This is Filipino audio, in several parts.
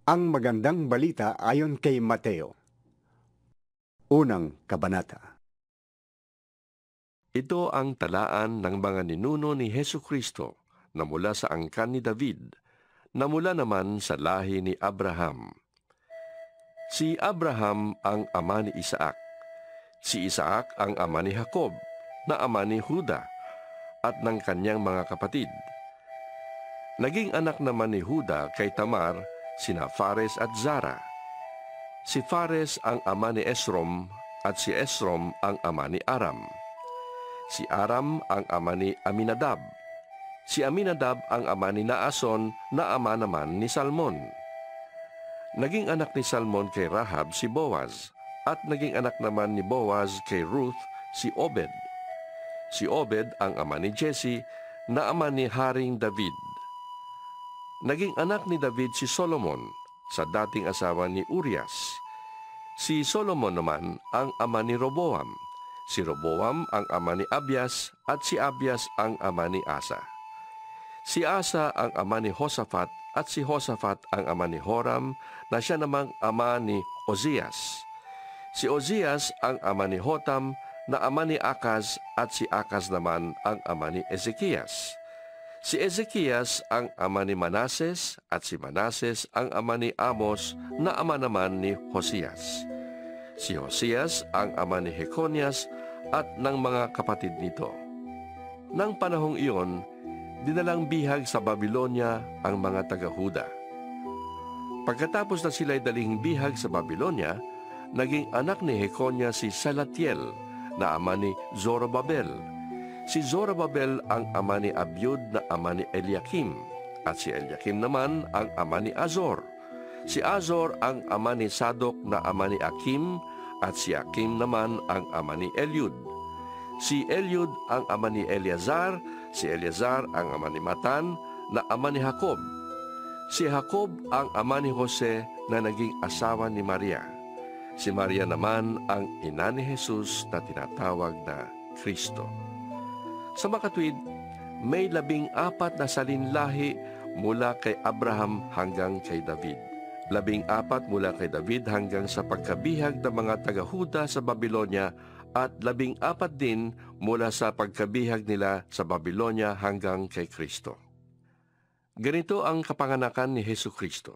Ang magandang balita ayon kay Mateo. Unang kabanata. Ito ang talaan ng mga ninuno ni Hesukristo na mula sa angkan ni David, na mula naman sa lahi ni Abraham. Si Abraham ang ama ni Isaac. Si Isaac ang ama ni Jacob, na ama ni Juda, at ng kanyang mga kapatid. Naging anak naman ni Juda kay Tamar sina Fares at Zara. Si Fares ang ama ni Esrom at si Esrom ang ama ni Aram. Si Aram ang ama ni Aminadab. Si Aminadab ang ama ni Naason na ama naman ni Salmon. Naging anak ni Salmon kay Rahab si Boaz, at naging anak naman ni Boaz kay Ruth si Obed. Si Obed ang ama ni Jesse na ama ni Haring David. Naging anak ni David si Solomon sa dating asawa ni Urias. Si Solomon naman ang ama ni Roboam. Si Roboam ang ama ni Abias at si Abias ang ama ni Asa. Si Asa ang ama ni Hosafat at si Hosafat ang ama ni Horam na siya namang ama ni Ozias. Si Ozias ang ama ni Hotam na ama ni Akaz at si Akaz naman ang ama ni Ezekias. Si Ezekias ang ama ni Manases at si Manases ang ama ni Amos na ama naman ni Hosias. Si Hosias ang ama ni Jeconias at ng mga kapatid nito. Nang panahong iyon, dinalang bihag sa Babylonia ang mga taga-Huda. Pagkatapos na sila'y daling bihag sa Babylonia, naging anak ni Jeconias si Salatiel na ama ni Zorobabel. Si Zorobabel ang ama ni Abiud na ama ni Eliakim, at si Eliakim naman ang ama ni Azor. Si Azor ang ama ni Sadok na ama ni Akim, at si Akim naman ang ama ni Eliud. Si Eliud ang ama ni Eleazar, si Eleazar ang ama ni Matan na ama ni Jacob. Si Jacob ang ama ni Jose na naging asawa ni Maria. Si Maria naman ang ina ni Jesus na tinatawag na Kristo. Sa makatwid, may 14 na salinlahi mula kay Abraham hanggang kay David. 14 mula kay David hanggang sa pagkabihag ng mga taga-Huda sa Babylonia, at 14 din mula sa pagkabihag nila sa Babylonia hanggang kay Kristo. Ganito ang kapanganakan ni Hesukristo.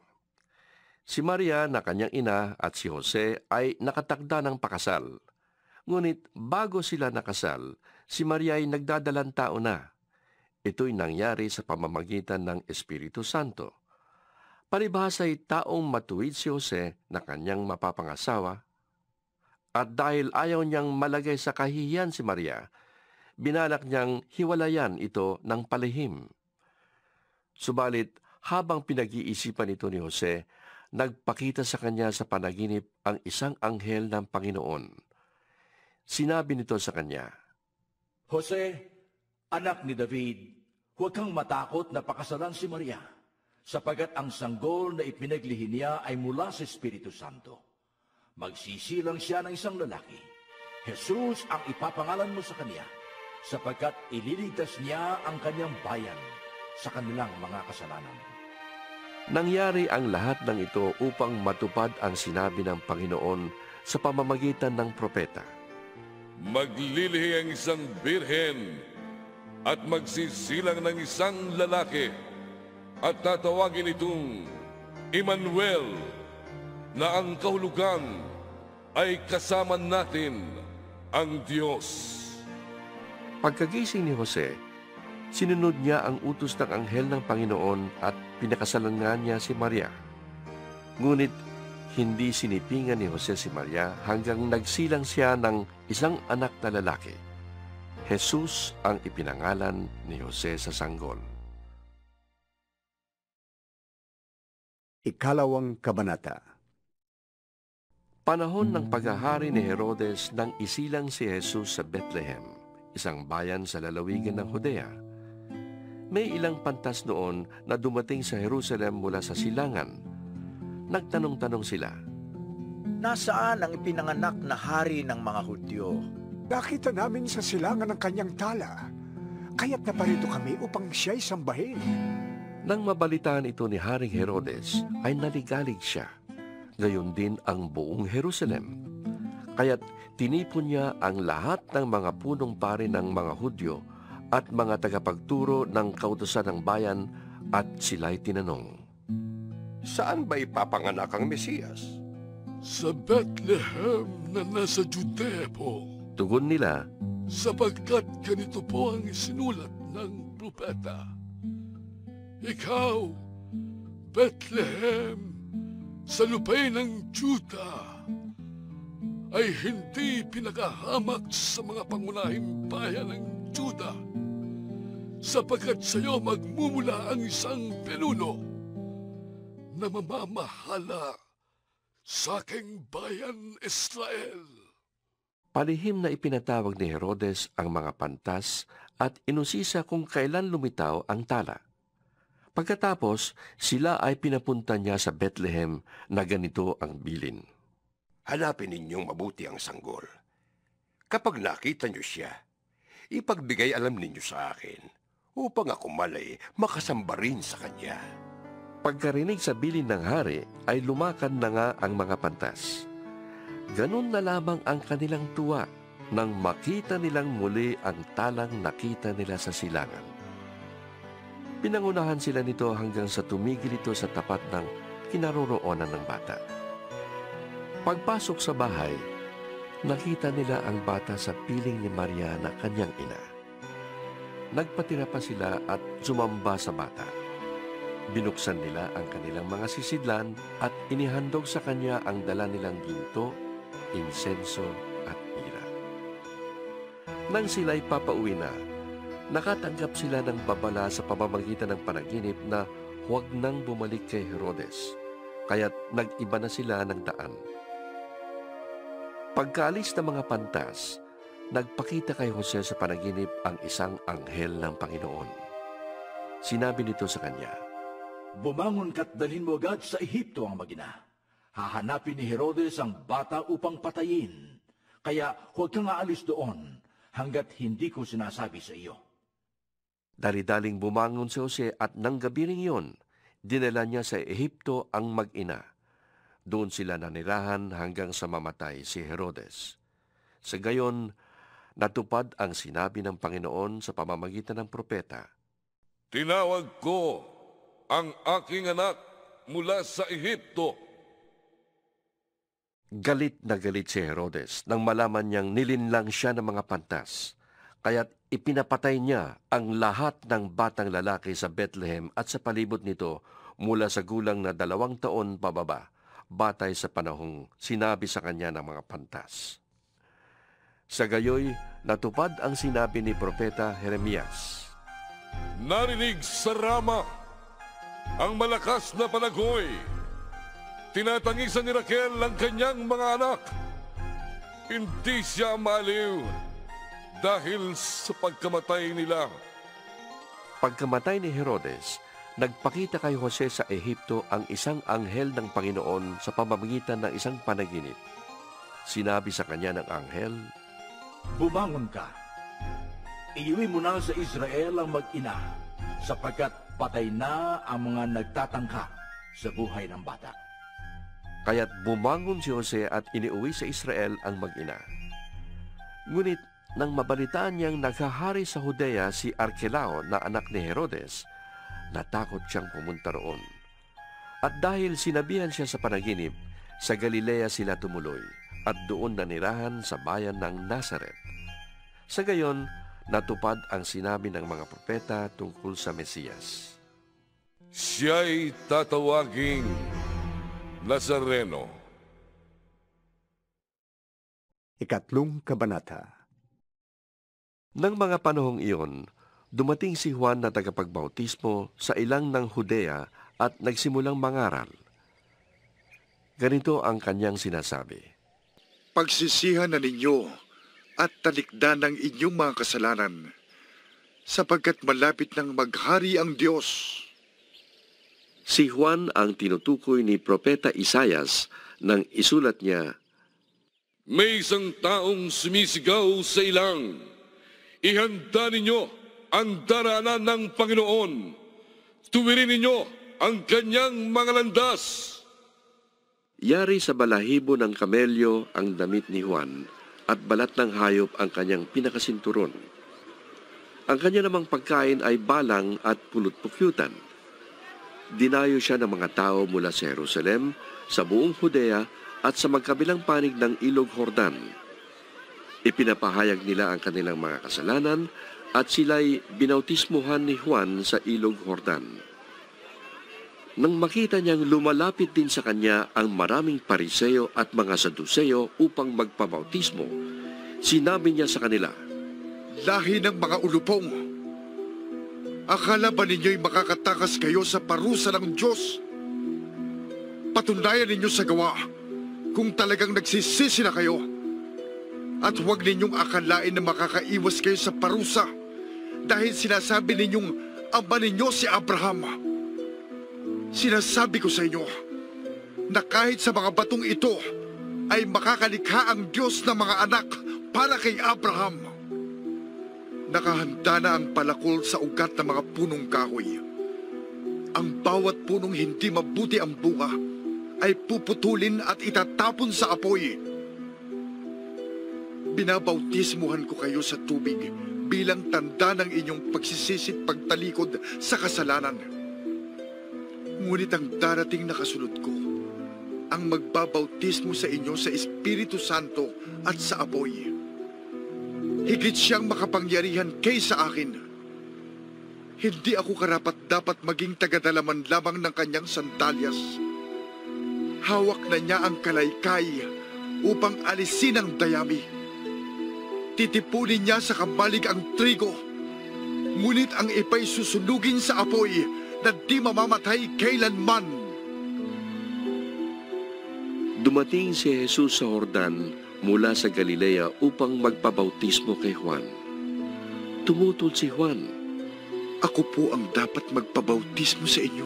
Si Maria na kanyang ina at si Jose ay nakatakda ng pakasal. Ngunit bago sila nakasal, si Maria ay nagdadalang tao na. Ito'y nangyari sa pamamagitan ng Espiritu Santo. Palibhasa'y taong matuwid si Jose na kanyang mapapangasawa, at dahil ayaw niyang malagay sa kahihiyan si Maria, binalak niyang hiwalayan ito ng palihim. Subalit, habang pinag-iisipan ito ni Jose, nagpakita sa kanya sa panaginip ang isang anghel ng Panginoon. Sinabi nito sa kanya, Jose, anak ni David, huwag kang matakot na pakasalan si Maria, sapagat ang sanggol na ipinaglihi niya ay mula sa Espiritu Santo. Magsisilang siya ng isang lalaki. Jesus ang ipapangalan mo sa kanya, sapagkat ililigtas niya ang kanyang bayan sa kanilang mga kasalanan. nangyari ang lahat ng ito upang matupad ang sinabi ng Panginoon sa pamamagitan ng propeta. Maglilihi ang isang birhen at magsisilang ng isang lalaki at tatawagin itong Emmanuel, na ang kahulugan ay kasama natin ang Diyos. Pagkagising ni Jose, sinunod niya ang utos ng anghel ng Panginoon at pinakasalan nga niya si Maria. Ngunit hindi sinipingan ni Jose si Maria hanggang nagsilang siya ng isang anak na lalaki. Jesus ang ipinangalan ni Jose sa sanggol. Ikalawang kabanata. Panahon ng paghahari ni Herodes nang isilang si Jesus sa Bethlehem, isang bayan sa lalawigan ng Judea. May ilang pantas noon na dumating sa Jerusalem mula sa silangan. Nagtanong-tanong sila, Nasaan ang ipinanganak na hari ng mga Hudyo? Nakita namin sa silangan ng kanyang tala, kaya't naparito kami upang siya'y sambahin. Nang mabalitaan ito ni Haring Herodes, ay naligalig siya. Gayon din ang buong Jerusalem. Kaya't tinipon niya ang lahat ng mga punong pari ng mga Hudyo at mga tagapagturo ng kautusan ng bayan at sila'y tinanong, Saan ba ipapanganak ang Mesiyas? Sa Bethlehem na nasa Judea po, tugon nila, sapagkat ganito po ang isinulat ng propeta. Ikaw, Bethlehem, sa lupay ng Juda, ay hindi pinakahamak sa mga pangunahing bayan ng Juda, sapagkat sa iyo magmumula ang isang pinuno na mamamahala sa aking bayan Israel. palihim na ipinatawag ni Herodes ang mga pantas at inusisa kung kailan lumitaw ang tala. Pagkatapos, sila ay pinapunta niya sa Bethlehem na ganito ang bilin. Hanapin ninyong mabuti ang sanggol. Kapag nakita niyo siya, ipagbigay alam ninyo sa akin, upang ako malay makasamba rin sa kanya. Pagkarinig sa bilin ng hari, ay lumakad na nga ang mga pantas. Ganun na lamang ang kanilang tuwa nang makita nilang muli ang talang nakita nila sa silangan. Pinangunahan sila nito hanggang sa tumigil ito sa tapat ng kinaroroonan ng bata. Pagpasok sa bahay, nakita nila ang bata sa piling ni Maria na kanyang ina. Nagpatira pa sila at sumamba sa bata. Binuksan nila ang kanilang mga sisidlan at inihandog sa kanya ang dala nilang ginto, insenso at mira. Nang sila'y papauwi na, nakatanggap sila ng babala sa pamamagitan ng panaginip na huwag nang bumalik kay Herodes, kaya't nag-iba na sila ng daan. Pagkaalis ng mga pantas, nagpakita kay Jose sa panaginip ang isang anghel ng Panginoon. Sinabi nito sa kanya, Bumangon ka't dalhin mo agad sa Ehipto ang mag-ina. Hahanapin ni Herodes ang bata upang patayin. Kaya huwag kang aalis doon hanggat hindi ko sinasabi sa iyo. Dali-daling bumangon si Jose at nang gabi ring iyon, dinala niya sa Ehipto ang mag-ina. Doon sila nanirahan hanggang sa mamatay si Herodes. Sa gayon, natupad ang sinabi ng Panginoon sa pamamagitan ng propeta. Tinawag ko ang aking anak mula sa Ehipto. Galit na galit si Herodes nang malaman niyang nilinlang siya ng mga pantas. Kaya't ipinapatay niya ang lahat ng batang lalaki sa Bethlehem at sa palibot nito mula sa gulang na 2 taon pababa, batay sa panahong sinabi sa kanya ng mga pantas. Sa gayoy, natupad ang sinabi ni Propeta Jeremias. Narinig sa Rama ang malakas na panagoy. Tinatangisan ni Raquel ang kanyang mga anak. Hindi siya maaliw dahil sa pagkamatay nila. Pagkamatay ni Herodes, nagpakita kay Jose sa Ehipto ang isang anghel ng Panginoon sa pamamagitan ng isang panaginip. Sinabi sa kanya ng anghel, Bumangon ka. Iuwi mo na sa Israel ang mag-ina, sapagkat patay na ang mga nagtatangka sa buhay ng bata. Kaya't bumangon si Jose at iniuwi sa Israel ang mag-ina. Ngunit nang mabalitaan niyang naghahari sa Judea si Arkelao na anak ni Herodes, natakot siyang pumunta roon. At dahil sinabihan siya sa panaginip, sa Galilea sila tumuloy at doon nanirahan sa bayan ng Nazaret. Sa gayon, natupad ang sinabi ng mga propeta tungkol sa Mesiyas. Siya'y tatawaging Nazareno. 3 Kabanata. Nang mga panahong iyon, dumating si Juan na tagapagbautismo sa ilang ng Judea at nagsimulang mangaral. Ganito ang kanyang sinasabi. Pagsisihan na ninyo at talikdan ang inyong mga kasalanan, sapagkat malapit nang maghari ang Diyos. Si Juan ang tinutukoy ni Propeta Isaias nang isulat niya, May isang taong sumisigaw sa ilang, Ihanda ninyo ang daraanan ng Panginoon. Tuwirin ninyo ang kanyang mga landas. Yari sa balahibo ng kamelyo ang damit ni Juan at balat ng hayop ang kanyang pinakasinturon. Ang kanya namang pagkain ay balang at pulot-pukyutan. Dinayo siya ng mga tao mula sa Jerusalem, sa buong Judea at sa magkabilang panig ng Ilog Jordan. Ipinapahayag nila ang kanilang mga kasalanan at sila'y binautismuhan ni Juan sa Ilog Jordan. Nang makita niyang lumalapit din sa kanya ang maraming Pariseo at mga Saduseo upang magpabautismo, sinabi niya sa kanila, Lahi ng mga ulupong! Akala ba ninyo'y makakatakas kayo sa parusa ng Diyos? Patunayan ninyo sa gawa kung talagang nagsisisi na kayo. At huwag ninyong akalain na makakaiwas kayo sa parusa dahil sinasabi ninyong ama ninyo si Abraham. Sinasabi ko sa inyo na kahit sa mga batong ito ay makakalikha ang Diyos ng mga anak para kay Abraham. Nakahanda na ang palakol sa ugat ng mga punong kahoy. Ang bawat punong hindi mabuti ang bunga ay puputulin at itatapon sa apoy. Binabautismuhan ko kayo sa tubig bilang tanda ng inyong pagsisisit pagtalikod sa kasalanan. Ngunit ang darating na kasunod ko, ang magbabautismo sa inyo sa Espiritu Santo at sa apoy. Higit siyang makapangyarihan kaysa akin. Hindi ako karapat-dapat maging tagadalaman lamang ng kanyang sandalyas. Hawak na niya ang kalaykay upang alisin ang dayami. Titipunin niya sa kamalig ang trigo, ngunit ang ipay susunugin sa apoy na di mamamatay kailanman. Dumating si Jesus sa Jordan mula sa Galilea upang magpabautismo kay Juan. Tumutol si Juan, Ako po ang dapat magpabautismo sa inyo.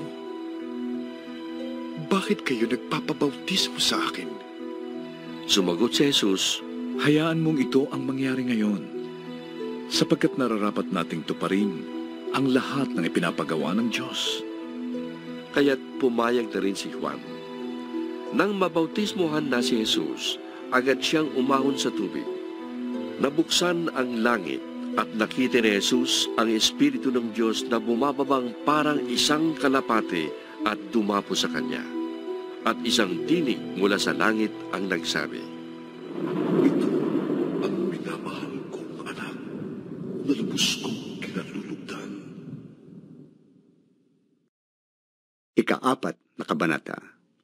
Bakit kayo nagpapabautismo sa akin? Sumagot si Jesus, Hayaan mong ito ang mangyari ngayon, sapagkat nararapat nating tuparin ang lahat ng ipinapagawa ng Diyos. kaya't pumayag na rin si Juan. Nang mabautismohan na si Jesus, agad siyang umahon sa tubig. Nabuksan ang langit at nakita ni Jesus ang Espiritu ng Diyos na bumababang parang isang kalapate at dumapo sa kanya. At isang tinig mula sa langit ang nagsabi, Ito ang minamahal kong anak na lubos kong kinalulugdan. Ika-4 na kabanata.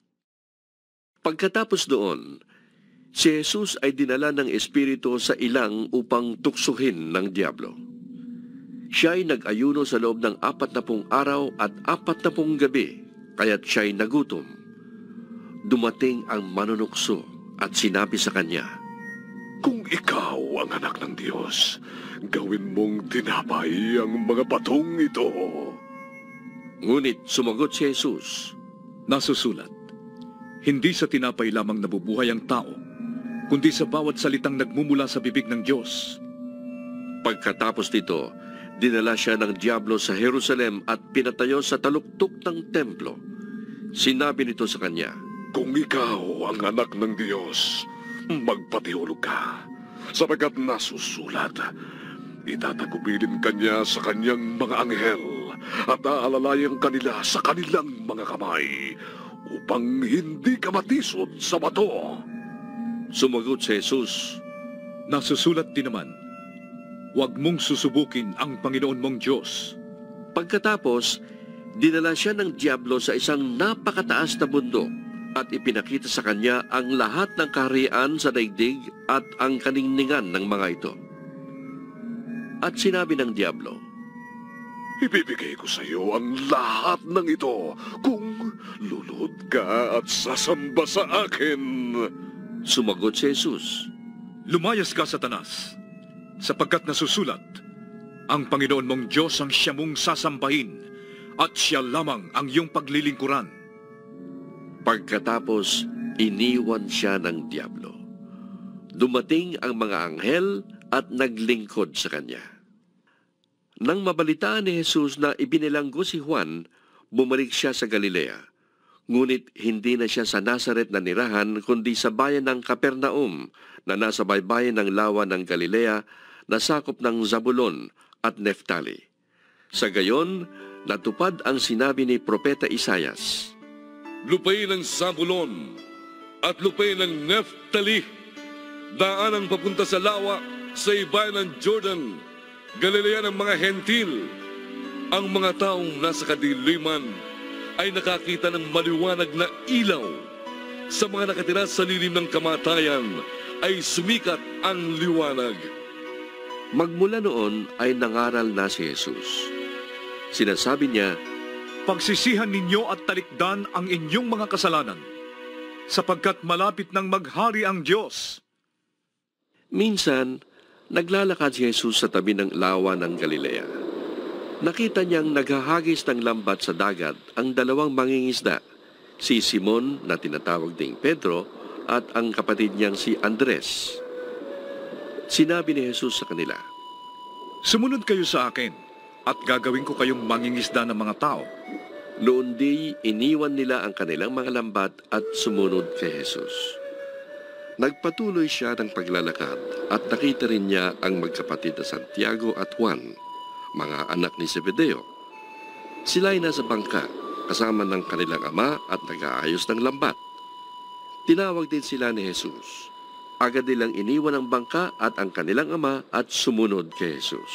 Pagkatapos doon, si Jesus ay dinala ng Espiritu sa ilang upang tuksuhin ng Diablo. Siya ay nag-ayuno sa loob ng 40 araw at 40 gabi, kaya't siya ay nagutom. Dumating ang manunukso at sinabi sa kanya, Kung ikaw ang anak ng Diyos, gawin mong tinapay ang mga batong ito. Ngunit sumagot si Jesus, Nasusulat, hindi sa tinapay lamang nabubuhay ang tao, kundi sa bawat salitang nagmumula sa bibig ng Diyos. Pagkatapos nito, dinala siya ng Diablo sa Jerusalem at pinatayo sa taluktok ng templo. Sinabi nito sa kanya, Kung ikaw ang anak ng Diyos, magpatihulog ka, sapagkat nasusulat, itatagubilin kanya sa kanyang mga anghel at aalalayan kanila sa kanilang mga kamay upang hindi ka matisod sa bato. Sumagot si Jesus, Nasusulat din naman, huwag mong susubukin ang Panginoon mong Diyos. Pagkatapos, dinala siya ng Diablo sa isang napakataas na bundok at ipinakita sa kanya ang lahat ng kaharian sa daigdig at ang kaningningan ng mga ito. At sinabi ng Diablo, Ibibigay ko sa iyo ang lahat ng ito kung lulod ka at sasamba sa akin. Sumagot si Jesus, Lumayas ka, Satanas, sapagkat nasusulat, ang Panginoon mong Diyos ang siya mong sasambahin at siya lamang ang iyong paglilingkuran. Pagkatapos, iniwan siya ng Diablo. Dumating ang mga anghel at naglingkod sa kanya. Nang mabalitaan ni Jesus na ibinilanggo si Juan, bumalik siya sa Galilea. Ngunit hindi na siya sa Nazaret na nirahan, kundi sa bayan ng Capernaum na nasa baybayin ng lawa ng Galilea na sakop ng Zabulon at Neftali. Sa gayon, natupad ang sinabi ni Propeta Isayas. Lupain ng Zabulon at lupain ng Neftali, daan ang papunta sa lawa sa ibayan ng Jordan, Galilea ng mga Hentil. Ang mga taong nasa kadiliman ay nakakita ng maliwanag na ilaw. Sa mga nakatira sa lilim ng kamatayan ay sumikat ang liwanag. Magmula noon ay nangaral na si Jesus. Sinasabi niya, Pagsisihan ninyo at talikdan ang inyong mga kasalanan, sapagkat malapit nang maghari ang Diyos. minsan, naglalakad si Jesus sa tabi ng lawa ng Galilea. Nakita niyang naghahagis ng lambat sa dagat ang dalawang mangingisda, si Simon na tinatawag ding Pedro at ang kapatid niyang si Andres. Sinabi ni Jesus sa kanila, Sumunod kayo sa akin, at gagawin ko kayong mangingisda ng mga tao. Noon di iniwan nila ang kanilang mga lambat at sumunod kay Jesus. Nagpatuloy siya ng paglalakad at nakita rin niya ang magkapatid na Santiago at Juan, mga anak ni Zebedeo. Sila ay nasa bangka kasama ng kanilang ama at nag-aayos ng lambat. Tinawag din sila ni Jesus. Agad nilang iniwan ang bangka at ang kanilang ama at sumunod kay Jesus.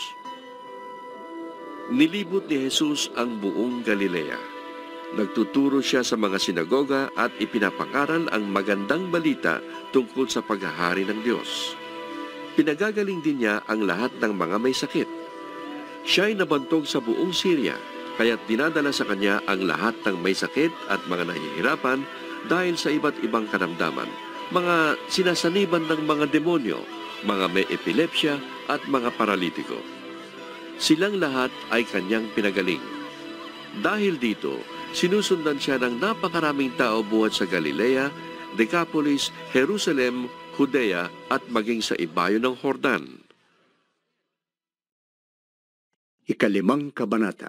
Nilibot ni Jesus ang buong Galilea. Nagtuturo siya sa mga sinagoga at ipinapangaral ang magandang balita tungkol sa paghahari ng Diyos. Pinagagaling din niya ang lahat ng mga may sakit. Siya ay nabantog sa buong Syria, kaya't dinadala sa kanya ang lahat ng may sakit at mga nahihirapan dahil sa iba't ibang karamdaman, mga sinasaniban ng mga demonyo, mga may epilepsya at mga paralitiko. Silang lahat ay kanyang pinagaling. Dahil dito, sinusundan siya ng napakaraming tao buhat sa Galilea, Decapolis, Jerusalem, Judea at maging sa ibayo ng Jordan. 5 Kabanata.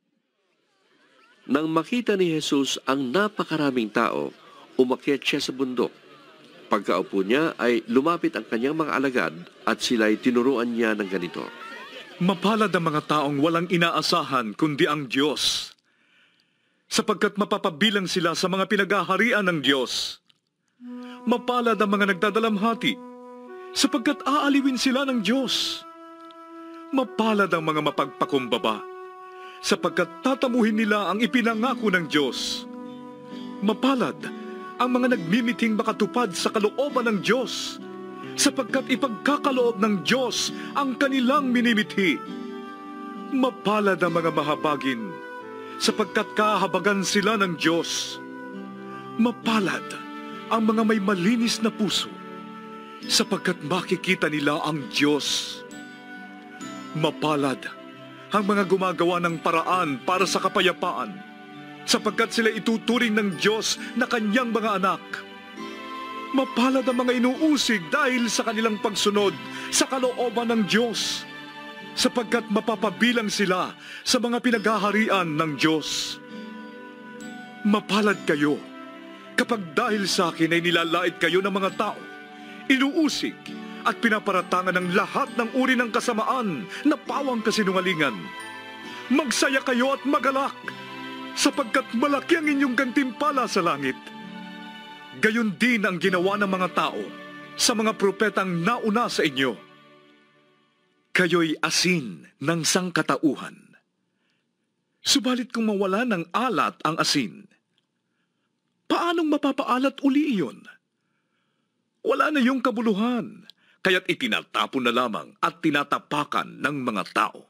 Nang makita ni Jesus ang napakaraming tao, umakyat siya sa bundok. Pagkaupo niya ay lumapit ang kanyang mga alagad at sila'y tinuruan niya ng ganito. Mapalad ang mga taong walang inaasahan kundi ang Diyos, sapagkat mapapabilang sila sa mga pinaghaharian ng Diyos. Mapalad ang mga nagdadalamhati, sapagkat aaliwin sila ng Diyos. Mapalad ang mga mapagpakumbaba, sapagkat tatamuhin nila ang ipinangako ng Diyos. Mapalad ang mga nagmimiting makatupad sa kalooban ng Diyos, sapagkat ipagkakaloob ng Diyos ang kanilang minimithi. Mapalad ang mga mahabagin, sapagkat kahabagan sila ng Diyos. Mapalad ang mga may malinis na puso, sapagkat makikita nila ang Diyos. Mapalad ang mga gumagawa ng paraan para sa kapayapaan, sapagkat sila ituturing ng Diyos na kanyang mga anak. Mapalad ang mga inuusig dahil sa kanilang pagsunod sa kalooban ng Diyos, sapagkat mapapabilang sila sa mga pinaghaharian ng Diyos. Mapalad kayo kapag dahil sa akin ay nilalait kayo ng mga tao, inuusig at pinaparatangan ng lahat ng uri ng kasamaan na pawang kasinungalingan. Magsaya kayo at magalak, sapagkat malaki ang inyong gantimpala sa langit. Gayon din ang ginawa ng mga tao sa mga propetang nauna sa inyo. Kayo'y asin ng sangkatauhan. Subalit kung mawala ng alat ang asin, paanong mapapaalat uli iyon? Wala na yung kabuluhan, kaya't itinatapon na lamang at tinatapakan ng mga tao.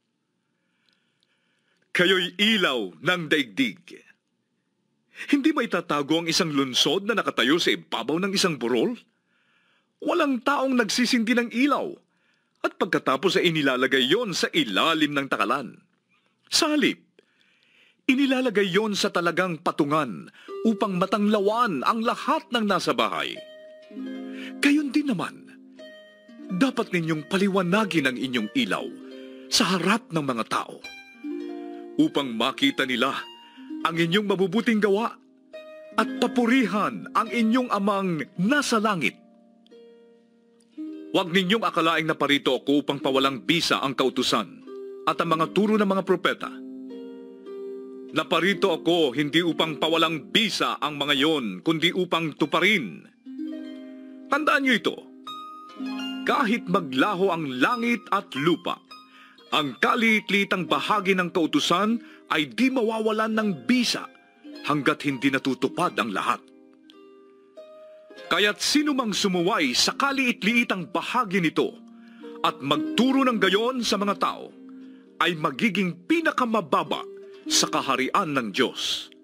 Kayo'y ilaw ng daigdig. Hindi ba itatago ang isang lunsod na nakatayo sa ibabaw ng isang burol? Walang taong nagsisindi ng ilaw, at pagkatapos ay inilalagay yon sa ilalim ng takalan. Sa halip, inilalagay yon sa talagang patungan upang matanglawan ang lahat ng nasa bahay. Gayon din naman, dapat ninyong paliwanagin ang inyong ilaw sa harap ng mga tao, upang makita nila ang inyong mabubuting gawa at papurihan ang inyong amang nasa langit. Huwag ninyong akalaing naparito ako upang pawalang bisa ang kautusan at ang mga turo ng mga propeta. Naparito ako hindi upang pawalang bisa ang mga yon, kundi upang tuparin. Tandaan niyo ito, kahit maglaho ang langit at lupa, ang kaliit-litang bahagi ng kautusan ay di mawawalan ng bisa hanggat hindi natutupad ang lahat. Kaya't sino mang sumuway sa kaliit-liitang bahagi nito at magturo ng gayon sa mga tao ay magiging pinakamababa sa kaharian ng Diyos.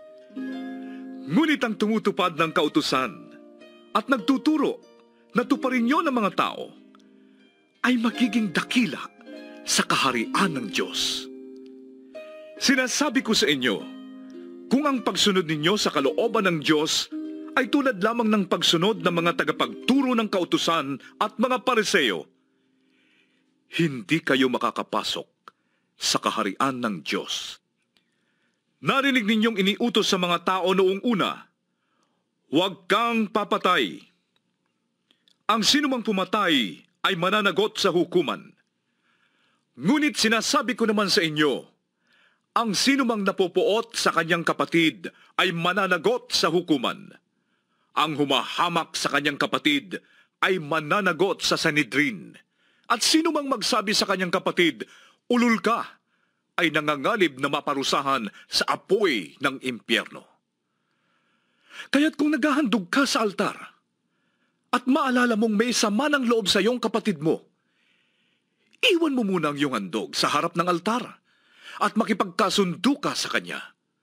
Ngunit ang tumutupad ng kautusan at nagtuturo na tuparin niyo ng mga tao ay magiging dakila sa kaharian ng Diyos. Sinasabi ko sa inyo, kung ang pagsunod ninyo sa kalooban ng Diyos ay tulad lamang ng pagsunod ng mga tagapagturo ng kautusan at mga pariseo, hindi kayo makakapasok sa kaharian ng Diyos. Narinig ninyong iniutos sa mga tao noong una, huwag kang papatay. Ang sinumang pumatay ay mananagot sa hukuman. Ngunit sinasabi ko naman sa inyo, ang sinumang napupuot sa kanyang kapatid ay mananagot sa hukuman. Ang humahamak sa kanyang kapatid ay mananagot sa Sanhedrin. At sinumang magsabi sa kanyang kapatid, ulul ka, ay nangangalib na maparusahan sa apoy ng impyerno. Kaya't kung naghahandog ka sa altar, at maalala mong may sama ng loob sa iyong kapatid mo, iwan mo muna ang iyong handog sa harap ng altar at makipagkasundo ka sa kanya.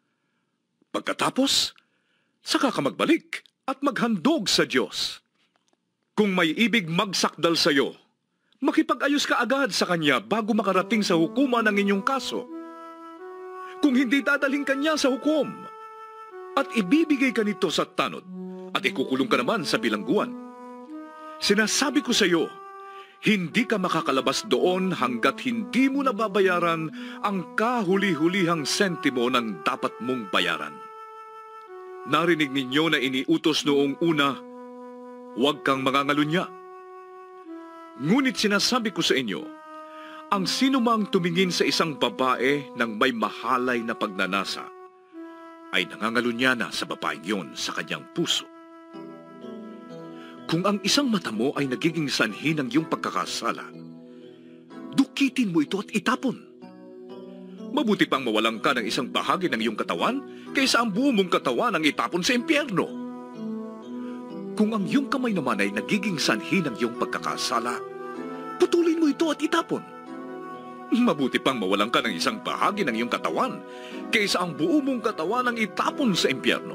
Pagkatapos, saka ka magbalik at maghandog sa Diyos. Kung may ibig magsakdal sa iyo, makipag-ayos ka agad sa kanya bago makarating sa hukuman ng inyong kaso. Kung hindi dadalhin kanya sa hukom, at ibibigay ka nito sa tanod, at ikukulong ka naman sa bilangguan. Sinasabi ko sa iyo, hindi ka makakalabas doon hanggat hindi mo nababayaran ang kahuli-hulihang sentimo ng dapat mong bayaran. Narinig ninyo na iniutos noong una, huwag kang mangangalunya. Ngunit sinasabi ko sa inyo, ang sinumang tumingin sa isang babae ng may mahalay na pagnanasa, ay nangangalunya na sa babaeng yon sa kanyang puso. Kung ang isang mata mo ay nagiging sanhi ng iyong pagkakasala, dukitin mo ito at itapon. Mabuti pang mawalan ka ng isang bahagi ng iyong katawan kaysa ang buo mong katawan ang itapon sa impyerno. Kung ang iyong kamay naman ay nagiging sanhi ng iyong pagkakasala, putulin mo ito at itapon. Mabuti pang mawalan ka ng isang bahagi ng iyong katawan kaysa ang buo mong katawan ang itapon sa impyerno.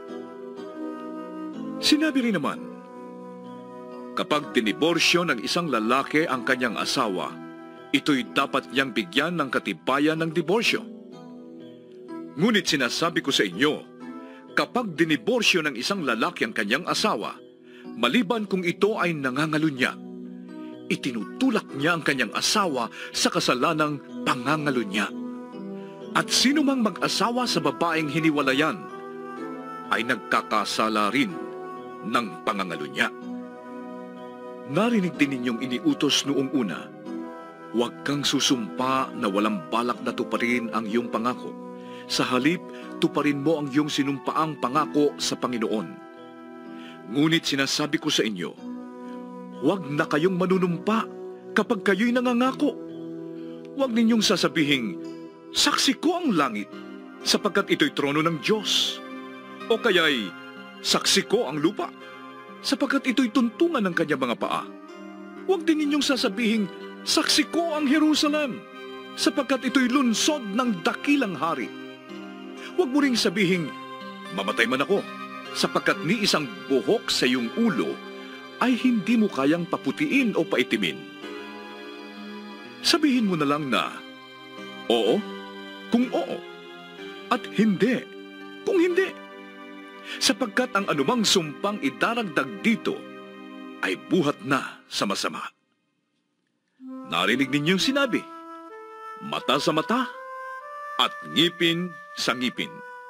Sinabi rin naman, kapag diniborsyo ng isang lalaki ang kanyang asawa, ito'y dapat niyang bigyan ng katibayan ng diborsyo. Ngunit sinasabi ko sa inyo, kapag diniborsyo ng isang lalaki ang kanyang asawa, maliban kung ito ay nangangalunya, itinutulak niya ang kanyang asawa sa kasalanang pangangalunya. At sino mang mag-asawa sa babaeng hiniwalayan, ay nagkakasala rin ng pangangalunya. Narinig din ninyong iniutos noong una, huwag kang susumpa na walang balak na tuparin ang iyong pangako. Sa halip, tuparin mo ang iyong sinumpaang pangako sa Panginoon. Ngunit sinasabi ko sa inyo, huwag na kayong manunumpa kapag kayo'y nangangako. Huwag ninyong sasabihing, saksi ko ang langit, sapagkat ito'y trono ng Diyos. O kaya'y, saksi ko ang lupa, sapagkat ito'y tuntungan ng kanyang mga paa. Huwag din ninyong sasabihing, saksi ko ang Jerusalem, sapagkat ito'y lunsod ng dakilang hari. Huwag mo ring sabihing, mamatay man ako, sapagkat ni isang buhok sa iyong ulo ay hindi mo kayang paputiin o paitimin. Sabihin mo na lang na, oo, kung oo, at hindi, kung hindi. Sapagkat ang anumang sumpang idaragdag dito ay buhat na sa masama. Narinig ninyong sinabi, mata sa mata at ngipin sa ngipin.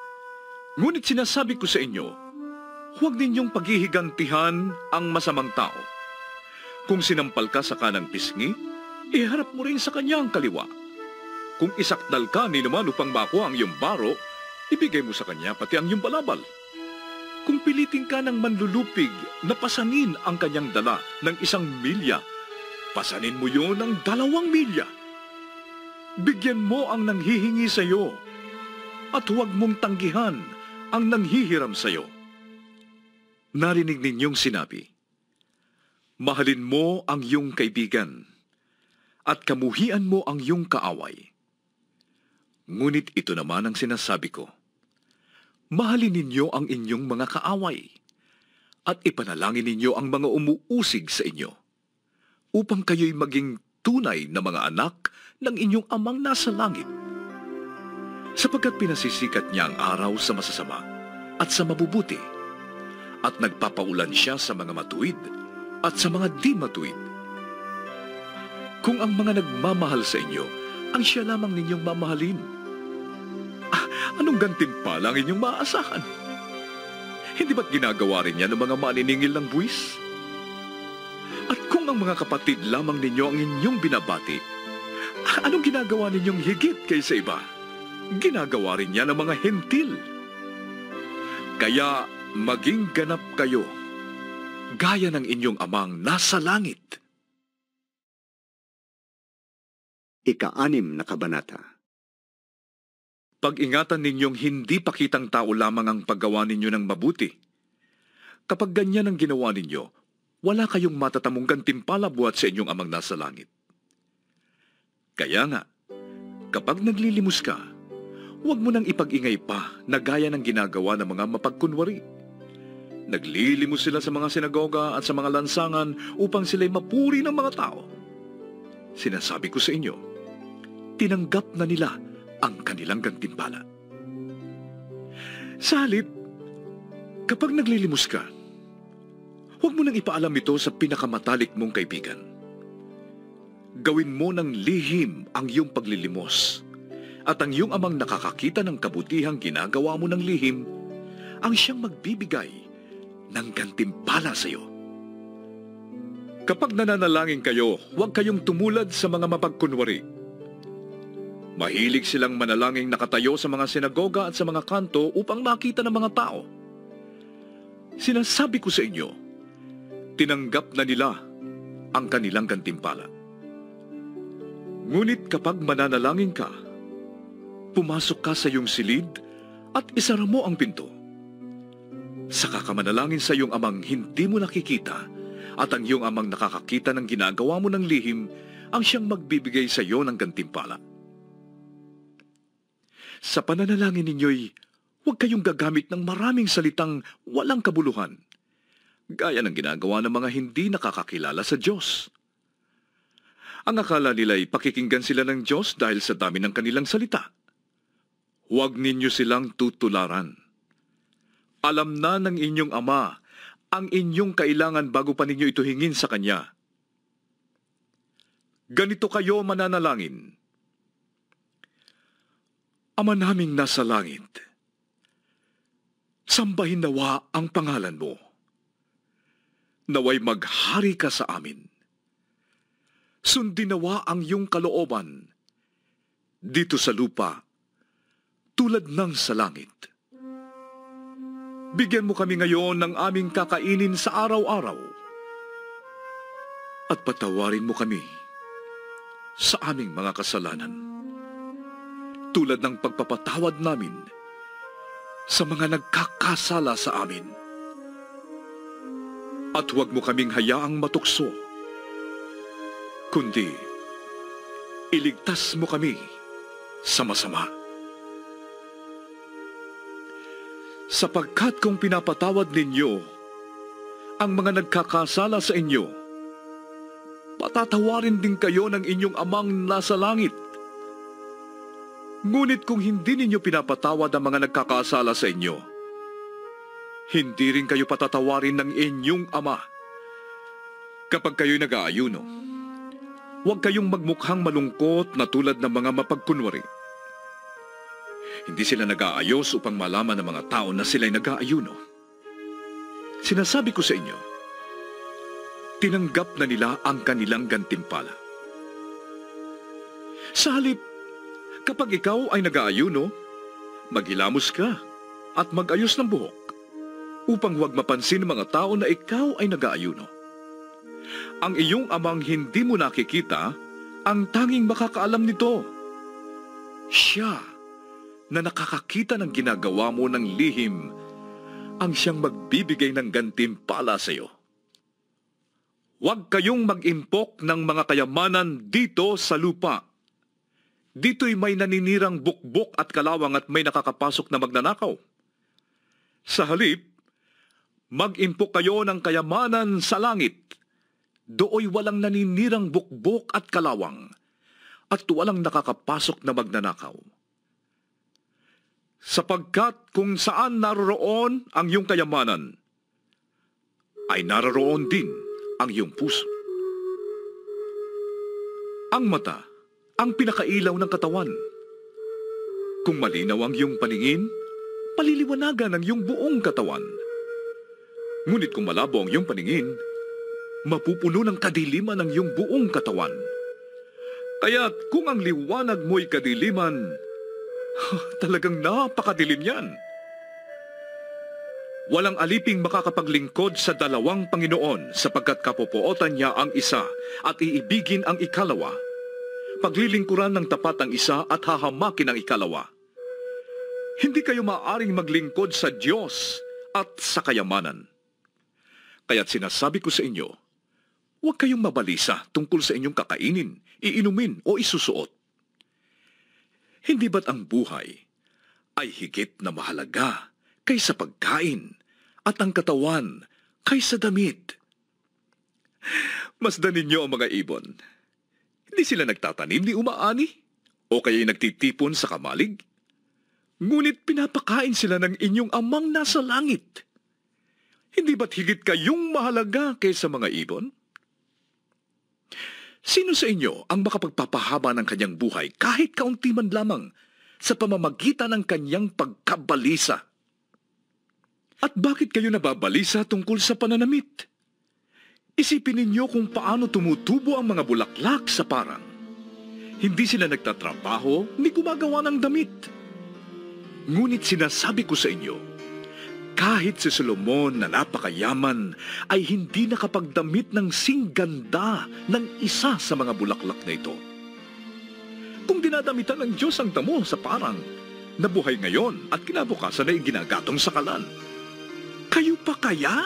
Ngunit sinasabi ko sa inyo, huwag ninyong paghihigantihan ang masamang tao. Kung sinampal ka sa kanang pisngi, iharap mo rin sa kanya ang kaliwa. Kung isakdal ka ni naman upang makuha ang iyong baro, ibigay mo sa kanya pati ang iyong balabal. Kung pilitin ka ng manlulupig na pasanin ang kanyang dala ng 1 milya, pasanin mo yun ng 2 milya. Bigyan mo ang nanghihingi sa iyo, at huwag mong tanggihan ang nanghihiram sa iyo. Narinig ninyong sinabi, mahalin mo ang iyong kaibigan, at kamuhian mo ang iyong kaaway. Ngunit ito naman ang sinasabi ko, mahalin ninyo ang inyong mga kaaway, at ipanalangin ninyo ang mga umuusig sa inyo, upang kayo'y maging tunay na mga anak ng inyong amang nasa langit. Sapagkat pinasisikat niya ang araw sa masasama at sa mabubuti, at nagpapaulan siya sa mga matuwid at sa mga di matuwid. Kung ang mga nagmamahal sa inyo, ang siya lamang ninyong mamahalin, anong gantimpala ang inyong maaasahan? Hindi ba't ginagawa rin yan ng mga maniningil ng buwis? At kung ang mga kapatid lamang ninyo ang inyong binabati, anong ginagawa ninyong higit kaysa iba? Ginagawa rin yan ng mga hentil. Kaya maging ganap kayo, gaya ng inyong amang nasa langit. Ika-6 na kabanata. Pag-ingatan ninyong hindi pakitang tao lamang ang paggawa ninyo ng mabuti. Kapag ganyan ang ginawa ninyo, wala kayong matatamong gantimpala buhat sa inyong amang nasa langit. Kaya nga, kapag naglilimos ka, huwag mo nang ipag-ingay pa na gaya ng ginagawa ng mga mapagkunwari. Naglilimos sila sa mga sinagoga at sa mga lansangan upang sila'y mapuri ng mga tao. Sinasabi ko sa inyo, tinanggap na nila ang kanilang gantimpala. Sa halip, kapag naglilimos ka, huwag mo nang ipaalam ito sa pinakamatalik mong kaibigan. Gawin mo ng lihim ang iyong paglilimos, at ang iyong amang nakakakita ng kabutihang ginagawa mo ng lihim, ang siyang magbibigay ng gantimpala sa iyo. Kapag nananalangin kayo, huwag kayong tumulad sa mga mapagkunwari. Mahilig silang manalangin nakatayo sa mga sinagoga at sa mga kanto upang makita ng mga tao. Sinasabi ko sa inyo, tinanggap na nila ang kanilang gantimpala. Ngunit kapag mananalangin ka, pumasok ka sa iyong silid at isara mo ang pinto. Saka ka manalangin sa iyong amang hindi mo nakikita, at ang iyong amang nakakakita ng ginagawa mo ng lihim ang siyang magbibigay sa iyo ng gantimpala. Sa pananalangin ninyo'y huwag kayong gagamit ng maraming salitang walang kabuluhan, gaya ng ginagawa ng mga hindi nakakakilala sa Diyos. Ang akala nila'y pakikinggan sila ng Diyos dahil sa dami ng kanilang salita. Huwag ninyo silang tutularan. Alam na ng inyong Ama ang inyong kailangan bago pa ninyo ito hingin sa Kanya. Ganito kayo mananalangin. Ama naming nasa langit, sambahin nawa ang pangalan mo. Naway maghari ka sa amin. Sundin nawa ang iyong kalooban dito sa lupa tulad ng sa langit. Bigyan mo kami ngayon ng aming kakainin sa araw-araw. At patawarin mo kami sa aming mga kasalanan, tulad ng pagpapatawad namin sa mga nagkakasala sa amin. At huwag mo kaming hayaang matukso, kundi iligtas mo kami sa masama. Sapagkat kung pinapatawad ninyo ang mga nagkakasala sa inyo, patatawarin din kayo ng inyong Amang nasa langit. Ngunit kung hindi ninyo pinapatawad ang mga nagkakasala sa inyo, hindi rin kayo patatawarin ng inyong Ama. Kapag kayo'y nag-aayuno, huwag kayong magmukhang malungkot na tulad ng mga mapagkunwari. Hindi sila nag-aayos upang malaman ng mga tao na sila'y nag-aayuno. Sinasabi ko sa inyo, tinanggap na nila ang kanilang gantimpala. Sa halip, kapag ikaw ay nag-aayuno, maghilamos ka at mag-ayos ng buhok upang huwag mapansin ng mga tao na ikaw ay nag-aayuno. Ang iyong amang hindi mo nakikita, ang tanging makakaalam nito. Siya na nakakakita ng ginagawa mo ng lihim, ang siyang magbibigay ng gantimpala sa iyo. Huwag kayong mag-impok ng mga kayamanan dito sa lupa. Dito'y may naninirang bukbok at kalawang at may nakakapasok na magnanakaw. Sa halip, mag-impok kayo ng kayamanan sa langit. Dooy walang naninirang bukbok at kalawang, at walang nakakapasok na magnanakaw. Sapagkat kung saan naroroon ang iyong kayamanan, ay naroroon din ang iyong puso. Ang mata, ang pinakailaw ng katawan. Kung malinaw ang iyong paningin, paliliwanagan ang iyong buong katawan. Ngunit kung malabo ang iyong paningin, mapupuno ng kadiliman ang iyong buong katawan. Kaya't kung ang liwanag mo'y kadiliman, talagang napakadilim yan. Walang aliping makakapaglingkod sa dalawang Panginoon sapagkat kapupuotan niya ang isa at iibigin ang ikalawa. Paglilingkuran ng tapat ang isa at hahamakin ang ikalawa. Hindi kayo maaaring maglingkod sa Diyos at sa kayamanan. Kaya't sinasabi ko sa inyo, huwag kayong mabalisa tungkol sa inyong kakainin, iinumin o isusuot. Hindi ba't ang buhay ay higit na mahalaga kaysa pagkain at ang katawan kaysa damit? Masdan ninyo ang mga ibon. Hindi sila nagtatanim ni umaani o kaya'y nagtitipon sa kamalig. Ngunit pinapakain sila ng inyong amang nasa langit. Hindi ba't higit kayong mahalaga kaysa mga ibon? Sino sa inyo ang makapagpapahaba ng kanyang buhay kahit kaunti man lamang sa pamamagitan ng kanyang pagkabalisa? At bakit kayo nababalisa tungkol sa pananamit? Isipin ninyo kung paano tumutubo ang mga bulaklak sa parang. Hindi sila nagtatrabaho ni gumagawa ng damit. Ngunit sinasabi ko sa inyo, kahit si Solomon na napakayaman ay hindi nakapagdamit ng singganda ng isa sa mga bulaklak na ito. Kung dinadamitan ng Diyos ang damo sa parang, nabuhay ngayon at kinabukasan ay ginagatong sa kalan, kayo pa kaya?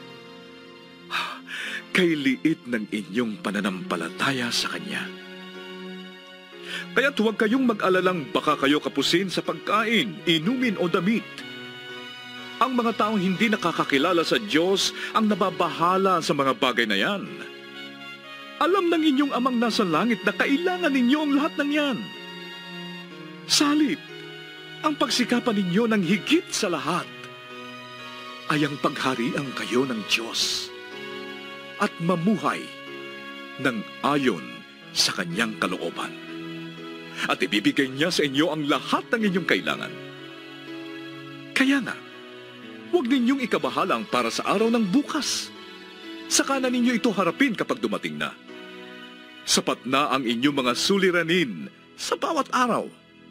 Kay liit ng inyong pananampalataya sa Kanya. Kaya't huwag kayong mag-alalang baka kayo kapusin sa pagkain, inumin o damit. Ang mga taong hindi nakakakilala sa Diyos ang nababahala sa mga bagay na yan. Alam ng inyong amang nasa langit na kailangan ninyo ang lahat ng yan. Salit, ang pagsikapan ninyo ng higit sa lahat ay ang pagharian kayo ng Diyos at mamuhay ng ayon sa Kanyang kalooban. At ibibigay niya sa inyo ang lahat ng inyong kailangan. Kaya nga, huwag ninyong ikabahalang para sa araw ng bukas. Saka na ninyo ito harapin kapag dumating na. Sapat na ang inyong mga suliranin sa bawat araw.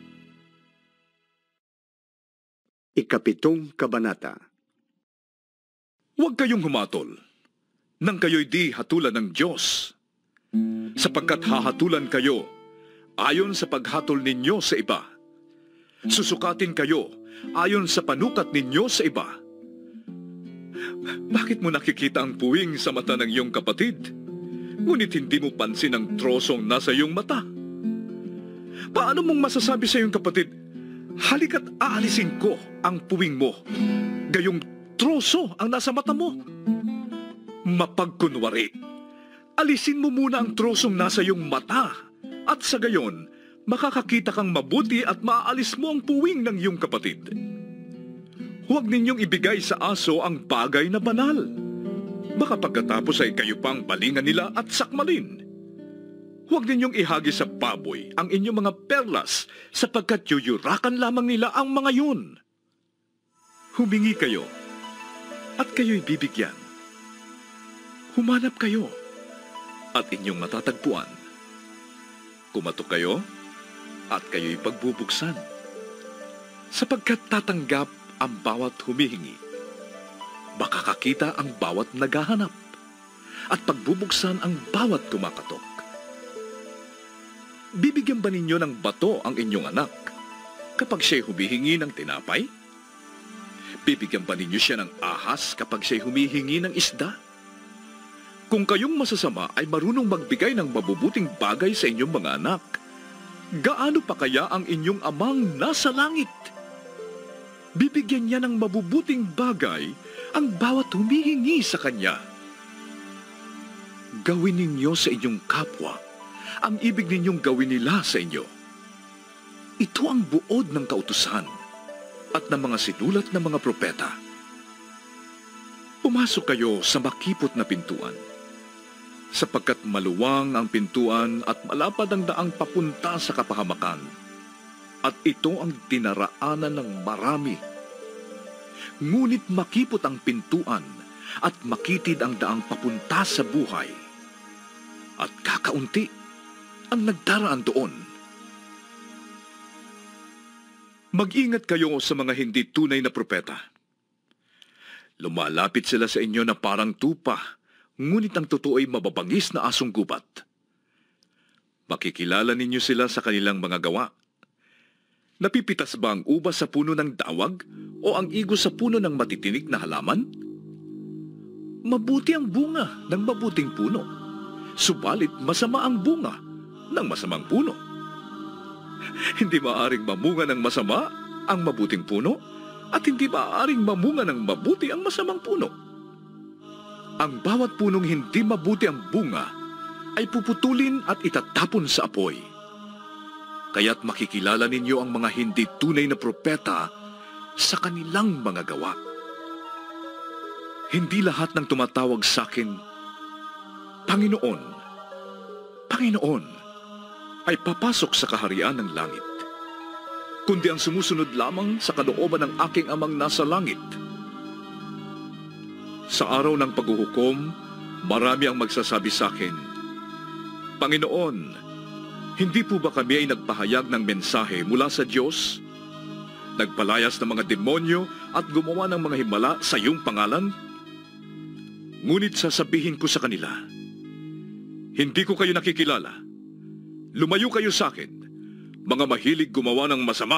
Ikapitong Kabanata. Huwag kayong humatol nang kayo'y di hatulan ng Diyos, sapagkat hahatulan kayo ayon sa paghatol ninyo sa iba. Susukatin kayo ayon sa panukat ninyo sa iba. Bakit mo nakikita ang puwing sa mata ng iyong kapatid, ngunit hindi mo pansin ang trosong nasa iyong mata? Paano mong masasabi sa iyong kapatid, halika't aalisin ko ang puwing mo, gayong troso ang nasa mata mo? Mapagkunwari, alisin mo muna ang trosong nasa iyong mata, at sa gayon, makakakita kang mabuti at maaalis mo ang puwing ng iyong kapatid. Huwag ninyong ibigay sa aso ang bagay na banal. Baka pagkatapos ay kayo pang balingan nila at sakmalin. Huwag ninyong ihagi sa baboy ang inyong mga perlas sapagkat yuyurakan lamang nila ang mga yun. Humingi kayo at kayo'y bibigyan. Humanap kayo at inyong matatagpuan. Kumatok kayo at kayo'y pagbubuksan. Sapagkat tatanggap ang bawat humihingi. Makakakita ang bawat naghahanap at pagbubuksan ang bawat kumakatok. Bibigyan ba ninyo ng bato ang inyong anak kapag siya'y humihingi ng tinapay? Bibigyan ba ninyo siya ng ahas kapag siya'y humihingi ng isda? Kung kayong masasama ay marunong magbigay ng mabubuting bagay sa inyong mga anak, gaano pa kaya ang inyong amang nasa langit? Bibigyan niya ng mabubuting bagay ang bawat humihingi sa kanya. Gawin ninyo sa inyong kapwa ang ibig ninyong gawin nila sa inyo. Ito ang buod ng kautusan at ng mga sinulat ng mga propeta. Pumasok kayo sa makipot na pintuan, sapagkat maluwang ang pintuan at malapad ang daang papunta sa kapahamakan, at ito ang dinaraanan ng marami. Ngunit makipot ang pintuan at makitid ang daang papunta sa buhay, at kakaunti ang nagdaraan doon. Mag-ingat kayo sa mga hindi tunay na propeta. Lumalapit sila sa inyo na parang tupa, ngunit ang totoo ay mababangis na asong gubat. Makikilala ninyo sila sa kanilang mga gawa. Napipitas ba ang ubas sa puno ng dawag o ang igos sa puno ng matitinik na halaman? Mabuti ang bunga ng mabuting puno, subalit masama ang bunga ng masamang puno. Hindi maaaring mamunga ng masama ang mabuting puno at hindi maaaring mamunga ng mabuti ang masamang puno. Ang bawat punong hindi mabuti ang bunga ay puputulin at itatapon sa apoy. Kaya't makikilala ninyo ang mga hindi tunay na propeta sa kanilang mga gawa. Hindi lahat ng tumatawag sa akin, Panginoon, Panginoon, ay papasok sa kaharian ng langit, kundi ang sumusunod lamang sa kalooban ng aking amang nasa langit. Sa araw ng paghuhukom, marami ang magsasabi sa akin, Panginoon, hindi po ba kami ay nagpahayag ng mensahe mula sa Diyos? Nagpalayas ng mga demonyo at gumawa ng mga himala sa iyong pangalan? Ngunit sasabihin ko sa kanila, hindi ko kayo nakikilala. Lumayo kayo sa akin, mga mahilig gumawa ng masama.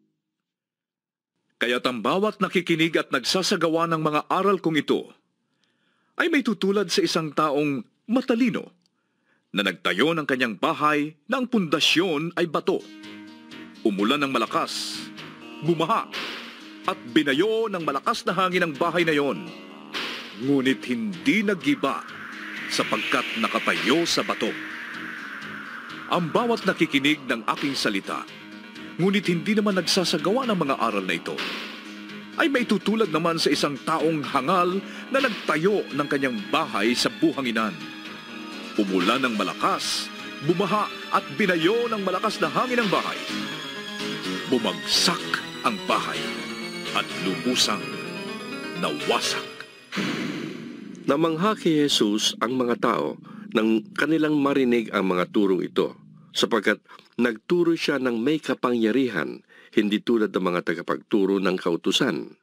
Kaya't ang bawat nakikinig at nagsasagawa ng mga aral kong ito ay may tutulad sa isang taong matalino na nagtayo ng kanyang bahay na ang pundasyon ay bato. Umulan ng malakas, bumaha, at binayo ng malakas na hangin ang bahay na yon. Ngunit hindi nagiba sapagkat nakatayo sa bato. Ang bawat nakikinig ng aking salita, ngunit hindi naman nagsasagawa ng mga aral na ito, ay may tutulad naman sa isang taong hangal na nagtayo ng kanyang bahay sa buhanginan. Umulan ng malakas, bumaha at binayo ng malakas na hangin ang bahay. Bumagsak ang bahay at lubusang nawasak. Namangha kay Jesus ang mga tao nang kanilang marinig ang mga turong ito, sapagkat nagturo siya ng may kapangyarihan, hindi tulad ng mga tagapagturo ng kautusan.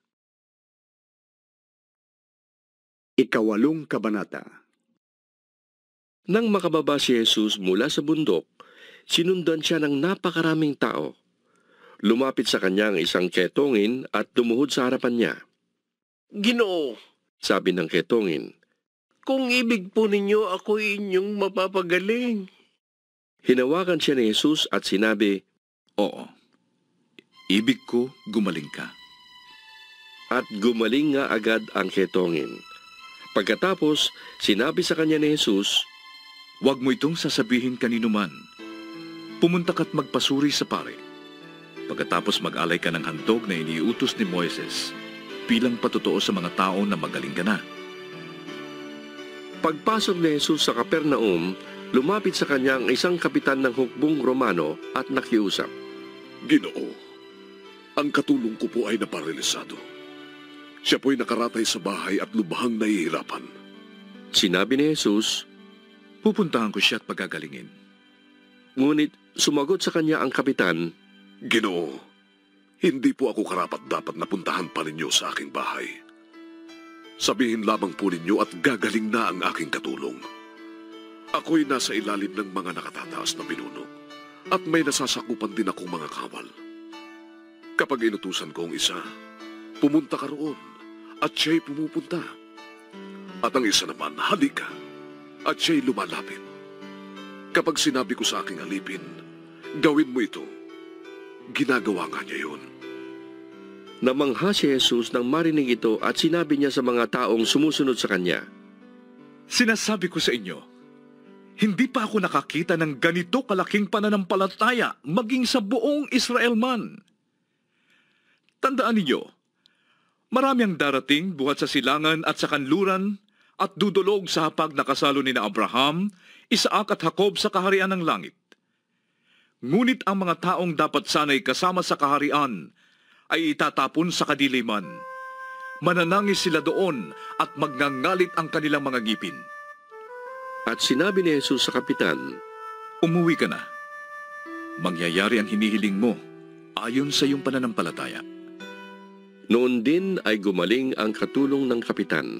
8 Kabanata. Nang makababa si Jesus mula sa bundok, sinundan siya ng napakaraming tao. Lumapit sa kanya ang isang ketongin at lumuhod sa harapan niya. Ginoo, Sabi ng ketongin, kung ibig po ninyo, ako inyong mapapagaling. hinawakan siya ni Jesus at sinabi, Oo, ibig ko gumaling ka. at gumaling nga agad ang ketongin. Pagkatapos, sinabi sa kanya ni Jesus, Huwag mo itong sasabihin kanino man. Pumunta ka't magpasuri sa pare. Pagkatapos mag-alay ka ng handog na iniutos ni Moises, bilang patotoo sa mga tao na magaling ka na. Pagpasok ni Jesus sa Capernaum, lumapit sa kanya ang isang kapitan ng hukbong Romano at nakiusap. Ginoo, ang katulong ko po ay naparalisado. Siya po'y nakaratay sa bahay at lubhang nahihirapan. Sinabi ni Jesus, Pupuntahan ko siya at pagagalingin. ngunit sumagot sa kanya ang kapitan, Ginoo, hindi po ako karapat-dapat na puntahan pa ninyo sa aking bahay. Sabihin lamang po ninyo at gagaling na ang aking katulong. Ako'y nasa ilalim ng mga nakatataas na pinuno at may nasasakupan din akong mga kawal. Kapag inutusan ko ang isa, pumunta ka roon at siya'y pumupunta. At ang isa naman, halika at siya'y lumalapit. Kapag sinabi ko sa aking alipin, gawin mo ito, ginagawa nga niya yun. namangha si Jesus nang marinig ito at sinabi niya sa mga taong sumusunod sa kanya, Sinasabi ko sa inyo, hindi pa ako nakakita ng ganito kalaking pananampalataya maging sa buong Israel man. Tandaan ninyo, marami ang darating buhat sa silangan at sa kanluran at dudulog sa hapag na kasalo ni na Abraham, Isaac at Jacob sa kaharian ng langit. Ngunit ang mga taong dapat sana'y kasama sa kaharian ay itatapon sa kadiliman. Mananangis sila doon at magngangalit ang kanilang mga ngipin. at sinabi ni Jesus sa kapitan, Umuwi ka na. Mangyayari ang hinihiling mo ayon sa iyong pananampalataya. Noon din ay gumaling ang katulong ng kapitan.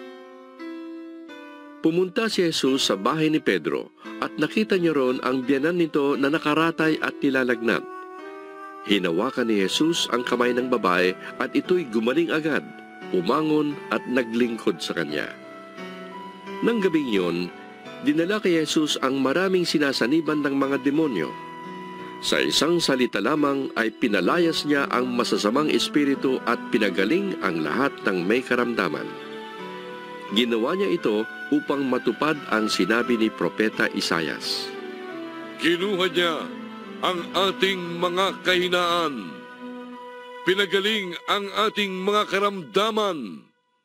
Pumunta si Jesus sa bahay ni Pedro at nakita niya ron ang biyanan nito na nakaratay at nilalagnat. Hinawakan ni Jesus ang kamay ng babae at ito'y gumaling agad, umangon at naglingkod sa kanya. Nang gabing yon, dinala kay Jesus ang maraming sinasaniban ng mga demonyo. Sa isang salita lamang ay pinalayas niya ang masasamang espiritu at pinagaling ang lahat ng may karamdaman. Ginawa niya ito upang matupad ang sinabi ni Propeta Isayas. Kinuha niya ang ating mga kahinaan. Pinagaling ang ating mga karamdaman.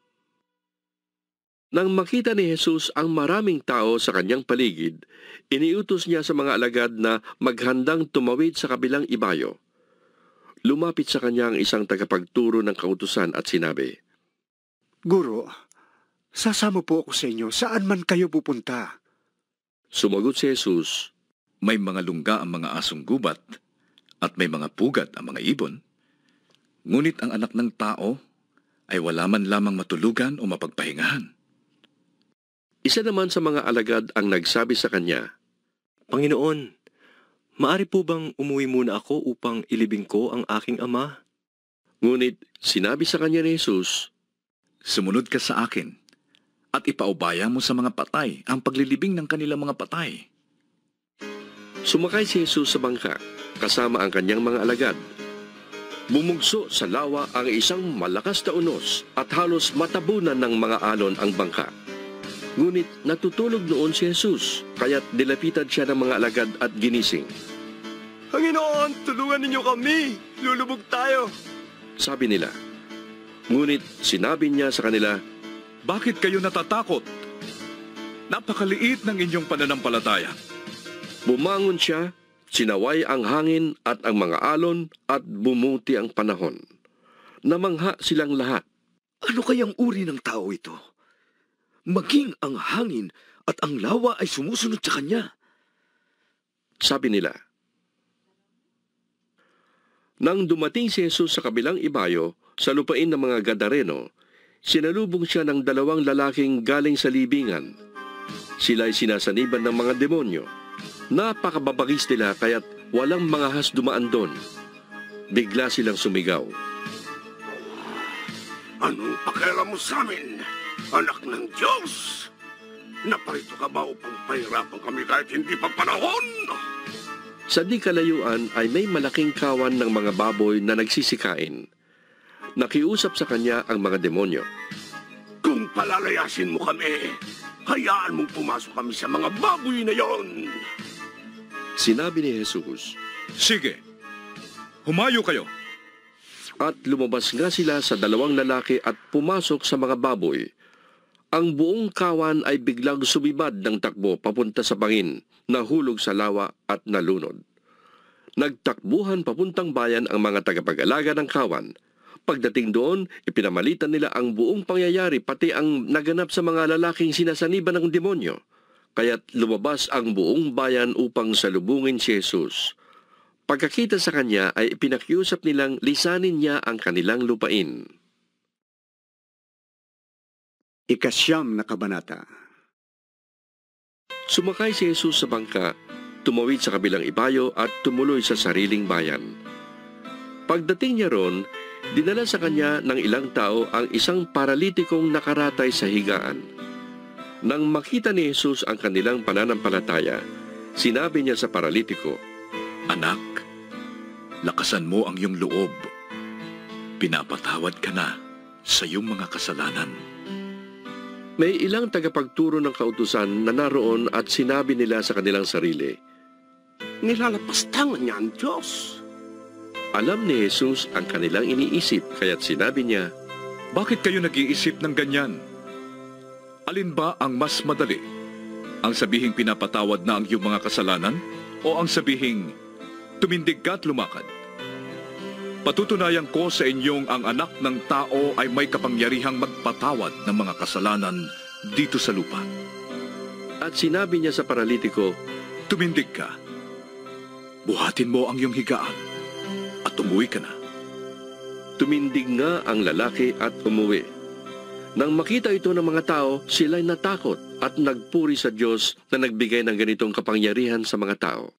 Nang makita ni Jesus ang maraming tao sa kanyang paligid, iniutos niya sa mga alagad na maghandang tumawid sa kabilang ibayo. Lumapit sa kanya ang isang tagapagturo ng kautusan at sinabi, Guro, sasama po ako sa inyo saan man kayo pupunta. Sumagot si Jesus, May mga lungga ang mga asong gubat at may mga pugat ang mga ibon. Ngunit ang anak ng tao ay wala man lamang matulugan o mapagpahingahan. Isa naman sa mga alagad ang nagsabi sa kanya, Panginoon, maari po bang umuwi muna ako upang ilibing ko ang aking ama? Ngunit sinabi sa kanya ni Jesus, Sumunod ka sa akin at ipaubaya mo sa mga patay ang paglilibing ng kanilang mga patay. Sumakay si Jesus sa bangka, kasama ang kanyang mga alagad. Bumugso sa lawa ang isang malakas na unos at halos matabunan ng mga alon ang bangka. Ngunit natutulog noon si Jesus, kaya't dilapitan siya ng mga alagad at ginising. Panginoon, tulungan ninyo kami! Lulubog tayo! Sabi nila. Ngunit sinabi niya sa kanila, Bakit kayo natatakot? Napakaliit ng inyong pananampalataya. Bumangon siya, sinaway ang hangin at ang mga alon at bumuti ang panahon. Namangha silang lahat. Ano kayang uri ng tao ito? Maging ang hangin at ang lawa ay sumusunod sa kanya. Sabi nila. Nang dumating si Jesus sa kabilang ibayo, sa lupain ng mga Gadareno, sinalubong siya ng dalawang lalaking galing sa libingan. Sila'y sinasaniban ng mga demonyo. Napakababagis nila kaya't walang mga has dumaan doon. Bigla silang sumigaw. Anong pakialam mo sa amin, anak ng Diyos? Naparito ka ba upang pahirapan kami kahit hindi pa panahon? Sa di kalayuan ay may malaking kawan ng mga baboy na nagsisikain. Nakiusap sa kanya ang mga demonyo. Kung palalayasin mo kami, hayaan mong pumasok kami sa mga baboy na yon. Sinabi ni Jesus, Sige, humayo kayo. at lumabas nga sila sa dalawang lalaki at pumasok sa mga baboy. Ang buong kawan ay biglang sumibad ng takbo papunta sa bangin, nahulog sa lawa at nalunod. Nagtakbuhan papuntang bayan ang mga tagapag-alaga ng kawan. Pagdating doon, ipinamalitan nila ang buong pangyayari pati ang naganap sa mga lalaking sinasaniban ng demonyo. Kaya't lumabas ang buong bayan upang salubungin si Jesus. Pagkakita sa kanya ay ipinakiusap nilang lisanin niya ang kanilang lupain. Ikasyam na kabanata. Sumakay si Jesus sa bangka, tumawid sa kabilang ibayo at tumuloy sa sariling bayan. Pagdating niya ron, dinala sa kanya ng ilang tao ang isang paralitikong nakaratay sa higaan. Nang makita ni Jesus ang kanilang pananampalataya, sinabi niya sa paralitiko, Anak, lakasan mo ang iyong loob. Pinapatawad ka na sa iyong mga kasalanan. May ilang tagapagturo ng kautusan na naroon at sinabi nila sa kanilang sarili, Nilalapastangan niya ang Diyos. Alam ni Jesus ang kanilang iniisip, kaya't sinabi niya, Bakit kayo nag-iisip ng ganyan? Alin ba ang mas madali? Ang sabihing pinapatawad na ang iyong mga kasalanan o ang sabihing tumindig ka at lumakad? Patutunayan ko sa inyong ang anak ng tao ay may kapangyarihang magpatawad ng mga kasalanan dito sa lupa. At sinabi niya sa paralitiko, Tumindig ka. Buhatin mo ang iyong higaan at umuwi ka na. Tumindig nga ang lalaki at umuwi. Nang makita ito ng mga tao, sila'y natakot at nagpuri sa Diyos na nagbigay ng ganitong kapangyarihan sa mga tao.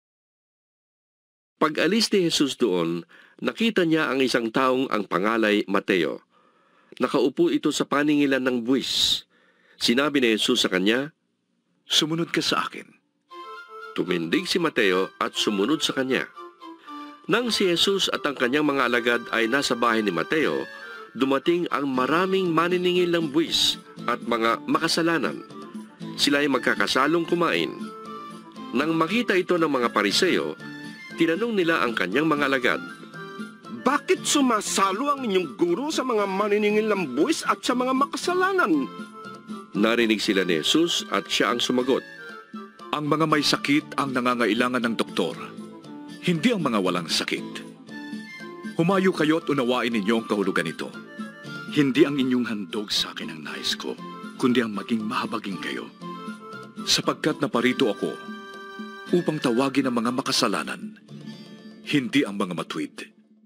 Pag-alis ni Jesus doon, nakita niya ang isang taong ang pangalay Mateo. Nakaupo ito sa paningilan ng buwis. Sinabi ni Jesus sa kanya, Sumunod ka sa akin. Tumindig si Mateo at sumunod sa kanya. Nang si Jesus at ang kanyang mga alagad ay nasa bahay ni Mateo, dumating ang maraming maniningil ng buwis at mga makasalanan. Sila ay magkakasalong kumain. Nang makita ito ng mga Pariseo, tinanong nila ang kanyang mga alagad, Bakit sumasalo ang inyong guro sa mga maniningil ng buwis at sa mga makasalanan? Narinig sila ni Jesus at siya ang sumagot, Ang mga may sakit ang nangangailangan ng doktor, hindi ang mga walang sakit. Humayo kayo at unawain ninyo ang kahulugan nito. Hindi ang inyong handog sa akin ang nais ko, kundi ang maging mahabagin kayo. Sapagkat naparito ako upang tawagin ang mga makasalanan, hindi ang mga matuwid.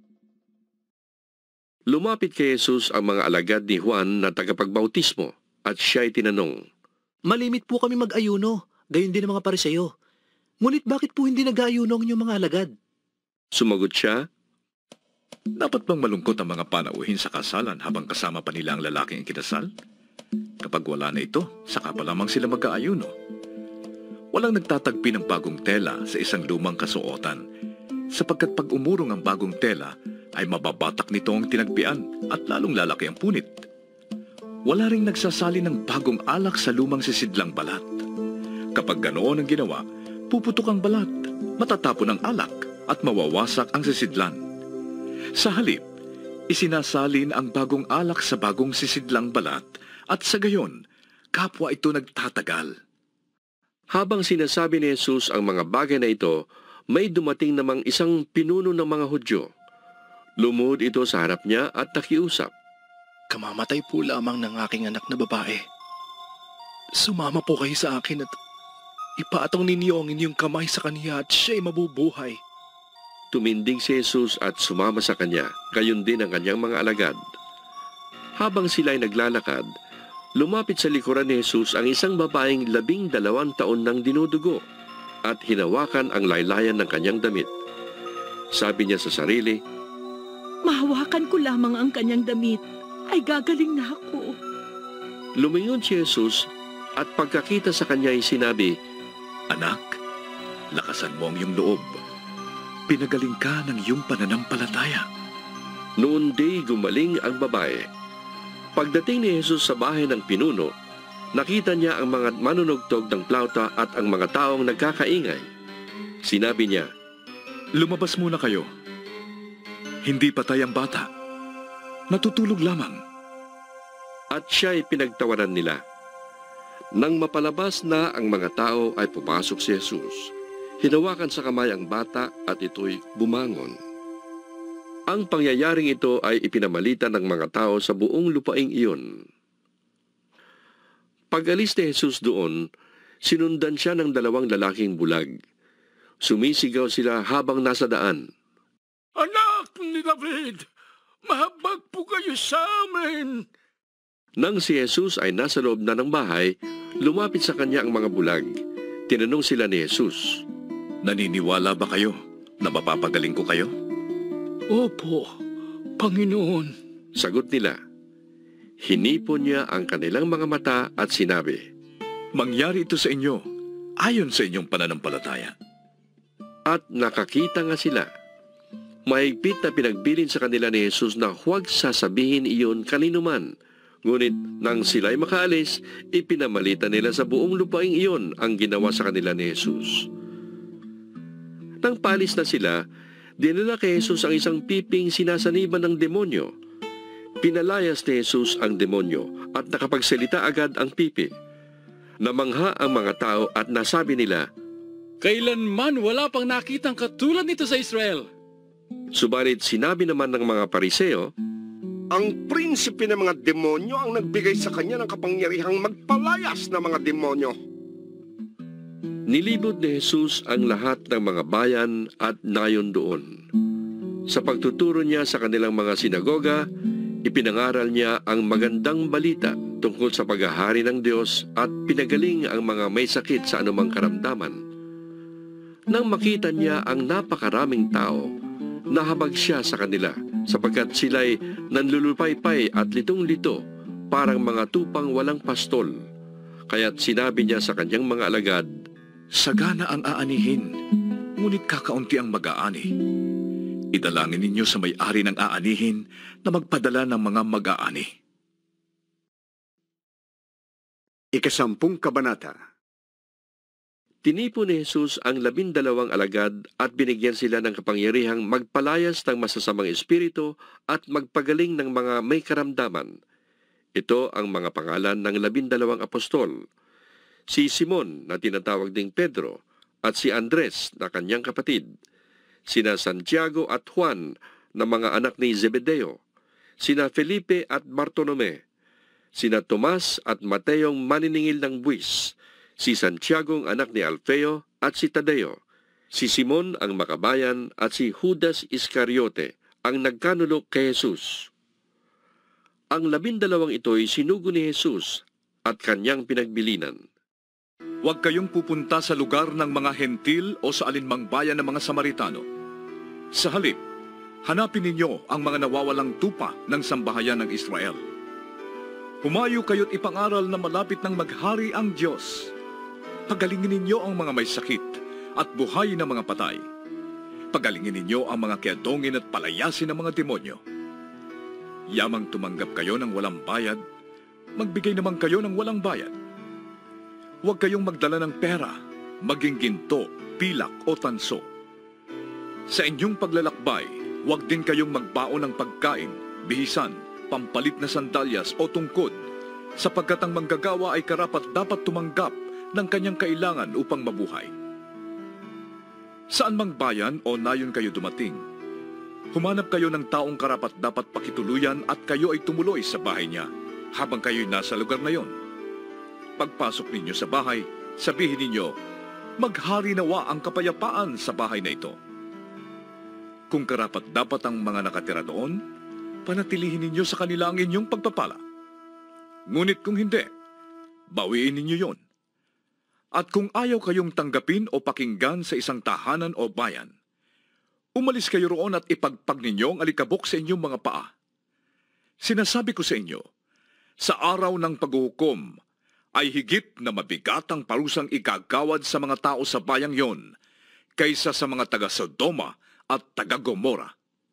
Lumapit kay Jesus ang mga alagad ni Juan na tagapagbautismo at siya'y tinanong, Malimit po kami mag-ayuno, gayon din ang mga Pariseo. Ngunit bakit po hindi nag-aayuno ang inyong mga alagad? Sumagot siya, Dapat bang malungkot ang mga panauhin sa kasalan habang kasama pa nila ang lalaking kinasal? Kapag wala na ito, saka pa lamang sila mag-aayuno. Walang nagtatagpi ng bagong tela sa isang lumang kasuotan, sapagkat pag umurong ang bagong tela, ay mababatak nito ang tinagpian at lalong lalaki ang punit. Wala ring nagsasali ng bagong alak sa lumang sisidlang balat. Kapag ganoon ang ginawa, puputok ang balat, matatapon ang alak at mawawasak ang sisidlan. Sa halip, isinasalin ang bagong alak sa bagong sisidlang balat at sa gayon, kapwa ito nagtatagal. Habang sinasabi ni Jesus ang mga bagay na ito, may dumating namang isang pinuno ng mga Hudyo. Lumuhod ito sa harap niya at nakiusap. Kamamatay po lamang ng aking anak na babae. Sumama po kayo sa akin at ipaatong ninyo ang inyong kamay sa kanya at siya'y mabubuhay. Tumindig si Jesus at sumama sa kanya, gayon din ang kanyang mga alagad. Habang sila'y naglalakad, lumapit sa likuran ni Jesus ang isang babaeng 12 taon nang dinudugo at hinawakan ang laylayan ng kanyang damit. Sabi niya sa sarili, Mahawakan ko lamang ang kanyang damit, ay gagaling na ako. Lumingon si Jesus at pagkakita sa kanya ay sinabi, Anak, lakasan mo ang iyong loob. Pinagaling ka ng iyong pananampalataya. Noon di gumaling ang babae. Pagdating ni Jesus sa bahay ng pinuno, nakita niya ang mga manunugtog ng plauta at ang mga taong nagkakaingay. Sinabi niya, Lumabas muna kayo. Hindi patay ang bata. Natutulog lamang. at siya'y pinagtawanan nila. Nang mapalabas na ang mga tao ay pumasok si Jesus. Hinawakan sa kamay ang bata at ito'y bumangon. Ang pangyayaring ito ay ipinamalita ng mga tao sa buong lupaing iyon. Pag-alis ni Jesus doon, sinundan siya ng 2 lalaking bulag. Sumisigaw sila habang nasa daan. Anak ni David, mahabag po kayo sa amin. Nang si Jesus ay nasa loob na ng bahay, lumapit sa kanya ang mga bulag. Tinanong sila ni Jesus, Naniniwala ba kayo na mapapagaling ko kayo? Opo, Panginoon. Sagot nila. Hinipon niya ang kanilang mga mata at sinabi, Mangyari ito sa inyo, ayon sa inyong pananampalataya. At nakakita nga sila. Mahigpit na pinagbilin sa kanila ni Jesus na huwag sasabihin iyon kanino man. Ngunit nang sila'y makaalis, ipinamalita nila sa buong lupaing iyon ang ginawa sa kanila ni Jesus. Nang paalis na sila, dinala kay Jesus ang isang piping sinasaniban ng demonyo. Pinalayas ni Jesus ang demonyo at nakapagsalita agad ang pipi. Namangha ang mga tao at nasabi nila, Kailanman wala pang nakitang katulad nito sa Israel. Subalit sinabi naman ng mga Pariseo, Ang prinsipe ng mga demonyo ang nagbigay sa kanya ng kapangyarihang magpalayas ng mga demonyo. Nilibot ni Jesus ang lahat ng mga bayan at nayon doon. Sa pagtuturo niya sa kanilang mga sinagoga, ipinangaral niya ang magandang balita tungkol sa paghahari ng Diyos at pinagaling ang mga may sakit sa anumang karamdaman. Nang makita niya ang napakaraming tao, nahabag siya sa kanila sapagkat sila'y nanlulupaypay at litong-lito parang mga tupang walang pastol. Kaya't sinabi niya sa kanyang mga alagad, Sagana ang aanihin, ngunit kakaunti ang mag-aani. Idalangin ninyo sa may-ari ng aanihin na magpadala ng mga mag-aani. 10 Kabanata. Tinipon ni Jesus ang 12 alagad at binigyan sila ng kapangyarihang magpalayas ng masasamang espiritu at magpagaling ng mga may karamdaman. Ito ang mga pangalan ng 12 apostol. Si Simon na tinatawag ding Pedro at si Andres na kanyang kapatid. Sina Santiago at Juan na mga anak ni Zebedeo. Sina Felipe at Bartolome. Sina Tomas at Mateong maniningil ng buwis. Si Santiago ang anak ni Alfeo at si Tadeo. Si Simon ang makabayan at si Judas Iscariote ang nagkanulok kay Jesus. Ang 12 ito'y sinugo ni Jesus at kanyang pinagbilinan. Huwag kayong pupunta sa lugar ng mga hentil o sa alinmang bayan ng mga Samaritano. Sa halip, hanapin ninyo ang mga nawawalang tupa ng sambahayan ng Israel. Humayo kayo't ipangaral na malapit ng maghari ang Diyos. Pagalingin ninyo ang mga may sakit at buhayin ang mga patay. Pagalingin ninyo ang mga kiadongin at palayasin ang mga demonyo. Yamang tumanggap kayo ng walang bayad, magbigay naman kayo ng walang bayad. Huwag kayong magdala ng pera, maging ginto, pilak o tanso. Sa inyong paglalakbay, huwag din kayong magbaon ng pagkain, bihisan, pampalit na sandalyas o tungkod, sapagkat ang manggagawa ay karapat-dapat tumanggap ng kanyang kailangan upang mabuhay. Saan mang bayan o nayon kayo dumating, humanap kayo ng taong karapat-dapat pakituluyan at kayo ay tumuloy sa bahay niya habang kayo'y nasa lugar na yon. Pagpasok ninyo sa bahay, sabihin ninyo, maghari nawa ang kapayapaan sa bahay na ito. Kung karapat-dapat ang mga nakatira doon, panatilihin ninyo sa kanila ang inyong pagpapala. Ngunit kung hindi, bawiin ninyo yon. At kung ayaw kayong tanggapin o pakinggan sa isang tahanan o bayan, umalis kayo roon at ipagpag ninyo ang alikabok sa inyong mga paa. Sinasabi ko sa inyo, sa araw ng paghuhukom, ay higit na mabigat ang parusang igagawad sa mga tao sa bayang yon kaysa sa mga taga-Sodoma at taga-Gomora.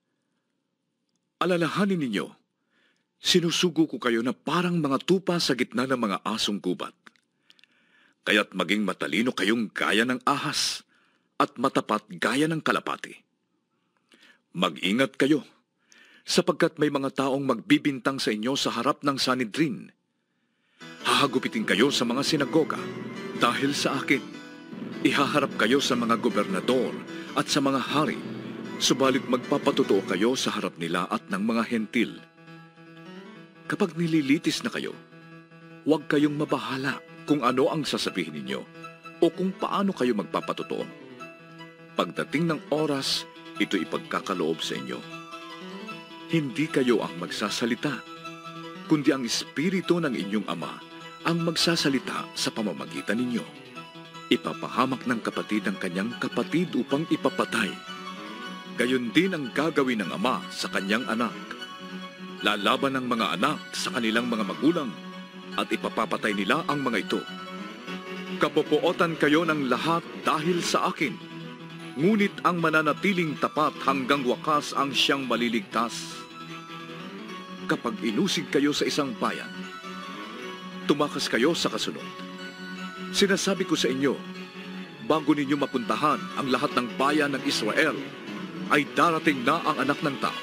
Alalahanin ninyo, sinusugo ko kayo na parang mga tupa sa gitna ng mga asong gubat. Kaya't maging matalino kayong gaya ng ahas at matapat gaya ng kalapati. Mag-ingat kayo. sapagkat may mga taong magbibintang sa inyo sa harap ng Sanhedrin. Hahagupitin kayo sa mga sinagoga dahil sa akin. Ihaharap kayo sa mga gobernador at sa mga hari, subalit magpapatotoo kayo sa harap nila at ng mga hentil. Kapag nililitis na kayo, huwag kayong mabahala kung ano ang sasabihin ninyo o kung paano kayo magpapatotoo. Pagdating ng oras, ito ipagkakaloob sa inyo. Hindi kayo ang magsasalita, kundi ang Espiritu ng inyong Ama ang magsasalita sa pamamagitan ninyo. Ipapahamak ng kapatid ang kanyang kapatid upang ipapatay. Gayon din ang gagawin ng Ama sa kanyang anak. Lalaban ng mga anak sa kanilang mga magulang at ipapapatay nila ang mga ito. Kapopuotan kayo ng lahat dahil sa akin, ngunit ang mananatiling tapat hanggang wakas ang siyang maliligtas. Kapag inusig kayo sa isang bayan, tumakas kayo sa kasunod. Sinasabi ko sa inyo, bago ninyo mapuntahan ang lahat ng bayan ng Israel, ay darating na ang Anak ng Tao.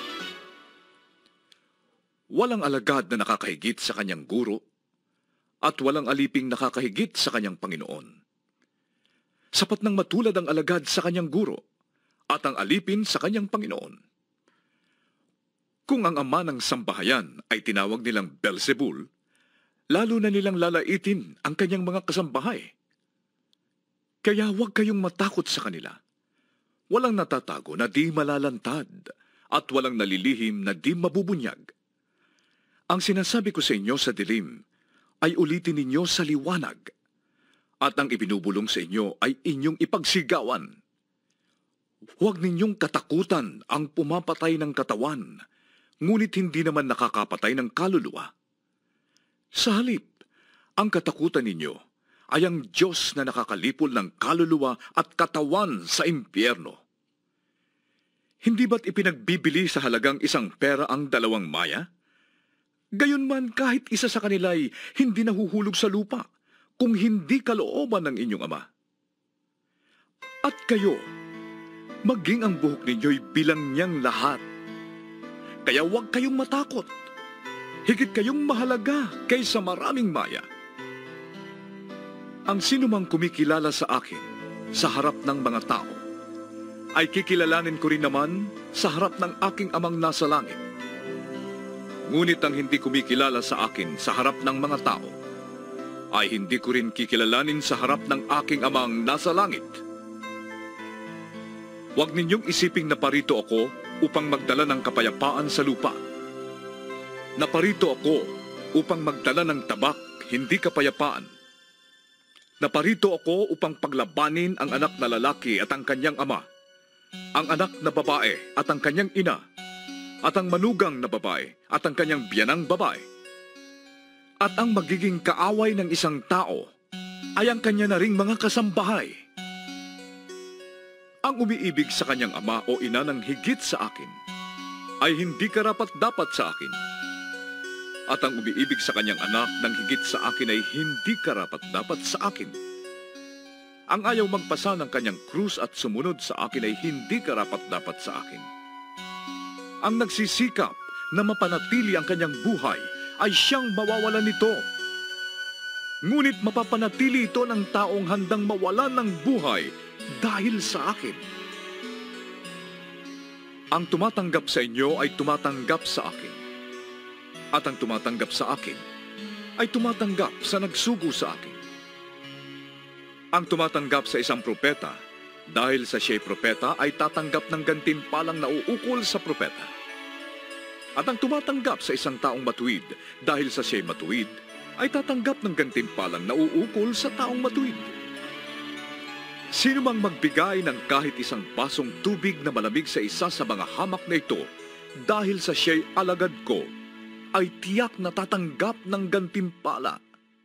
Walang alagad na nakakahigit sa kanyang guro, at walang aliping nakakahigit sa kanyang Panginoon. Sapat nang matulad ang alagad sa kanyang guro, at ang alipin sa kanyang Panginoon. Kung ang ama ng sambahayan ay tinawag nilang Beelzebul, lalo na nilang lalaitin ang kanyang mga kasambahay. Kaya huwag kayong matakot sa kanila. Walang natatago na di malalantad at walang nalilihim na di mabubunyag. Ang sinasabi ko sa inyo sa dilim ay ulitin ninyo sa liwanag, at ang ibinubulong sa inyo ay inyong ipagsigawan. Huwag ninyong katakutan ang pumapatay ng katawan, ngunit hindi naman nakakapatay ng kaluluwa. Sa halip, ang katakutan ninyo ay ang Diyos na nakakalipol ng kaluluwa at katawan sa impyerno. Hindi ba't ipinagbibili sa halagang isang pera ang 2 maya? Gayunman kahit isa sa kanila ay hindi nahuhulog sa lupa kung hindi kalooban ng inyong Ama. At kayo, maging ang buhok ninyo'y bilang niyang lahat. Kaya huwag kayong matakot. Higit kayong mahalaga kaysa maraming maya. Ang sinumang kumikilala sa akin sa harap ng mga tao, ay kikilalanin ko rin naman sa harap ng aking Amang nasa langit. Ngunit ang hindi kumikilala sa akin sa harap ng mga tao, ay hindi ko rin kikilalanin sa harap ng aking Amang nasa langit. Huwag ninyong isiping naparito ako upang magdala ng kapayapaan sa lupa. Naparito ako upang magdala ng tabak, hindi kapayapaan. Naparito ako upang paglabanin ang anak na lalaki at ang kanyang ama, ang anak na babae at ang kanyang ina, at ang manugang na babae at ang kanyang biyanang babae. At ang magiging kaaway ng isang tao ay ang kanya na ring mga kasambahay. Ang umiibig sa kanyang ama o ina ng higit sa akin ay hindi karapat-dapat sa akin. At ang umiibig sa kanyang anak ng higit sa akin ay hindi karapat-dapat sa akin. Ang ayaw magpasa ng kanyang krus at sumunod sa akin ay hindi karapat-dapat sa akin. Ang nagsisikap na mapanatili ang kanyang buhay ay siyang mawawalan nito. Ngunit mapapanatili ito ng taong handang mawalan ng buhay dahil sa akin. Ang tumatanggap sa inyo ay tumatanggap sa akin. At ang tumatanggap sa akin ay tumatanggap sa nagsugo sa akin. Ang tumatanggap sa isang propeta, dahil sa siya'y propeta, ay tatanggap ng gantimpalang nauukol sa propeta. At ang tumatanggap sa isang taong matuwid, dahil sa siya'y matuwid, ay tatanggap ng gantimpalang nauukol sa taong matuwid. Sino mang magbigay ng kahit isang basong tubig na malamig sa isa sa mga hamak na ito, dahil sa siya'y alagad ko, ay tiyak na tatanggap ng gantimpala.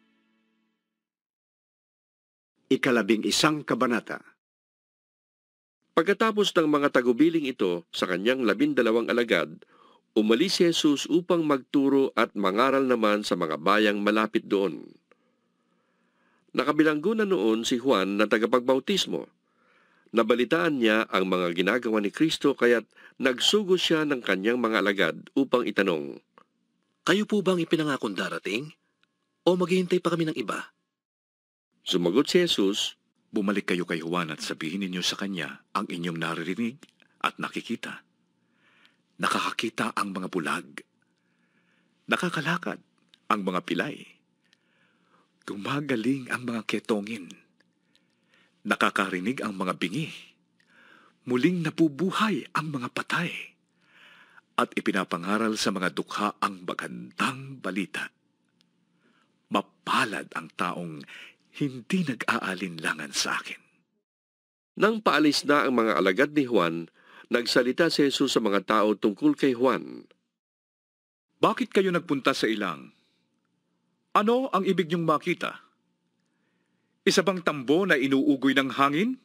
11 kabanata. Pagkatapos ng mga tagubiling ito sa kanyang 12 alagad, umalis si Jesus upang magturo at mangaral naman sa mga bayang malapit doon. Nakabilanggo na noon si Juan na tagapagbautismo. Nabalitaan niya ang mga ginagawa ni Kristo kaya't nagsugo siya ng kanyang mga alagad upang itanong, Kayo po bang ipinangakong darating? O maghihintay pa kami ng iba? Sumagot si Jesus, Bumalik kayo kay Juan at sabihin ninyo sa kanya ang inyong naririnig at nakikita. Nakakakita ang mga bulag. Nakakalakad ang mga pilay. Gumagaling ang mga ketongin. Nakakarinig ang mga bingi. Muling nabubuhay ang mga patay. At ipinapangaral sa mga dukha ang magandang balita. Mapalad ang taong hindi nag-aalinlangan sa akin. Nang paalis na ang mga alagad ni Juan, nagsalita si Jesus sa mga tao tungkol kay Juan. Bakit kayo nagpunta sa ilang? Ano ang ibig niyong makita? Isa bang tambo na inuugoy ng hangin?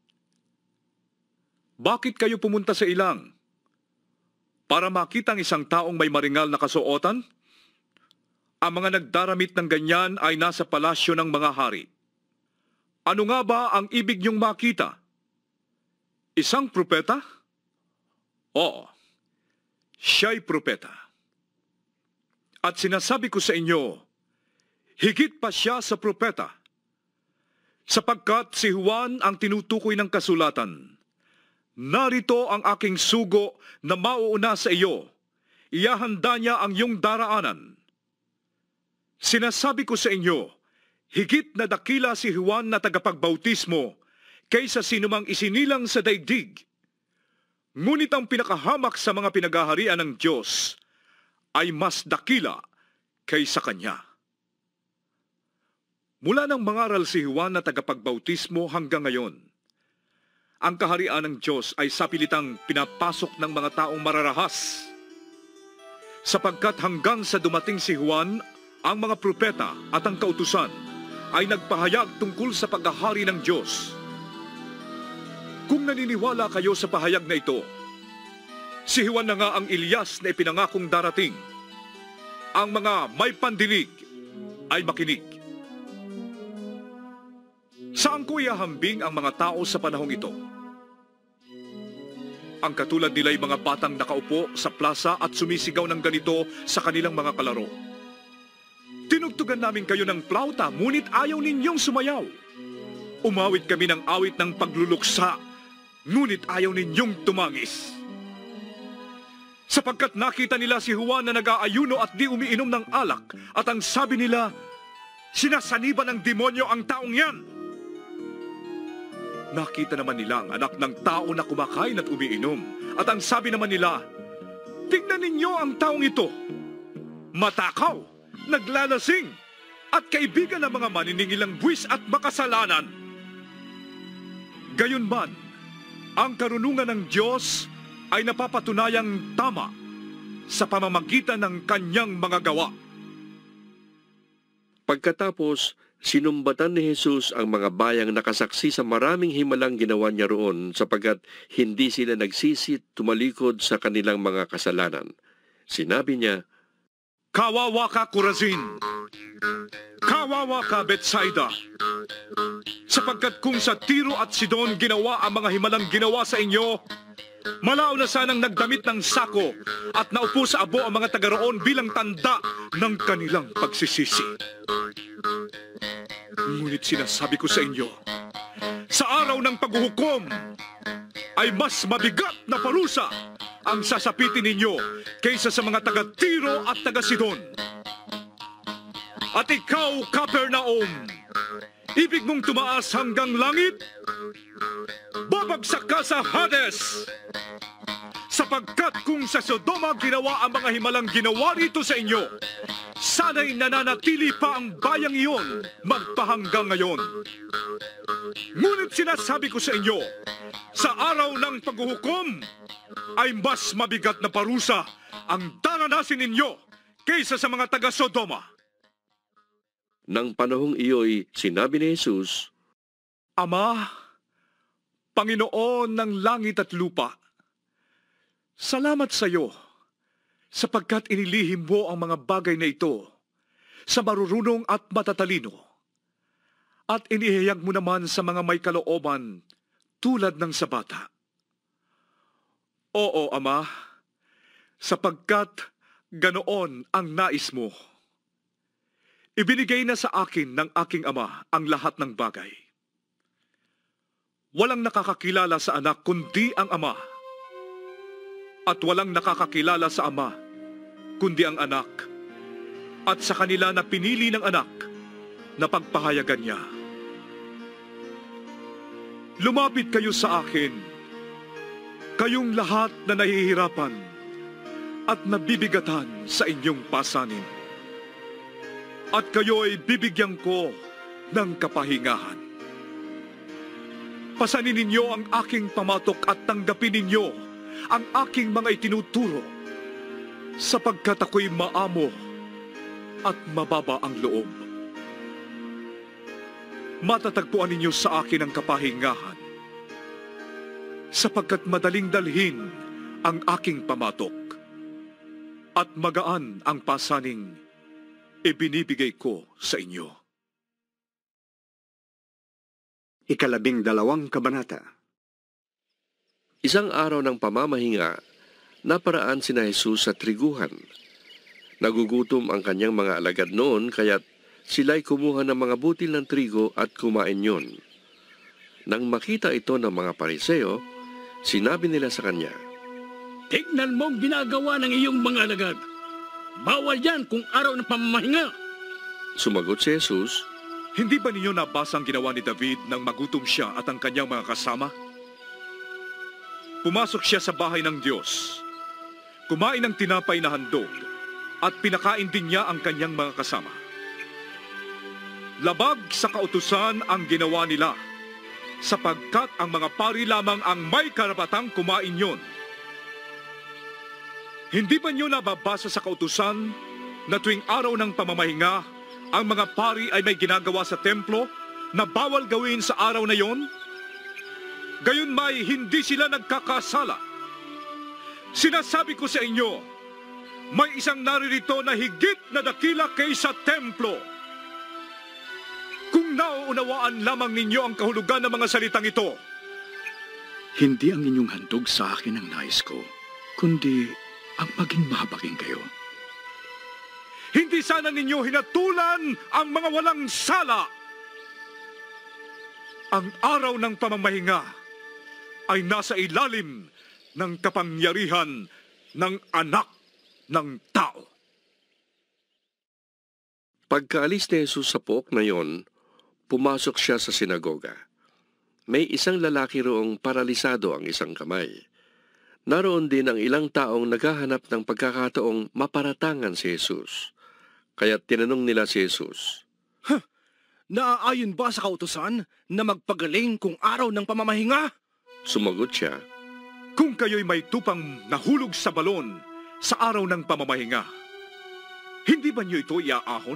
Bakit kayo pumunta sa ilang? Para makita ang isang taong may maringal na kasuotan? Ang mga nagdaramit ng ganyan ay nasa palasyo ng mga hari. Ano nga ba ang ibig niyong makita? Isang propeta? Oo, siya'y propeta. At sinasabi ko sa inyo, higit pa siya sa propeta. Sapagkat si Juan ang tinutukoy ng kasulatan. Narito ang aking sugo na mauuna sa iyo. Iyahanda niya ang iyong daraanan. Sinasabi ko sa inyo, higit na dakila si Juan na tagapagbautismo kaysa sinumang isinilang sa daigdig. Ngunit ang pinakahamak sa mga pinagaharian ng Diyos ay mas dakila kaysa kanya. Mula nang mangaral si Juan na tagapagbautismo hanggang ngayon, ang kaharian ng Diyos ay sapilitang pinapasok ng mga taong mararahas. Sapagkat hanggang sa dumating si Juan, ang mga propeta at ang kautusan ay nagpahayag tungkol sa paghahari ng Diyos. Kung naniniwala kayo sa pahayag na ito, si Juan na nga ang Elias na ipinangakong darating. Ang mga may pandinig ay makinig. Saan ko ihahambing ang mga tao sa panahong ito? Ang katulad nila ay mga batang nakaupo sa plaza at sumisigaw ng ganito sa kanilang mga kalaro. Tinugtugan namin kayo ng plauta, ngunit ayaw ninyong sumayaw. Umawit kami ng awit ng pagluluksa, ngunit ayaw ninyong tumangis. Sapagkat nakita nila si Juan na nag-aayuno at di umiinom ng alak, at ang sabi nila, sinasaniban ng demonyo ang taong yan. Nakita naman nila ang anak ng tao na kumakain at umiinom, at ang sabi naman nila, tingnan ninyo ang taong ito. Matakaw, naglalasing, at kaibigan ng mga maniningil buwis at makasalanan. Gayunman, ang karunungan ng Diyos ay napapatunayang tama sa pamamagitan ng kanyang mga gawa. Pagkatapos, sinumbatan ni Jesus ang mga bayang nakasaksi sa maraming himalang ginawa niya roon sapagkat hindi sila nagsisit tumalikod sa kanilang mga kasalanan. Sinabi niya, Kawawa ka, Corazin! Kawawa ka, Bethsaida! Sapagkat kung sa Tiro at Sidon ginawa ang mga himalang ginawa sa inyo, malao na sanang nagdamit ng sako at naupo sa abo ang mga taga-roon bilang tanda ng kanilang pagsisisi. Ngunit sinasabi ko sa inyo, sa araw ng paghuhukom ay mas mabigat na parusa ang sasapitin ninyo kaysa sa mga taga-Tiro at taga-Sidon. At ikaw, Capernaum, ibig mong tumaas hanggang langit? Babagsak ka sa Hades! Sapagkat kung sa Sodoma ginawa ang mga himalang ginawa rito sa inyo, sana'y nananatili pa ang bayang iyon magpahanggang ngayon. Ngunit sinasabi ko sa inyo, sa araw ng paghuhukom, ay mas mabigat na parusa ang daranasin ninyo kaysa sa mga taga-Sodoma. Nang panahong iyo'y sinabi ni Jesus, Ama, Panginoon ng langit at lupa, salamat sa iyo sapagkat inilihim mo ang mga bagay na ito sa marurunong at matatalino at inihayag mo naman sa mga may kalooban tulad ng sa bata. Oo, Ama, sapagkat ganoon ang nais mo. Ibinigay na sa akin ng aking Ama ang lahat ng bagay. Walang nakakakilala sa anak kundi ang Ama. At walang nakakakilala sa Ama kundi ang anak. At sa kanila na pinili ng anak na pagpahayagan niya. Lumapit kayo sa akin, kayong lahat na nahihirapan at nabibigatan sa inyong pasanin. At kayo ay bibigyan ko ng kapahingahan. Pasanin ninyo ang aking pamatok at tanggapin ninyo ang aking mga itinuturo, sapagkat ako'y maamo at mababa ang loob. Matatagpuan ninyo sa akin ang kapahingahan, sapagkat madaling dalhin ang aking pamatok at magaan ang pasaning ibinibigay ko sa inyo. 12 kabanata. Isang araw ng pamamahinga, naparaan sina Jesus sa triguhan. Nagugutom ang kanyang mga alagad noon, kaya't sila'y kumuha ng mga butil ng trigo at kumain yon. Nang makita ito ng mga Pariseo, sinabi nila sa kanya, Tignan mo ang ginagawa ng iyong mga alagad. Bawal yan kung araw ng pamamahinga. Sumagot si Jesus, Hindi ba ninyo nabasa ang ginawa ni David nang magutom siya at ang kanyang mga kasama? Pumasok siya sa bahay ng Diyos, kumain ng tinapay na handog, at pinakain din niya ang kanyang mga kasama. Labag sa kautusan ang ginawa nila, sapagkat ang mga pari lamang ang may karapatang kumain yon. Hindi ba niyo nababasa sa kautusan na tuwing araw ng pamamahinga, ang mga pari ay may ginagawa sa templo na bawal gawin sa araw na yon? Gayon may hindi sila nagkakasala. Sinasabi ko sa inyo, may isang naririto na higit na dakila kaysa templo. Kung nauunawaan lamang ninyo ang kahulugan ng mga salitang ito. Hindi ang inyong handog sa akin ang nais ko, kundi ang maging mahabagin kayo. Hindi sana ninyo hinatulan ang mga walang sala. Ang araw ng pamamahinga ay nasa ilalim ng kapangyarihan ng anak ng tao. Pagkaalis ni Jesus sa pook na yon, pumasok siya sa sinagoga. May isang lalaki roong paralisado ang isang kamay. Naroon din ang ilang taong naghahanap ng pagkakataong maparatangan si Jesus. Kaya't tinanong nila si Jesus, Naaayon ba sa kautusan na magpagaling kung araw ng pamamahinga? Sumagot siya, Kung kayo'y may tupang nahulog sa balon sa araw ng pamamahinga, hindi ba niyo ito iaahon?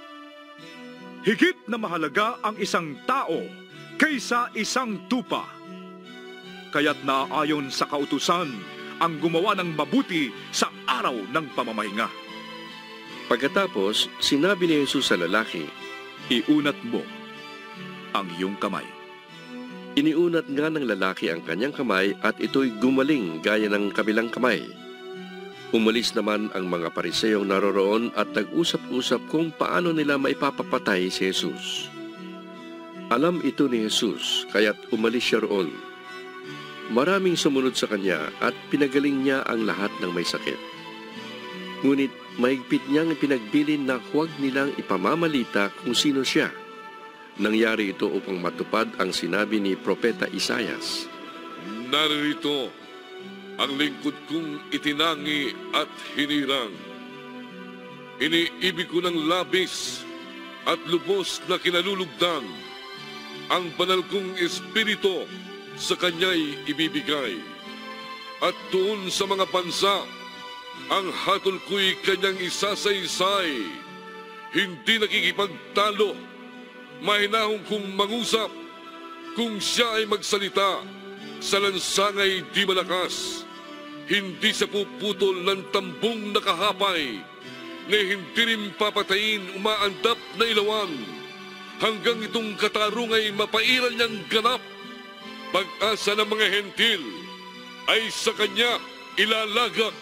Higit na mahalaga ang isang tao kaysa isang tupa. Kaya't naaayon sa kautusan ang gumawa ng mabuti sa araw ng pamamahinga. Pagkatapos, sinabi ni Jesus sa lalaki, Iunat mo ang iyong kamay. Iniunat nga ng lalaki ang kanyang kamay at ito'y gumaling gaya ng kabilang kamay. Umalis naman ang mga Pariseyong naroroon at nag-usap-usap kung paano nila maipapapatay si Jesus. Alam ito ni Jesus, kaya't umalis siya roon. Maraming sumunod sa kanya at pinagaling niya ang lahat ng may sakit. Ngunit mahigpit niyang pinagbilin na huwag nilang ipamamalita kung sino siya. Nangyari ito upang matupad ang sinabi ni Propeta Isaias. Naririto ang lingkod kong itinangi at hinirang. Iniibig ko ng labis at lubos na kinalulugdan. Ang banal kong espiritu sa kanya'y ibibigay. At doon sa mga bansa, ang hatol ko'y kanyang isasaysay. Hindi nakikipagtalo, mahinahong kong mangusap. Kung siya ay magsalita, sa lansangay di malakas. Hindi sa puputol ng tambong nakahapay, na hindi rin papatayin umaandap na ilawan. Hanggang itong katarungay mapairan niyang ganap. pag-asa ng mga hentil ay sa kanya ilalagak.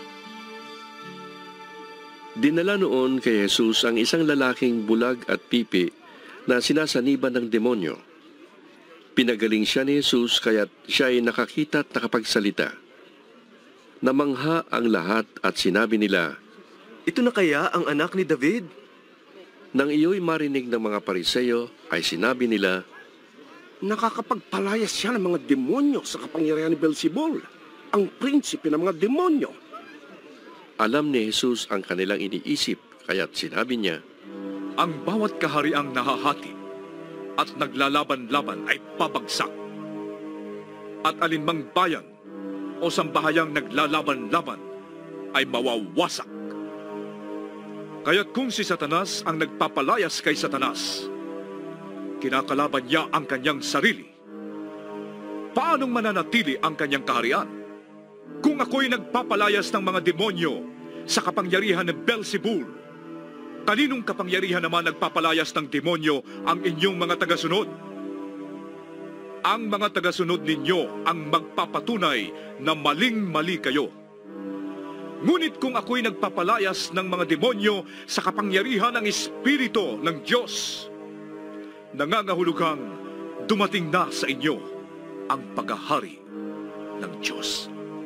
Dinala noon kay Jesus ang isang lalaking bulag at pipi na sinasaniban ng demonyo. Pinagaling siya ni Jesus kaya't siya ay nakakita at nakapagsalita. Namangha ang lahat at sinabi nila, "Ito na kaya ang anak ni David?" Nang iyo'y marinig ng mga Pariseo ay sinabi nila, "Nakakapagpalayas siya ng mga demonyo sa kapangyarihan ni Beelzebul, ang prinsipe ng mga demonyo." Alam ni Jesus ang kanilang iniisip, kaya't sinabi niya, "Ang bawat kahariang nahahati at naglalaban-laban ay pabagsak. At alinmang bayan o sambahayang naglalaban-laban ay mawawasak. Kaya't kung si Satanas ang nagpapalayas kay Satanas, kinakalaban niya ang kanyang sarili. Paanong mananatili ang kanyang kaharian? Kung ako'y nagpapalayas ng mga demonyo sa kapangyarihan ng Beelzebul, kaninong kapangyarihan naman nagpapalayas ng demonyo ang inyong mga tagasunod? Ang mga tagasunod ninyo ang magpapatunay na maling-mali kayo. Ngunit kung ako'y nagpapalayas ng mga demonyo sa kapangyarihan ng Espiritu ng Diyos, nangangahulugang dumating na sa inyo ang paghahari ng Diyos.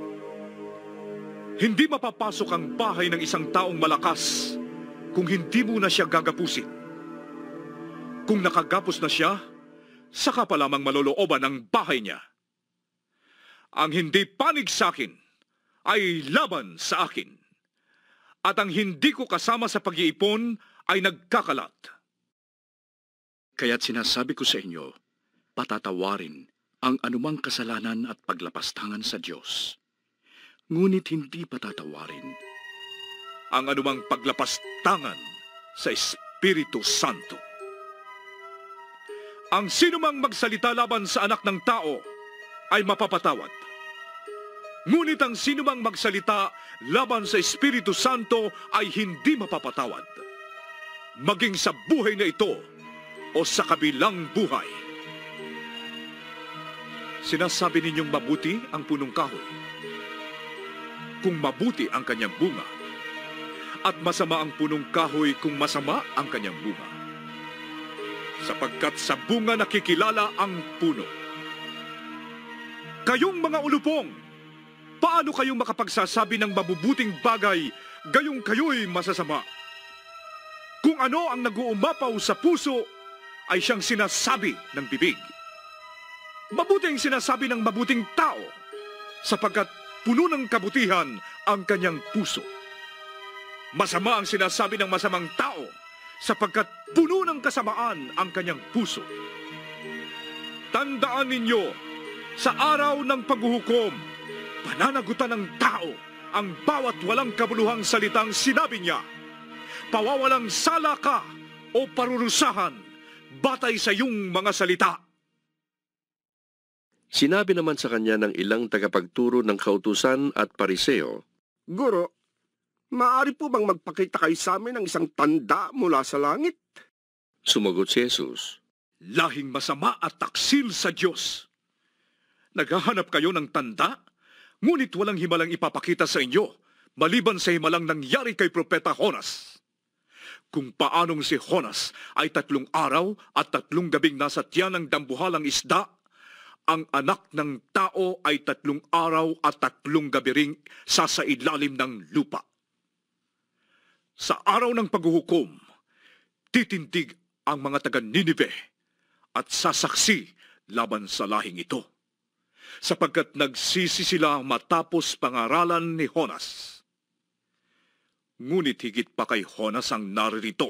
Hindi mapapasok ang bahay ng isang taong malakas kung hindi mo na siya gagapusin. Kung nakagapos na siya, saka pa lamang malolooban ang bahay niya. Ang hindi panig sa akin ay laban sa akin, at ang hindi ko kasama sa pag-iipon ay nagkakalat. Kaya't sinasabi ko sa inyo, patatawarin ang anumang kasalanan at paglapastangan sa Diyos. Ngunit hindi patatawarin ang anumang paglapastangan sa Espiritu Santo. Ang sinumang magsalita laban sa anak ng tao ay mapapatawad. Ngunit ang sinumang magsalita laban sa Espiritu Santo ay hindi mapapatawad, maging sa buhay na ito o sa kabilang buhay. Sinasabi ninyong mabuti ang punong kahoy kung mabuti ang kanyang bunga, at masama ang punong kahoy kung masama ang kanyang bunga. Sapagkat sa bunga nakikilala ang puno. Kayong mga ulupong, paano kayong makapagsasabi ng mabubuting bagay gayong kayo'y masasama? Kung ano ang nag-uumapaw sa puso ay siyang sinasabi ng bibig. Mabuting sinasabi ng mabuting tao, sapagkat puno ng kabutihan ang kanyang puso. Masama ang sinasabi ng masamang tao, sapagkat puno ng kasamaan ang kanyang puso. Tandaan ninyo, sa araw ng paghuhukom, pananagutan ng tao ang bawat walang kabuluhang salitang sinabi niya. Pawawalang sala ka o parurusahan batay sa iyong mga salita. Sinabi naman sa kanya ng ilang tagapagturo ng kautusan at Pariseo, "Guro, maaari po bang magpakita kayo sa amin ng isang tanda mula sa langit?" Sumagot si Jesus, "Lahing masama at taksil sa Diyos. Naghahanap kayo ng tanda, ngunit walang himalang ipapakita sa inyo, maliban sa himalang nangyari kay Propeta Jonas. Kung paanong si Jonas ay 3 araw at 3 gabing nasa tiyan ng dambuhalang isda, ang anak ng tao ay 3 araw at 3 gabi ring sasailalim ng lupa. Sa araw ng paghuhukom, titindig ang mga taga-Ninive at sasaksi laban sa lahing ito, sapagkat nagsisi sila matapos pangaralan ni Jonas. Ngunit higit pa kay Jonas ang naririto.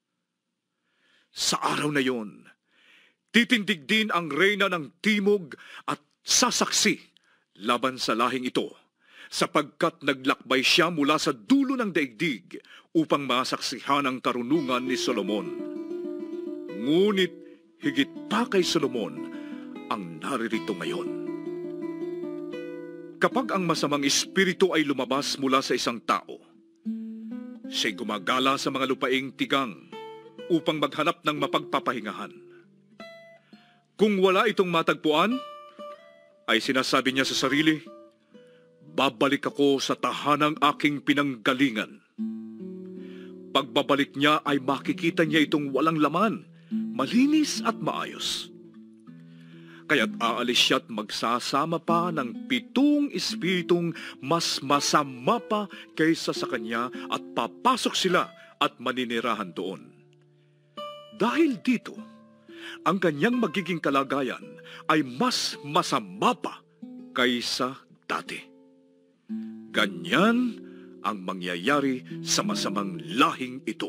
Sa araw na yon, titindig din ang reyna ng timog at sasaksi laban sa lahing ito, sapagkat naglakbay siya mula sa dulo ng daigdig upang masaksihan ang karunungan ni Solomon. Ngunit higit pa kay Solomon ang naririto ngayon. Kapag ang masamang espiritu ay lumabas mula sa isang tao, siya'y gumagala sa mga lupaing tigang upang maghanap ng mapagpapahingahan. Kung wala itong matagpuan, ay sinasabi niya sa sarili, babalik ako sa tahanang aking pinanggalingan. Pagbabalik niya ay makikita niya itong walang laman, malinis at maayos. Kaya't aalis siya at magsasama pa ng 7 espiritong mas masama pa kaysa sa kanya at papasok sila at maninirahan doon. Dahil dito, ang kanyang magiging kalagayan ay mas masama pa kaysa dati. Ganyan ang mangyayari sa masamang lahing ito.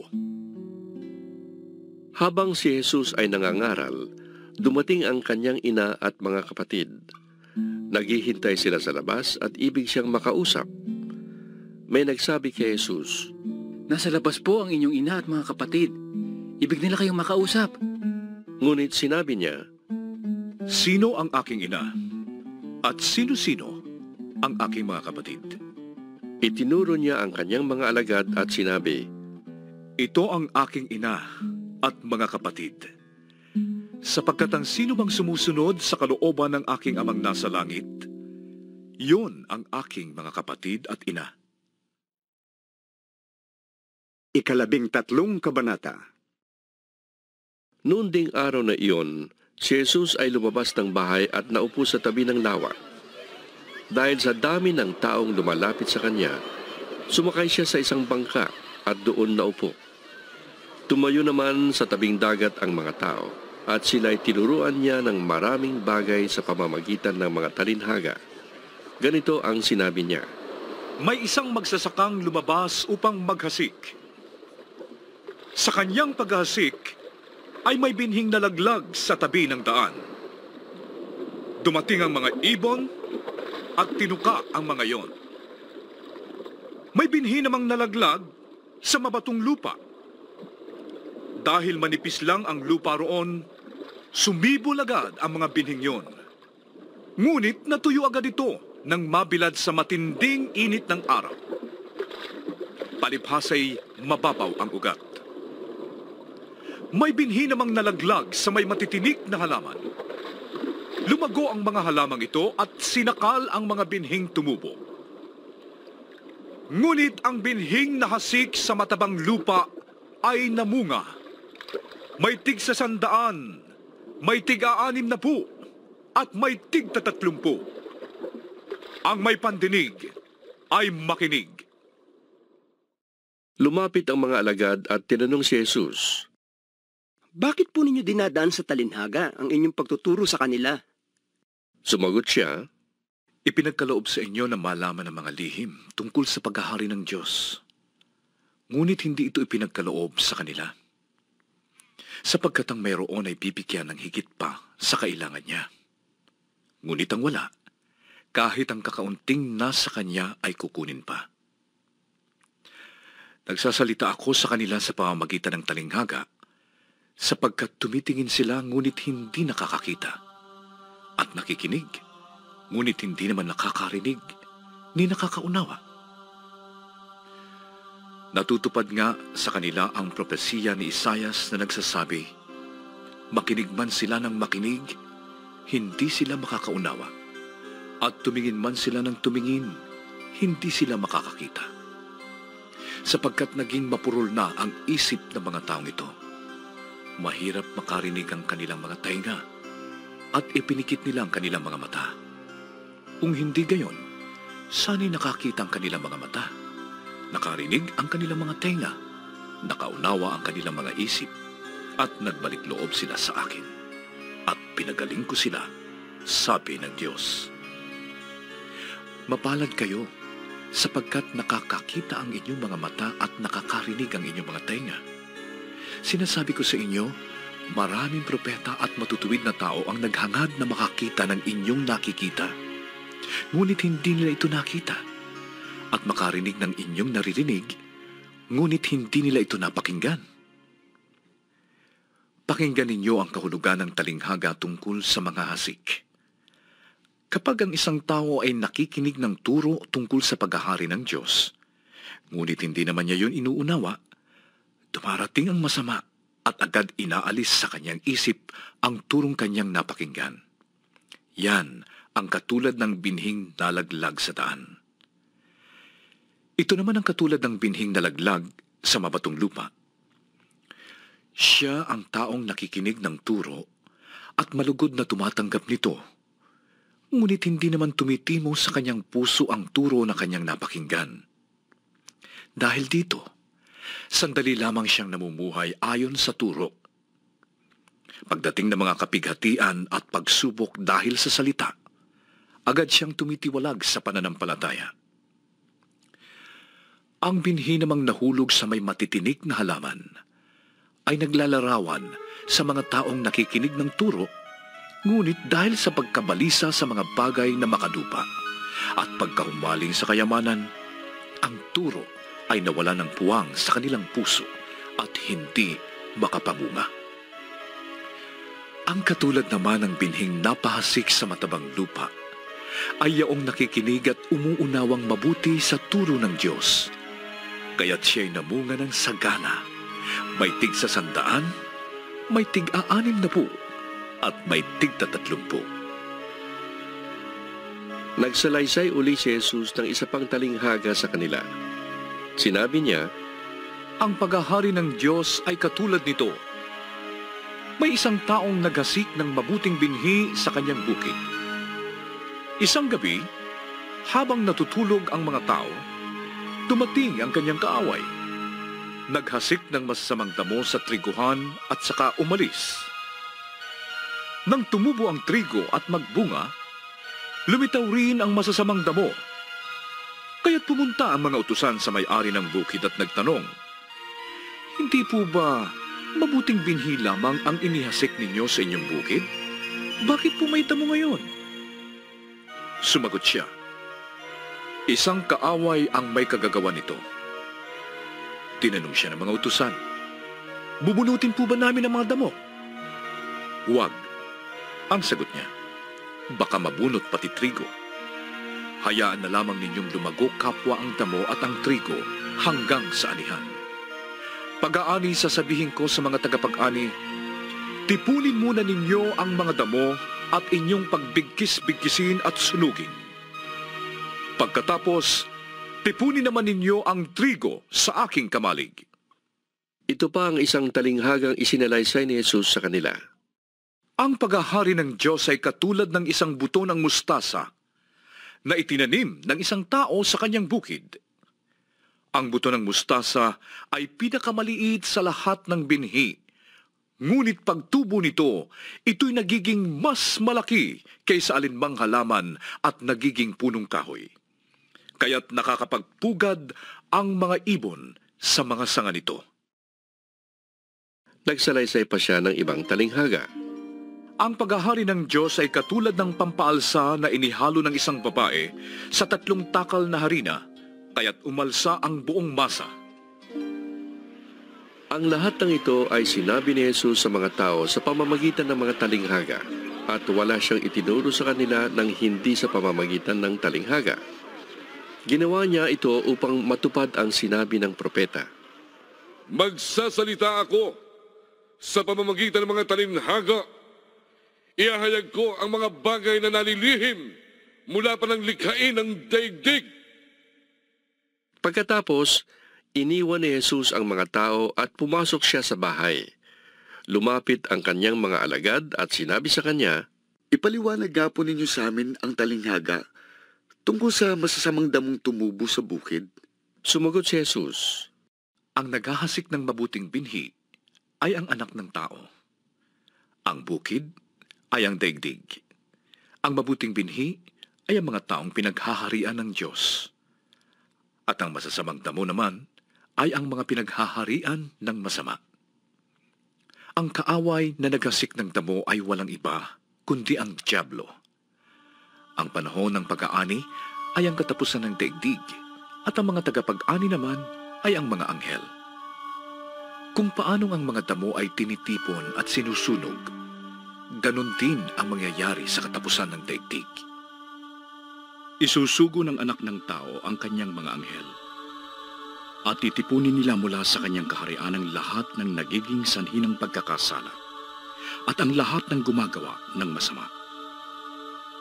Habang si Jesus ay nangangaral, dumating ang kanyang ina at mga kapatid. Naghihintay sila sa labas at ibig siyang makausap. May nagsabi kay Jesus, "Nasa labas po ang inyong ina at mga kapatid. Ibig nila kayong makausap." Ngunit sinabi niya, "Sino ang aking ina? At sino-sino ang aking mga kapatid?" Itinuro niya ang kanyang mga alagad at sinabi, "Ito ang aking ina at mga kapatid. Sapagkat ang sino bang sumusunod sa kalooban ng aking amang nasa langit, yun ang aking mga kapatid at ina." 13 kabanata. Noon ding araw na iyon, si Jesus ay lumabas ng bahay at naupo sa tabi ng lawa. Dahil sa dami ng taong lumalapit sa kanya, sumakay siya sa isang bangka at doon naupo. Tumayo naman sa tabing dagat ang mga tao, at sila'y tinuruan niya ng maraming bagay sa pamamagitan ng mga talinhaga. Ganito ang sinabi niya, "May isang magsasakang lumabas upang maghasik. Sa kanyang paghasik ay may binhing nalaglag sa tabi ng daan. Dumating ang mga ibon at tinuka ang mga iyon. May binhi namang nalaglag sa mabatong lupa. Dahil manipis lang ang lupa roon, sumibol agad ang mga binhing yon. Ngunit natuyo agad ito nang mabilad sa matinding init ng araw. Palibhasa'y mababaw ang ugat. May binhi namang nalaglag sa may matitinik na halaman. Lumago ang mga halamang ito at sinakal ang mga binhing tumubo. Ngunit ang binhing nahasik sa matabang lupa ay namunga. May tig 100, may tig 60, at may tig 30. Ang may pandinig ay makinig." Lumapit ang mga alagad at tinanong si Jesus, "Bakit po ninyo dinadaan sa talinhaga ang inyong pagtuturo sa kanila?" Sumagot siya, "Ipinagkaloob sa inyo na malaman ang mga lihim tungkol sa paghahari ng Diyos. Ngunit hindi ito ipinagkaloob sa kanila. Sapagkat ang mayroon ay bibigyan ng higit pa sa kailangan niya. Ngunit ang wala, kahit ang kakaunting nasa kanya ay kukunin pa. Nagsasalita ako sa kanila sa pamamagitan ng talinghaga, sapagkat tumitingin sila ngunit hindi nakakakita, at nakikinig, ngunit hindi naman nakakarinig ni nakakaunawa. Natutupad nga sa kanila ang propesiya ni Isaias na nagsasabi, makinig man sila ng makinig, hindi sila makakaunawa, at tumingin man sila ng tumingin, hindi sila makakakita. Sapagkat naging mapurol na ang isip ng mga taong ito, mahirap makarinig ang kanilang mga tainga, at ipinikit nila ang kanilang mga mata. Kung hindi gayon, sana'y nakakita ang kanilang mga mata, nakarinig ang kanilang mga tenga, nakaunawa ang kanilang mga isip, at nagbalik loob sila sa akin, at pinagaling ko sila, sabi ng Diyos. Mapalad kayo, sapagkat nakakakita ang inyong mga mata at nakakarinig ang inyong mga tenga. Sinasabi ko sa inyo, maraming propeta at matutuwid na tao ang naghangad na makakita ng inyong nakikita, ngunit hindi nila ito nakita, at makarinig ng inyong naririnig, ngunit hindi nila ito napakinggan. Pakinggan ninyo ang kahulugan ng talinghaga tungkol sa mga hasik. Kapag ang isang tao ay nakikinig ng turo tungkol sa paghahari ng Diyos, ngunit hindi naman niya yun inuunawa, dumarating ang masama at agad inaalis sa kanyang isip ang turong kanyang napakinggan. Yan ang katulad ng binhing nalaglag sa daan. Ito naman ang katulad ng binhing nalaglag sa mabatong lupa. Siya ang taong nakikinig ng turo at malugod na tumatanggap nito, ngunit hindi naman tumitimo sa kanyang puso ang turo na kanyang napakinggan. Dahil dito, sandali lamang siyang namumuhay ayon sa turo. Pagdating ng mga kapighatian at pagsubok dahil sa salita, agad siyang tumitiwalag sa pananampalataya. Ang binhi namang nahulog sa may matitinik na halaman ay naglalarawan sa mga taong nakikinig ng turo, ngunit dahil sa pagkabalisa sa mga bagay na makadupa at pagkahumaling sa kayamanan, ang turo ay nawala ng puwang sa kanilang puso at hindi makapamunga. Ang katulad naman ng binhing napahasik sa matabang lupa ay yaong nakikinig at umuunawang mabuti sa turo ng Diyos. Kaya't siya'y namunga ng sagana, may tig sa 100, may tig 60, at may tig 30. Nagsalaysay uli si Jesus ng isa pang talinghaga sa kanila. Sinabi niya, ang paghahari ng Diyos ay katulad nito. May isang taong naghasik ng mabuting binhi sa kanyang bukid. Isang gabi, habang natutulog ang mga tao, dumating ang kanyang kaaway. Naghasik ng masasamang damo sa triguhan at saka umalis. Nang tumubo ang trigo at magbunga, lumitaw rin ang masasamang damo. Kaya't pumunta ang mga utusan sa may-ari ng bukid at nagtanong, hindi po ba mabuting binhi lamang ang inihasik ninyo sa inyong bukid? Bakit po may damo ngayon? Sumagot siya, isang kaaway ang may kagagawa nito. Tinanong siya ng mga utusan, bubunutin po ba namin ang mga damo? Huwag. Ang sagot niya, baka mabunot pati trigo. Hayaan na lamang ninyong lumago kapwa ang damo at ang trigo hanggang sa anihan. Pag-aani sasabihin ko sa mga tagapag-ani, tipunin muna ninyo ang mga damo at inyong pagbigkis-bigkisin at sunugin. Pagkatapos, tipunin naman ninyo ang trigo sa aking kamalig. Ito pa ang isang talinghagang isinalaysay ni Jesus sa kanila. Ang paghahari ng Diyos ay katulad ng isang buto ng mustasa na itinanim ng isang tao sa kanyang bukid. Ang buto ng mustasa ay pinakamaliit sa lahat ng binhi, ngunit pagtubo nito, ito'y nagiging mas malaki kaysa alinmang halaman at nagiging punong kahoy. Kaya't nakakapagpugad ang mga ibon sa mga sanga nito. Nagsalaysay pa siya ng ibang talinghaga. Ang paghahari ng Diyos ay katulad ng pampaalsa na inihalo ng isang babae sa 3 takal na harina, kaya't umalsa ang buong masa. Ang lahat ng ito ay sinabi ni Jesus sa mga tao sa pamamagitan ng mga talinghaga, at wala siyang itinuro sa kanila ng hindi sa pamamagitan ng talinghaga. Ginawa niya ito upang matupad ang sinabi ng propeta. Magsasalita ako sa pamamagitan ng mga talinghaga. Iahayag ko ang mga bagay na nalilihim mula pa ng likhain ng daigdig. Pagkatapos, iniwan ni Jesus ang mga tao at pumasok siya sa bahay. Lumapit ang kanyang mga alagad at sinabi sa kanya, ipaliwanag nga po ninyo sa amin ang talinghaga tungkol sa masasamang damong tumubo sa bukid. Sumagot si Jesus, ang naghahasik ng mabuting binhi ay ang anak ng tao. Ang bukid ay ang daigdig. Ang mabuting binhi ay ang mga taong pinaghaharian ng Diyos. At ang masasamang damo naman ay ang mga pinaghaharian ng masama. Ang kaaway na naghasik ng damo ay walang iba, kundi ang dyablo. Ang panahon ng pag-aani ay ang katapusan ng daigdig, at ang mga tagapag-ani naman ay ang mga anghel. Kung paanong ang mga damo ay tinitipon at sinusunog, ganon din ang mangyayari sa katapusan ng daigdig. Isusugo ng anak ng tao ang kanyang mga anghel, at titipunin nila mula sa kanyang kaharian ang lahat ng nagiging sanhi ng pagkakasala, at ang lahat ng gumagawa ng masama.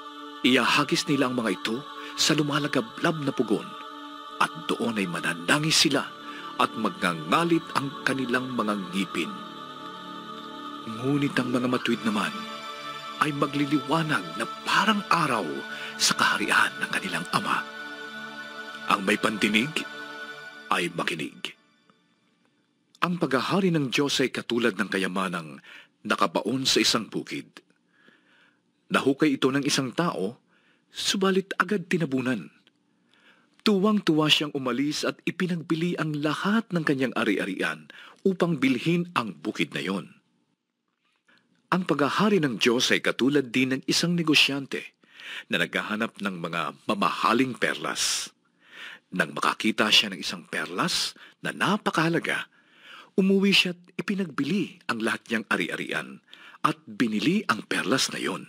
Iahagis nila ang mga ito sa lumalagablab na pugon, at doon ay mananangis sila at magngangalit ang kanilang mga ngipin. Ngunit ang mga matuwid naman ay magliliwanag na parang araw sa kaharian ng kanilang Ama. Ang may pandinig ay makinig. Ang paghahari ng Diyos ay katulad ng kayamanang nakabaon sa isang bukid. Nahukay ito ng isang tao, subalit agad tinabunan. Tuwang-tuwa siyang umalis at ipinagbili ang lahat ng kanyang ari-arian upang bilhin ang bukid na yon. Ang paghahari ng Diyos ay katulad din ng isang negosyante na naghahanap ng mga mamahaling perlas. Nang makakita siya ng isang perlas na napakahalaga, umuwi siya at ipinagbili ang lahat niyang ari-arian at binili ang perlas na yon.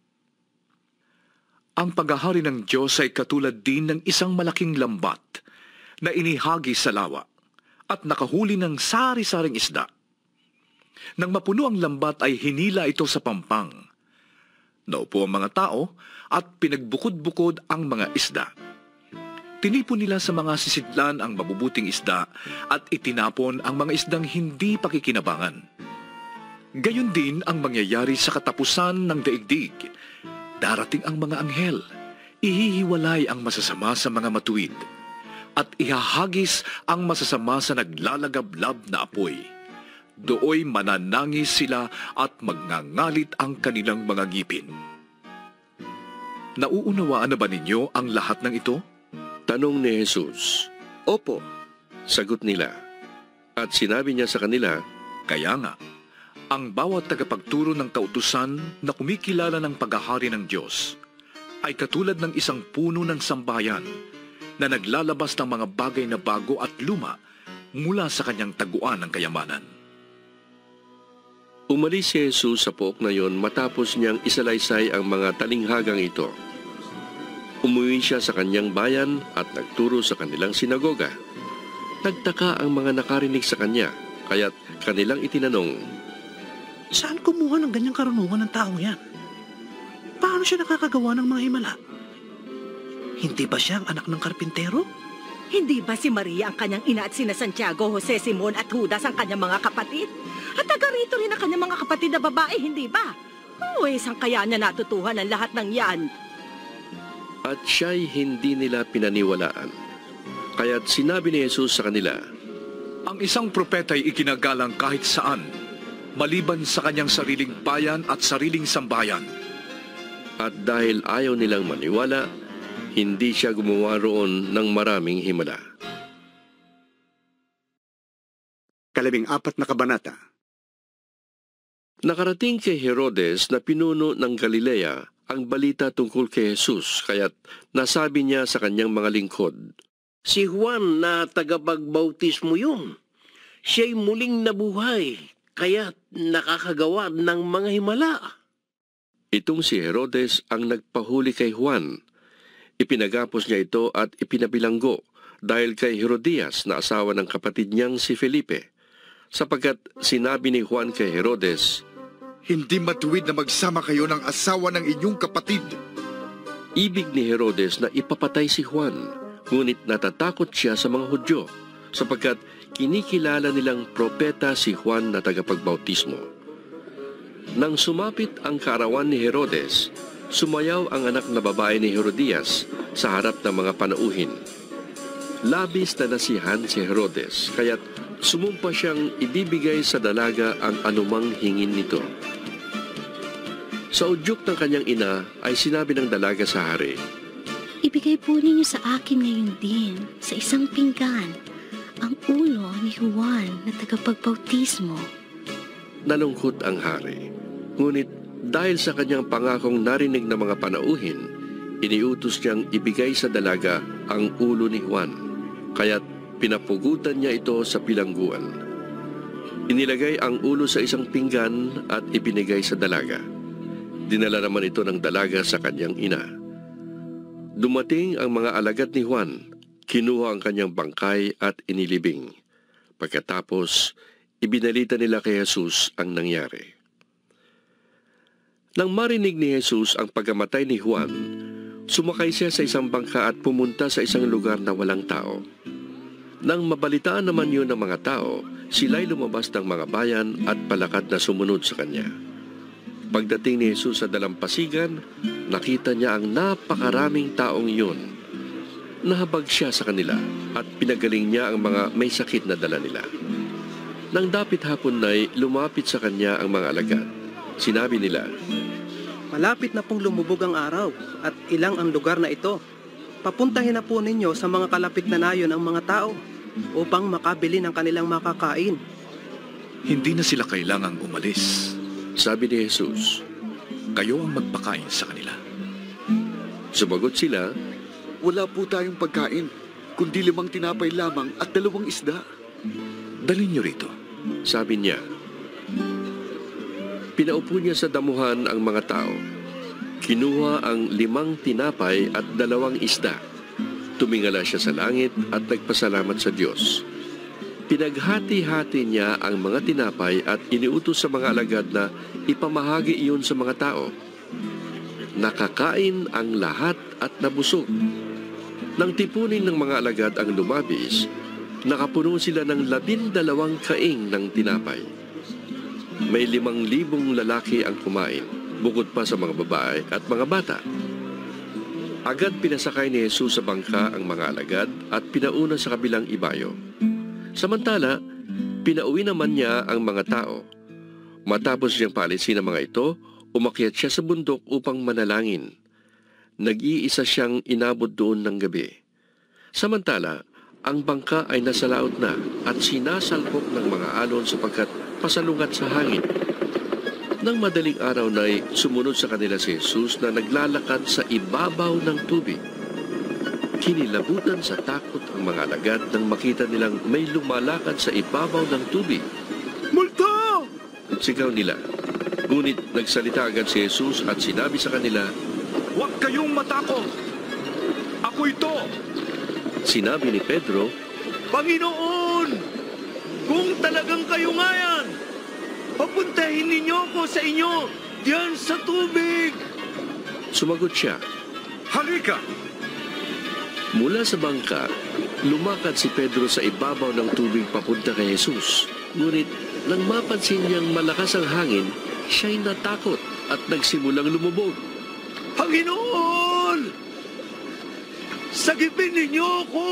Ang paghahari ng Diyos ay katulad din ng isang malaking lambat na inihagi sa lawa at nakahuli ng sari-saring isda. Nang mapuno ang lambat ay hinila ito sa pampang. Naupo ang mga tao at pinagbukod-bukod ang mga isda. Tinipon nila sa mga sisidlan ang mabubuting isda at itinapon ang mga isdang hindi pakikinabangan. Gayon din ang mangyayari sa katapusan ng daigdig. Darating ang mga anghel, ihihiwalay ang masasama sa mga matuwid, at ihahagis ang masasama sa naglalagablab na apoy. Dooy mananangis sila at magngangalit ang kanilang mga ngipin. Nauunawaan na ba ninyo ang lahat ng ito? Tanong ni Jesus. Opo. Sagot nila. At sinabi niya sa kanila, Kaya nga, ang bawat tagapagturo ng kautusan na kumikilala ng paghahari ng Diyos ay katulad ng isang puno ng sambayan na naglalabas ng mga bagay na bago at luma mula sa kanyang taguan ng kayamanan. Umalis si Jesus sa pook na yon matapos niyang isalaysay ang mga talinghagang ito. Umuwi siya sa kanyang bayan at nagturo sa kanilang sinagoga. Nagtaka ang mga nakarinig sa kanya, kaya't kanilang itinanong, Saan kumuha ng ganyang karunungan ng taong yan? Paano siya nakakagawa ng mga himala? Hindi ba siya ang anak ng karpintero? Hindi ba si Maria ang kanyang ina at sina Santiago, Jose, Simon at Judas ang kanyang mga kapatid? At taga rito rin ang kanyang mga kapatid na babae, hindi ba? Saan kaya niya natutuhan ang lahat ng yan? At siya'y hindi nila pinaniwalaan. Kaya't sinabi ni Jesus sa kanila, Ang isang propeta'y ikinagalang kahit saan, maliban sa kanyang sariling bayan at sariling sambayan. At dahil ayaw nilang maniwala, hindi siya gumawa roon ng maraming himala. 14 na kabanata. Nakarating kay Herodes na pinuno ng Galilea ang balita tungkol kay Jesus, kaya't nasabi niya sa kanyang mga lingkod, Si Juan na tagapagbautismo yun. Siya'y muling nabuhay, kaya't nakakagawa ng mga himala. Itong si Herodes ang nagpahuli kay Juan. Ipinagapos niya ito at ipinabilanggo dahil kay Herodias na asawa ng kapatid niyang si Felipe, sapagkat sinabi ni Juan kay Herodes, Hindi matuwid na magsama kayo ng asawa ng inyong kapatid. Ibig ni Herodes na ipapatay si Juan, ngunit natatakot siya sa mga Hudyo, sapagkat kinikilala nilang propeta si Juan na tagapagbautismo. Nang sumapit ang kaarawan ni Herodes, sumayaw ang anak na babae ni Herodias sa harap ng mga panauhin. Labis na nasihan si Herodes, kaya't sumumpa siyang ibibigay sa dalaga ang anumang hingin nito. Sa udyok ng kanyang ina ay sinabi ng dalaga sa hari, Ibigay po ninyo sa akin ngayon din, sa isang pinggan, ang ulo ni Juan na tagapagbautismo. Nalungkot ang hari, ngunit dahil sa kanyang pangakong narinig ng mga panauhin, iniutos niyang ibigay sa dalaga ang ulo ni Juan, kaya't pinapugutan niya ito sa bilangguan. Inilagay ang ulo sa isang pinggan at ibinigay sa dalaga. Dinala naman ito ng dalaga sa kanyang ina. Dumating ang mga alagad ni Juan, kinuha ang kanyang bangkay at inilibing. Pagkatapos, ibinalita nila kay Jesus ang nangyari. Nang marinig ni Jesus ang pagkamatay ni Juan, Sumakay siya sa isang bangka at pumunta sa isang lugar na walang tao. Nang mabalitaan naman yun ng mga tao, sila'y lumabas ng mga bayan at palakad na sumunod sa kanya. Pagdating ni Jesus sa dalampasigan, nakita niya ang napakaraming taong iyon. Nahabag siya sa kanila at pinagaling niya ang mga may sakit na dala nila. Nang dapit hapon na'y lumapit sa kanya ang mga alagad. Sinabi nila, "Malapit na pong lumubog ang araw at ilang ang lugar na ito. Papuntahin na po ninyo sa mga kalapit na nayon ang mga tao upang makabili ng kanilang makakain." Hindi na sila kailangang umalis. Sabi ni Jesus, "Kayo ang magpakain sa kanila." Sumagot sila, "Wala po tayong pagkain, kundi 5 tinapay lamang at 2 isda." "Dalhin niyo rito," sabi niya. Pinaupo niya sa damuhan ang mga tao. Kinuha ang 5 tinapay at 2 isda. Tumingala siya sa langit at nagpasalamat sa Diyos. Pinaghati-hati niya ang mga tinapay at iniutos sa mga alagad na ipamahagi iyon sa mga tao. Nakakain ang lahat at nabusog. Nang tipunin ng mga alagad ang lumabis, nakapuno sila ng 12 kaing ng tinapay. May 5,000 lalaki ang kumain, bukod pa sa mga babae at mga bata. Agad pinasakay ni Jesus sa bangka ang mga alagad at pinauna sa kabilang ibayo. Samantala, pinauwi naman niya ang mga tao. Matapos niyang paalisin ang mga ito, umakyat siya sa bundok upang manalangin. Nag-iisa siyang inabot doon ng gabi. Samantala, ang bangka ay nasa laot na at sinasalpok ng mga alon sapagkat pasalungat sa hangin. Nang madaling araw na'y sumunod sa kanila si Jesus na naglalakad sa ibabaw ng tubig. Kinilabutan sa takot ang mga alagad nang makita nilang may lumalakad sa ibabaw ng tubig. "Multo!" Sigaw nila. Ngunit nagsalita agad si Jesus at sinabi sa kanila, "Huwag kayong matakot! Ako ito!" Sinabi ni Pedro, "Panginoon, kung talagang kayo nga yan, papuntahin ninyo ako sa inyo diyan sa tubig." Sumagot siya, "Halika!" Mula sa bangka, lumakad si Pedro sa ibabaw ng tubig papunta kay Jesus. Ngunit nang mapansin niyang malakas ang hangin, siya'y natakot at nagsimulang lumubog. "Panginoon, sagipin ninyo ako!"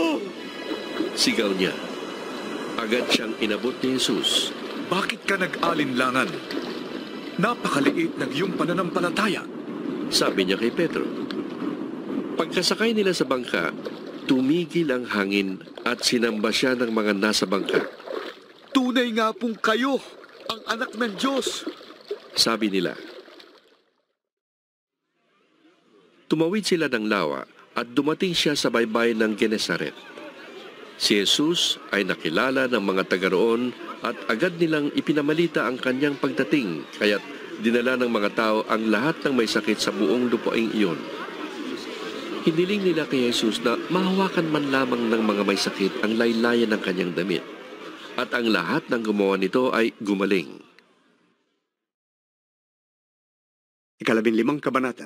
Sigaw niya. Agad siyang inabot ni Jesus. "Bakit ka nag-alinlangan? Napakaliit ng iyong pananampalataya," sabi niya kay Pedro. Pagkasakay nila sa bangka, tumigil ang hangin at sinamba siya ng mga nasa bangka. "Tunay nga pong kayo, ang anak ng Diyos," sabi nila. Tumawid sila ng lawa at dumating siya sa baybay ng Genesaret. Si Jesus ay nakilala ng mga taga roon at agad nilang ipinamalita ang kanyang pagdating, kaya't dinala ng mga tao ang lahat ng may sakit sa buong lupaing iyon. Hiniling nila kay Jesus na mahawakan man lamang ng mga may sakit ang laylayan ng kanyang damit, at ang lahat ng gumawa nito ay gumaling. 15 kabanata.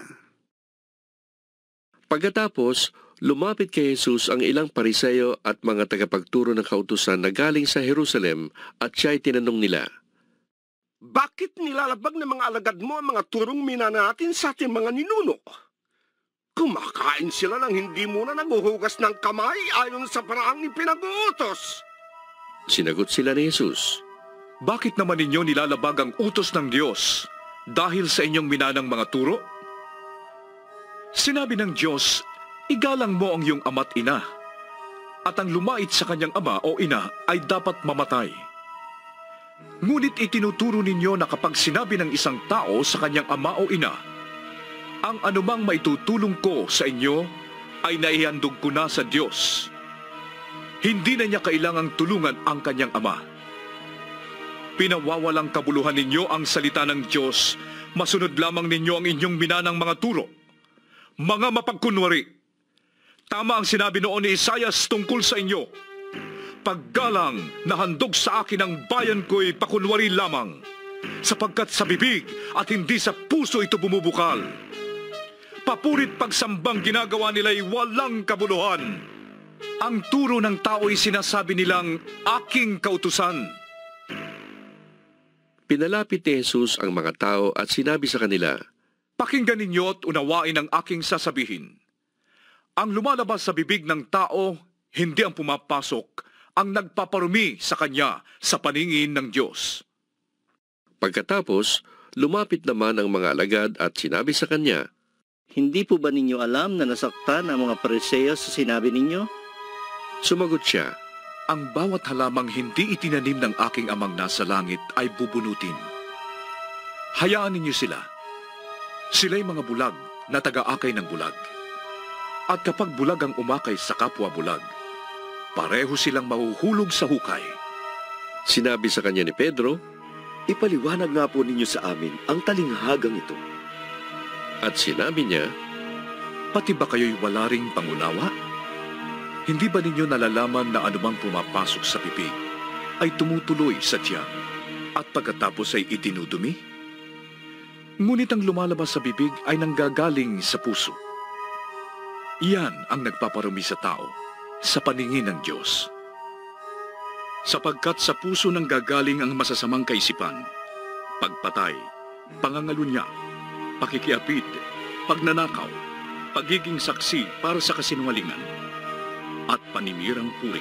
Pagkatapos, lumapit kay Jesus ang ilang Pariseo at mga tagapagturo ng kautusan na galing sa Jerusalem at siya'y tinanong nila, "Bakit nilalabag ng mga alagad mo ang mga turong mina natin sa ating mga ninuno? Kumakain sila nang hindi muna naguhugas ng kamay ayon sa paraang ipinag-uutos." Sinagot sila ni Jesus, "Bakit naman ninyo nilalabag ang utos ng Diyos dahil sa inyong minanang mga turo? Sinabi ng Diyos, igalang mo ang iyong ama't ina, at ang lumait sa kanyang ama o ina ay dapat mamatay. Ngunit itinuturo ninyo na kapag sinabi ng isang tao sa kanyang ama o ina, ang anumang maitutulong ko sa inyo ay naihandog ko na sa Diyos. Hindi na niya kailangang tulungan ang kanyang ama. Pinawawalang kabuluhan ninyo ang salita ng Diyos, masunod lamang ninyo ang inyong minanang mga turo. Mga mapagkunwari, tama ang sinabi noon ni Isaias tungkol sa inyo, paggalang na handog sa akin ang bayan ko'y pakunwari lamang, sapagkat sa bibig at hindi sa puso ito bumubukal. Papurit pagsambang ginagawa nila'y walang kabuluhan. Ang turo ng tao'y sinasabi nilang aking kautusan. Pinalapit ni Jesus ang mga tao at sinabi sa kanila, Pakinggan ninyo at unawain ang aking sasabihin. Ang lumalabas sa bibig ng tao, hindi ang pumapasok, ang nagpaparumi sa kanya sa paningin ng Diyos. Pagkatapos, lumapit naman ang mga alagad at sinabi sa kanya, Hindi po ba ninyo alam na nasaktan ang mga Pariseo sa sinabi ninyo? Sumagot siya, Ang bawat halamang hindi itinanim ng aking amang nasa langit ay bubunutin. Hayaan ninyo sila. Sila'y mga bulag na taga-akay ng bulag. At kapag bulag ang umakay sa kapwa bulag, pareho silang mahuhulog sa hukay. Sinabi sa kanya ni Pedro, Ipaliwanag nga po ninyo sa amin ang talinghagang ito. At sinabi niya, Pati ba kayo'y wala ring pangunawa? Hindi ba ninyo nalalaman na anumang pumapasok sa bibig ay tumutuloy sa tiyan at pagkatapos ay itinudumi? Ngunit ang lumalabas sa bibig ay nanggagaling sa puso. Iyan ang nagpaparumi sa tao sa paningin ng Diyos. Sapagkat sa puso nanggagaling ang masasamang kaisipan, pagpatay, pangangalunya, pakikiapid, pagnanakaw, pagiging saksi para sa kasinungalingan, at panimirang puri.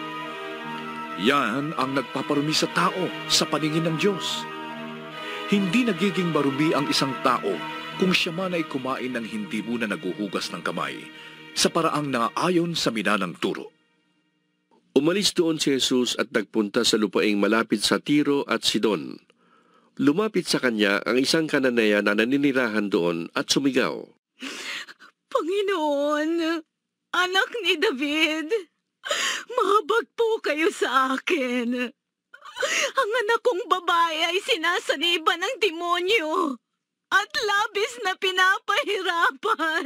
Yan ang nagpaparumi sa tao sa paningin ng Diyos. Hindi nagiging marumi ang isang tao kung siya man ay kumain ng hindi muna naguhugas ng kamay sa paraang naayon sa minanang turo. Umalis doon si Jesus at nagpunta sa lupaing malapit sa Tiro at Sidon. Lumapit sa kanya ang isang Kananea na naninirahan doon at sumigaw, Panginoon, anak ni David, mahabag po kayo sa akin. Ang anak kong babae ay sinasaniban ng demonyo at labis na pinapahirapan.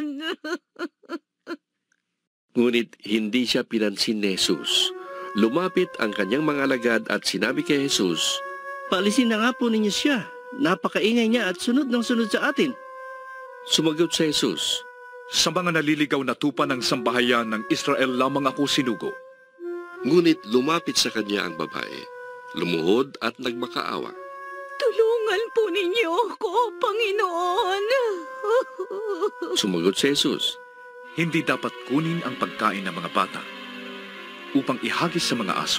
Ngunit hindi siya pinansin ni Jesus. Lumapit ang kanyang mga alagad at sinabi kay Jesus, Paalisin na nga po ninyo siya. Napakaingay niya at sunod ng sunod sa atin. Sumagot sa Jesus, Sa mga naliligaw na tupa ng sambahayan ng Israel lamang ako sinugo. Ngunit lumapit sa kanya ang babae, lumuhod at nagmakaawa. Tulungan po ninyo ako, Panginoon. Sumagot si Jesus, Hindi dapat kunin ang pagkain ng mga bata upang ihagis sa mga aso.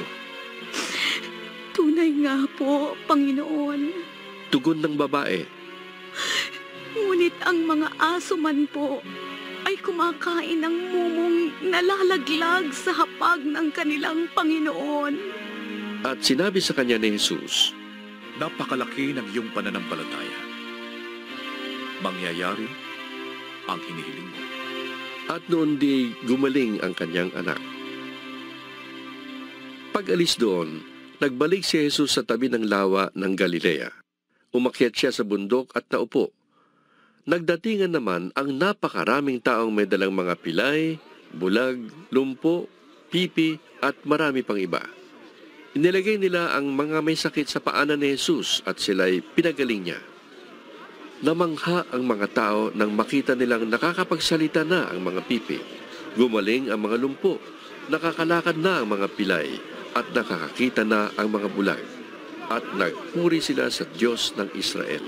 Tunay nga po, Panginoon. Tugon ng babae, Ngunit ang mga aso man po ay kumakain ng mumong nalalaglag sa hapag ng kanilang Panginoon. At sinabi sa kanya ni Jesus, Napakalaki ng iyong pananampalataya. Mangyayari ang hinihiling mo. At noon di gumaling ang kanyang anak. Pag-alis doon, nagbalik si Jesus sa tabi ng lawa ng Galilea. Umakyat siya sa bundok at naupo. Nagdatingan naman ang napakaraming taong may dalang mga pilay, bulag, lumpo, pipi at marami pang iba. Inilagay nila ang mga may sakit sa paanan ni Jesus at sila'y pinagaling niya. Namangha ang mga tao nang makita nilang nakakapagsalita na ang mga pipi. Gumaling ang mga lumpo, nakakalakad na ang mga pilay at nakakakita na ang mga bulag. At nagpuri sila sa Diyos ng Israel.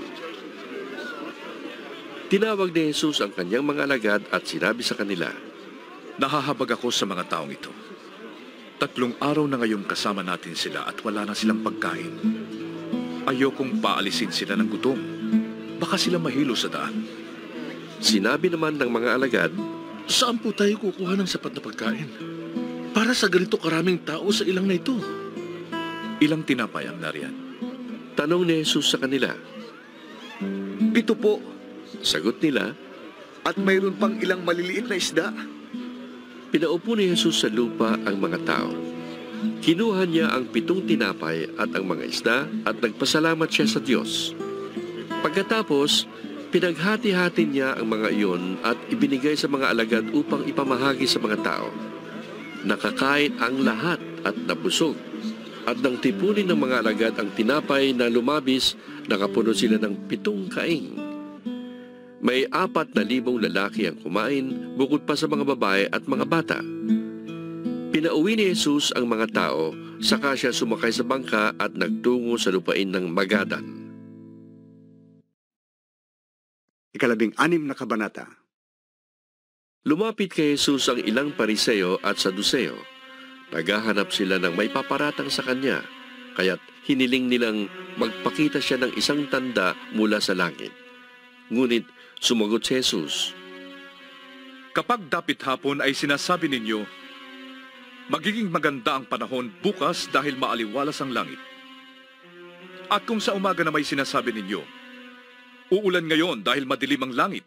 Tinawag ni Jesus ang kanyang mga alagad at sinabi sa kanila, Nahahabag ako sa mga taong ito. 3 araw na ngayong kasama natin sila at wala na silang pagkain. Ayokong paalisin sila ng gutom. Baka sila mahilo sa daan. Sinabi naman ng mga alagad, Saan po tayo kukuha ng sapat na pagkain? Para sa ganito karaming tao sa ilang na ito. Ilang tinapay ang nariyan? Tanong ni Jesus sa kanila. 7 po. Sagot nila, At mayroon pang ilang maliliit na isda. Pinaupo ni Jesus sa lupa ang mga tao. Kinuha niya ang 7 tinapay at ang mga isda at nagpasalamat siya sa Diyos. Pagkatapos, pinaghati-hati niya ang mga iyon at ibinigay sa mga alagad upang ipamahagi sa mga tao. Nakakain ang lahat at nabusog. At nang tipunin ng mga alagad ang tinapay na lumabis, nakapuno sila ng 7 kaing. May 4,000 lalaki ang kumain bukod pa sa mga babae at mga bata. Pinauwi ni Jesus ang mga tao, saka siya sumakay sa bangka at nagtungo sa lupain ng Magadan. 16 na kabanata. Lumapit kay Jesus ang ilang Pariseo at Saduseo. Naghahanap sila ng may paparatang sa kanya, kaya't hiniling nilang magpakita siya ng isang tanda mula sa langit. Ngunit sumagot si Jesus, Kapag dapit hapon ay sinasabi ninyo, magiging maganda ang panahon bukas dahil maaliwalas ang langit. At kung sa umaga na may sinasabi ninyo, uulan ngayon dahil madilim ang langit.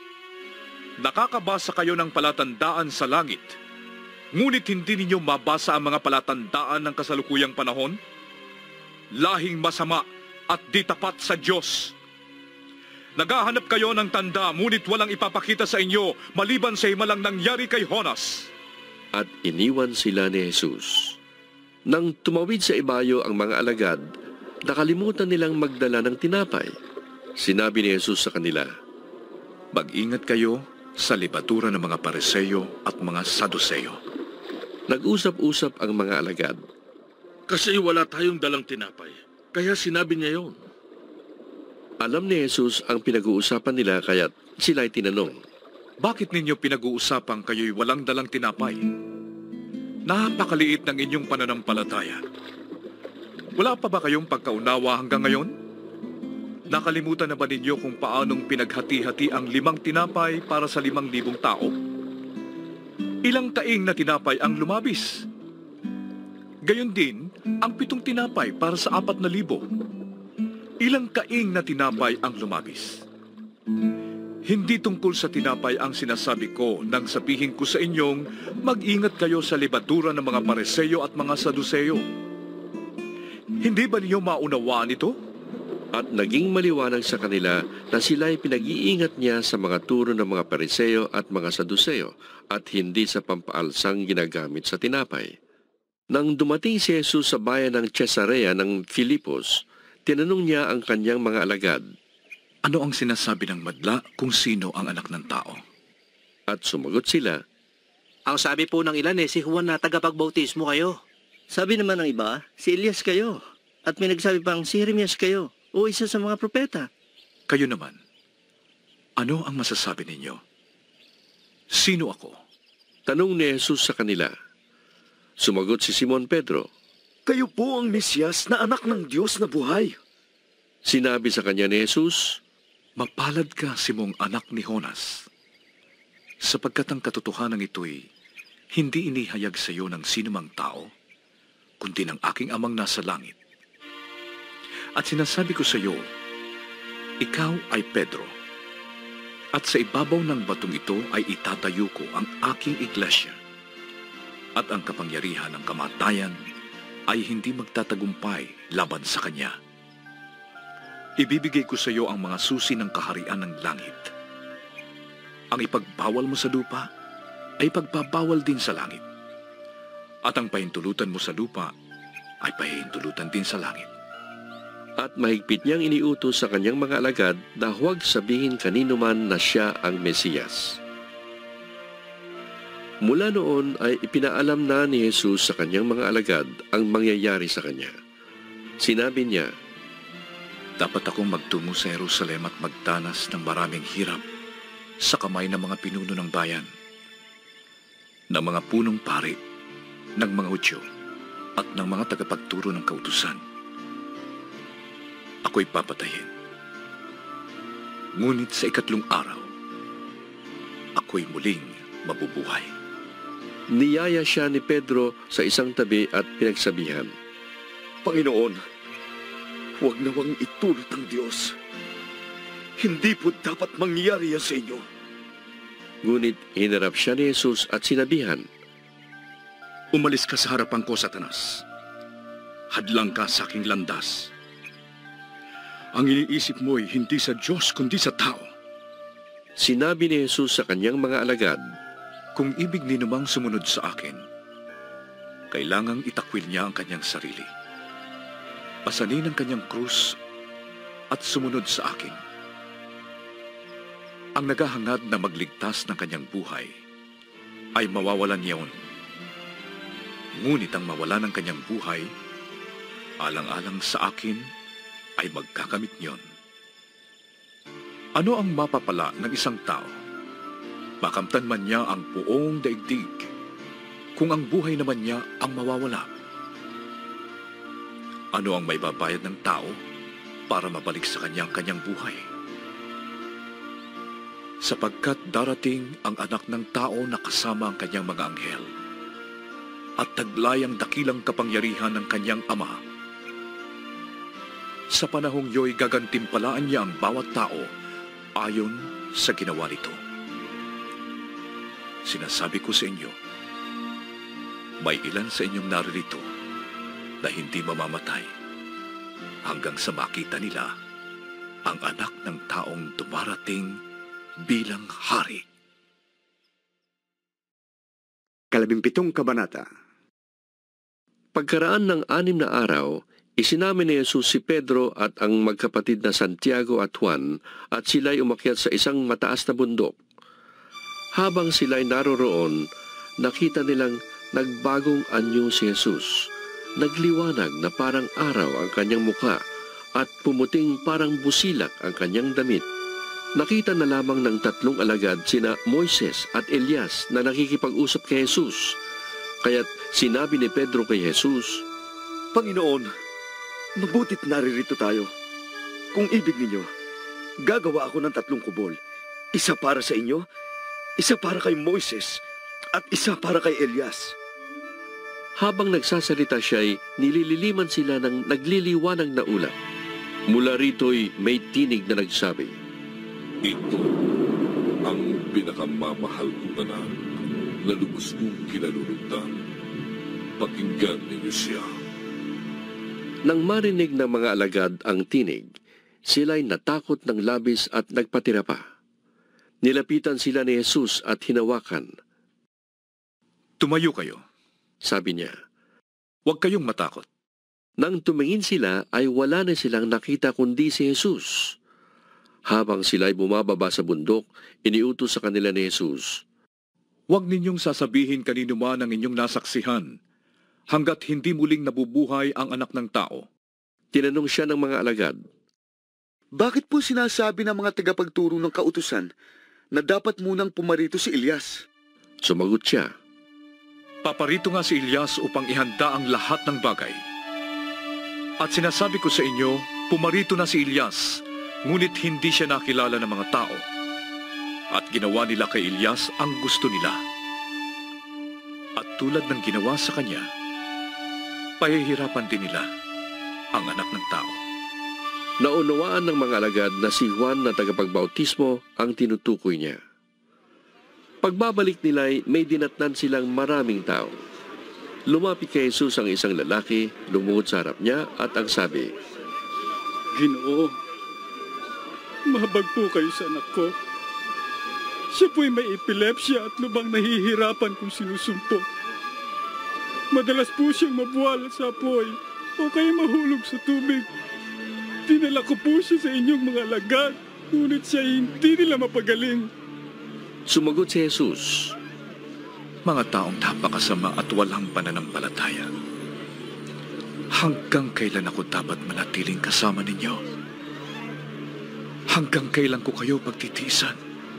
Nakakabasa kayo ng palatandaan sa langit, ngunit hindi ninyo mabasa ang mga palatandaan ng kasalukuyang panahon? Lahing masama at di tapat sa Diyos. Naghahanap kayo ng tanda, ngunit walang ipapakita sa inyo maliban sa himalang nangyari kay Jonas. At iniwan sila ni Jesus. Nang tumawid sa ibayo ang mga alagad, nakalimutan nilang magdala ng tinapay. Sinabi ni Jesus sa kanila, Mag-ingat kayo sa libadura ng mga Pariseo at mga Saduseo. Nag-usap-usap ang mga alagad. Kasi wala tayong dalang tinapay, kaya sinabi niya yon. Alam ni Jesus ang pinag-uusapan nila, kaya't sila'y tinanong, Bakit ninyo pinag-uusapan kayo'y walang dalang tinapay? Napakaliit ng inyong pananampalataya. Wala pa ba kayong pagkaunawa hanggang ngayon? Nakalimutan na ba ninyo kung paanong pinaghati-hati ang 5 tinapay para sa 5,000 tao? Ilang taing na tinapay ang lumabis? Gayon din, ang 7 tinapay para sa 4,000. Ilang kaing na tinapay ang lumabis? Hindi tungkol sa tinapay ang sinasabi ko nang sabihin ko sa inyong mag-ingat kayo sa libadura ng mga Pariseo at mga Saduseo. Hindi ba niyo maunawaan ito? At naging maliwanag sa kanila na sila'y pinag-iingat niya sa mga turo ng mga Pariseo at mga Saduseo at hindi sa pampaalsang ginagamit sa tinapay. Nang dumating si Jesus sa bayan ng Cesarea ng Filipos, tinanong niya ang kanyang mga alagad, Ano ang sinasabi ng madla kung sino ang anak ng tao? At sumagot sila, Ang sabi po ng ilan si Juan na tagapagbautismo kayo. Sabi naman ng iba, si Elias kayo. At may nagsabi pang si Jeremias kayo o isa sa mga propeta. Kayo naman, ano ang masasabi ninyo? Sino ako? Tanong ni Jesus sa kanila. Sumagot si Simon Pedro, Kayo po ang Mesyas na anak ng Diyos na buhay. Sinabi sa kanya ni Jesus, Mapalad ka, Simong anak ni Jonas, sapagkat ang katotohanan ito'y hindi inihayag sa iyo ng sinumang tao, kundi ng aking amang nasa langit. At sinasabi ko sa iyo, ikaw ay Pedro, at sa ibabaw ng batong ito ay itatayo ko ang aking iglesia, at ang kapangyarihan ng kamatayan ay hindi magtatagumpay laban sa kanya. Ibibigay ko sa iyo ang mga susi ng kaharian ng langit. Ang ipagbawal mo sa lupa ay pagbabawal din sa langit. At ang pahintulutan mo sa lupa ay pahintulutan din sa langit. At mahigpit niyang iniutos sa kanyang mga alagad na huwag sabihin kanino man na siya ang Mesiyas. Mula noon ay ipinaalam na ni Jesus sa kanyang mga alagad ang mangyayari sa kanya. Sinabi niya, Dapat akong magtungo sa Jerusalem at magdanas ng maraming hirap sa kamay ng mga pinuno ng bayan, ng mga punong pari, ng mga Hudyo, at ng mga tagapagturo ng kautusan. Ako'y papatayin. Ngunit sa 3 araw, ako'y muling mabubuhay. Niyaya siya ni Pedro sa isang tabi at pinagsabihan, Panginoon, huwag nawang itulot ng Diyos. Hindi po dapat mangyari yan sa inyo. Ngunit hinarap siya ni Jesus at sinabihan, Umalis ka sa harapan ko, Satanas. Hadlang ka sa aking landas. Ang iniisip mo'y hindi sa Diyos kundi sa tao. Sinabi ni Jesus sa kanyang mga alagad, Kung ibig ni namang sumunod sa akin, kailangang itakwil niya ang kanyang sarili. Pasanin ang kanyang krus at sumunod sa akin. ang naghahangad na magligtas ng kanyang buhay ay mawawalan niyon. Ngunit ang mawala ng kanyang buhay, alang-alang sa akin, ay magkakamit niyon. Ano ang mapapala ng isang tao? Makamtan man niya ang buong daigdig, kung ang buhay naman niya ang mawawala. Ano ang maibabayad ng tao para mabalik sa kanyang buhay? Sapagkat darating ang anak ng tao na kasama ang kanyang mga anghel at taglay ang dakilang kapangyarihan ng kanyang ama. Sa panahong yo'y gagantimpalaan niya ang bawat tao ayon sa ginawa nito. Sinasabi ko sa inyo, may ilan sa inyong naririto na hindi mamamatay hanggang sa makita nila ang anak ng taong dumarating bilang hari. 17 kabanata. Pagkaraan ng 6 na araw, isinamin ni Jesus si Pedro at ang magkapatid na Santiago at Juan at sila'y umakyat sa isang mataas na bundok. Habang sila'y naroroon, nakita nilang nagbagong anyo si Jesus. Nagliwanag na parang araw ang kanyang mukha at pumuting parang busilak ang kanyang damit. Nakita na lamang ng 3 alagad sina Moises at Elias na nakikipag-usap kay Jesus. Kaya't sinabi ni Pedro kay Jesus, Panginoon, mabutit naririto tayo. Kung ibig ninyo, gagawa ako ng 3 kubol. Isa para sa inyo, isa para kay Moises, at isa para kay Elias. Habang nagsasalita siya'y nilililiman sila ng nagliliwanag na ulap. Mula rito'y may tinig na nagsabi, Ito ang pinakamamahal kong anak na lubos kong kinalulugdan. Pakinggan ninyo siya. Nang marinig ng mga alagad ang tinig, sila'y natakot ng labis at nagpatira pa. Nilapitan sila ni Jesus at hinawakan. Tumayo kayo, sabi niya. Huwag kayong matakot. Nang tumingin sila ay wala na silang nakita kundi si Jesus. Habang sila'y bumababa sa bundok, iniutos sa kanila ni Jesus, Huwag ninyong sasabihin kanino man ang inyong nasaksihan, hanggat hindi muling nabubuhay ang anak ng tao. Tinanong siya ng mga alagad, Bakit po sinasabi ng mga tagapagturo ng kautusan na dapat munang pumarito si Elias? Sumagot siya, Paparito nga si Elias upang ihanda ang lahat ng bagay. At sinasabi ko sa inyo, pumarito na si Elias, ngunit hindi siya nakilala ng mga tao. At ginawa nila kay Elias ang gusto nila. At tulad ng ginawa sa kanya, pahihirapan din nila ang anak ng tao. Naunawaan ng mga alagad na si Juan na tagapagbautismo ang tinutukoy niya. Pagbabalik nila'y may dinatnan silang maraming tao. Lumapit kay Jesus ang isang lalaki, lumuhod sa harap niya at ang sabi, Ginoo, mahabag po kayo sa anak ko. Siya po'y may epilepsya at lubang nahihirapan kung sinusumpok. Madalas po siyang mabuwal sa apoy o kaya mahulog sa tubig. Dinala ko po siya sa inyong mga alagad, ngunit siya hindi nila mapagaling. Sumagot si Jesus, Mga taong napakasama at walang pananampalataya. Hanggang kailan ako dapat manatiling kasama ninyo? Hanggang kailan ko kayo pagtitiisan?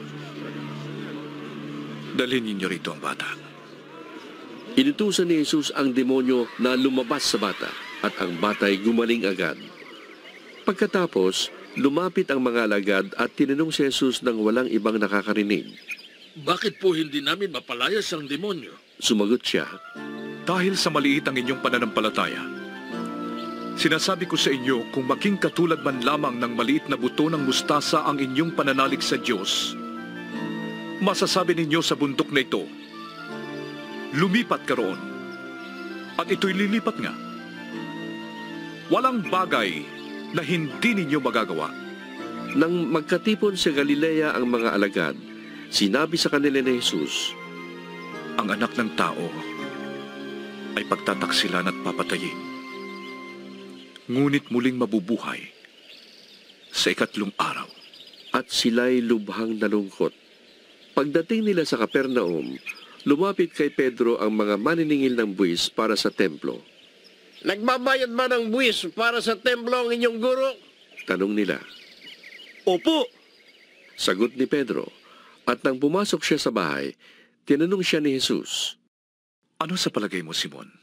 Dalhin ninyo rito ang bata. Inutusan ni Jesus ang demonyo na lumabas sa bata at ang bata'y gumaling agad. Pagkatapos, lumapit ang mga alagad at tinanong si Jesus ng walang ibang nakakarinig. Bakit po hindi namin mapalayas ang demonyo? Sumagot siya, Dahil sa maliit ang inyong pananampalataya. Sinasabi ko sa inyo, kung maging katulad man lamang ng maliit na buto ng mustasa ang inyong pananalig sa Diyos, masasabi ninyo sa bundok na ito, lumipat ka roon, at ito'y lilipat nga. Walang bagay na hindi ninyo magagawa. Nang magkatipon sa Galilea ang mga alagad, sinabi sa kanila ni Jesus, Ang anak ng tao ay pagtataksilan at papatayin, ngunit muling mabubuhay sa 3 araw. at sila'y lubhang nalungkot. Pagdating nila sa Kapernaum, lumapit kay Pedro ang mga maniningil ng buwis para sa templo. Nagbabayad ba ng buwis para sa templo ang inyong guro? Tanong nila. Opo. Sagot ni Pedro, at nang pumasok siya sa bahay, tinanong siya ni Jesus. Ano sa palagay mo, Simon?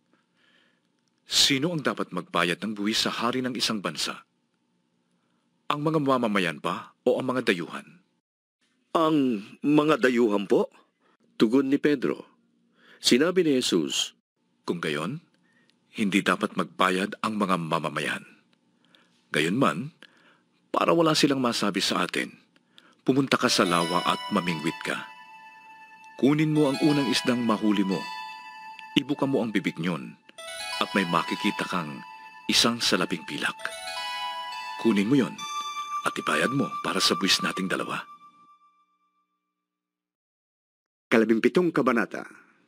Sino ang dapat magbayad ng buwis sa hari ng isang bansa? Ang mga mamamayan ba o ang mga dayuhan? Ang mga dayuhan po? Tugon ni Pedro. Sinabi ni Jesus, kung gayon, hindi dapat magbayad ang mga mamamayan. Gayunman, para wala silang masabi sa atin, pumunta ka sa lawa at mamingwit ka. Kunin mo ang unang isdang mahuli mo, ibuka mo ang bibig niyon, at may makikita kang isang salabing pilak. Kunin mo yon at ibayad mo para sa buwis nating dalawa. 17 kabanata.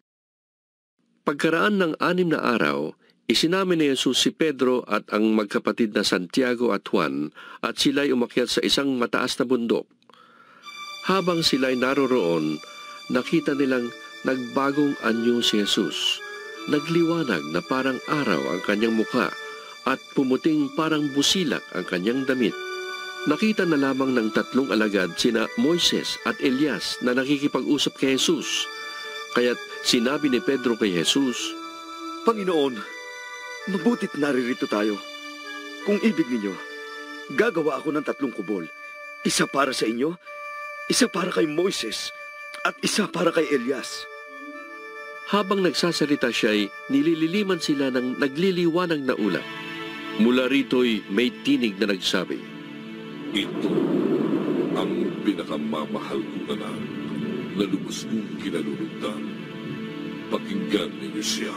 Pagkaraan ng 6 na araw, isinamin ni Jesus si Pedro at ang magkapatid na Santiago at Juan at sila'y umakyat sa isang mataas na bundok. Habang sila'y naroroon, nakita nilang nagbagong anyo si Jesus. Nagliwanag na parang araw ang kanyang mukha at pumuting parang busilak ang kanyang damit. Nakita na lamang ng 3 alagad sina Moises at Elias na nakikipag-usap kay Jesus. Kaya't sinabi ni Pedro kay Jesus, Panginoon, mabutit naririto tayo. Kung ibig ninyo, gagawa ako ng 3 kubol. Isa para sa inyo, isa para kay Moises, at isa para kay Elias. Habang nagsasalita siya'y nilililiman sila ng nagliliwanag na ulap. Mula rito'y may tinig na nagsabi, Ito ang pinakamamahal kong anak na lubos kong kinalulugdan. Pakinggan ninyo siya.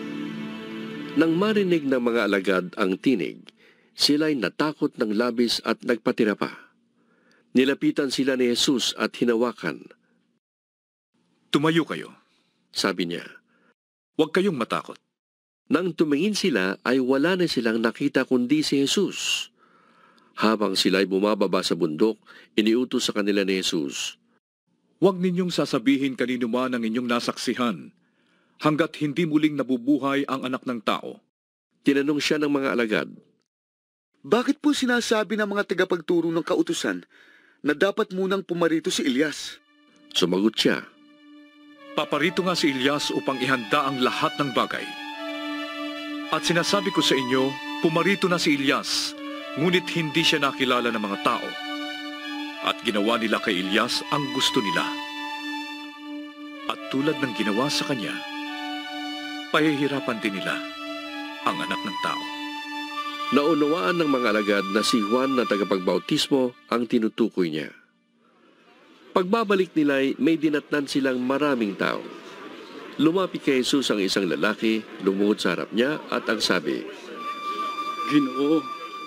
Nang marinig ng mga alagad ang tinig, sila'y natakot ng labis at nagpatira pa. Nilapitan sila ni Jesus at hinawakan. Tumayo kayo, sabi niya. Huwag kayong matakot. Nang tumingin sila ay wala na silang nakita kundi si Jesus. Habang sila'y bumababa sa bundok, iniutos sa kanila ni Jesus, Huwag ninyong sasabihin kanino man ang inyong nasaksihan, hanggat hindi muling nabubuhay ang anak ng tao. Tinanong siya ng mga alagad, Bakit po sinasabi ng mga tagapagturo ng kautusan na dapat munang pumarito si Elias? Sumagot siya, Paparito nga si Elias upang ihanda ang lahat ng bagay. At sinasabi ko sa inyo, pumarito na si Elias, ngunit hindi siya nakilala ng mga tao. At ginawa nila kay Elias ang gusto nila. At tulad ng ginawa sa kanya, pahihirapan din nila ang anak ng tao. Naunawaan ng mga alagad na si Juan na tagapagbautismo ang tinutukoy niya. Pagbabalik nila'y may dinatnan silang maraming tao. Lumapit kay Jesus ang isang lalaki, lumuhod sa harap niya at ang sabi, Ginoo,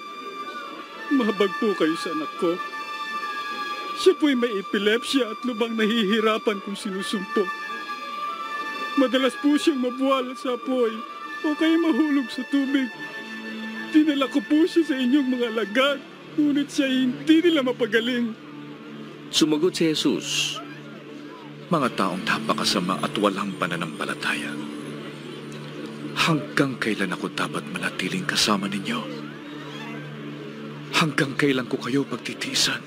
mahabag po kayo sa anak ko. Siya po'y may epilepsya at lubang nahihirapan kung sinusumpong. Madalas po siyang mabuwala sa apoy o kaya mahulog sa tubig. Dinala ko po siya sa inyong mga alagad, ngunit siya hindi nila mapagaling. Sumagot si Jesus, Mga taong napakasama at walang pananampalataya. Hanggang kailan ako dapat manatiling kasama ninyo? Hanggang kailan ko kayo pagtitiisan?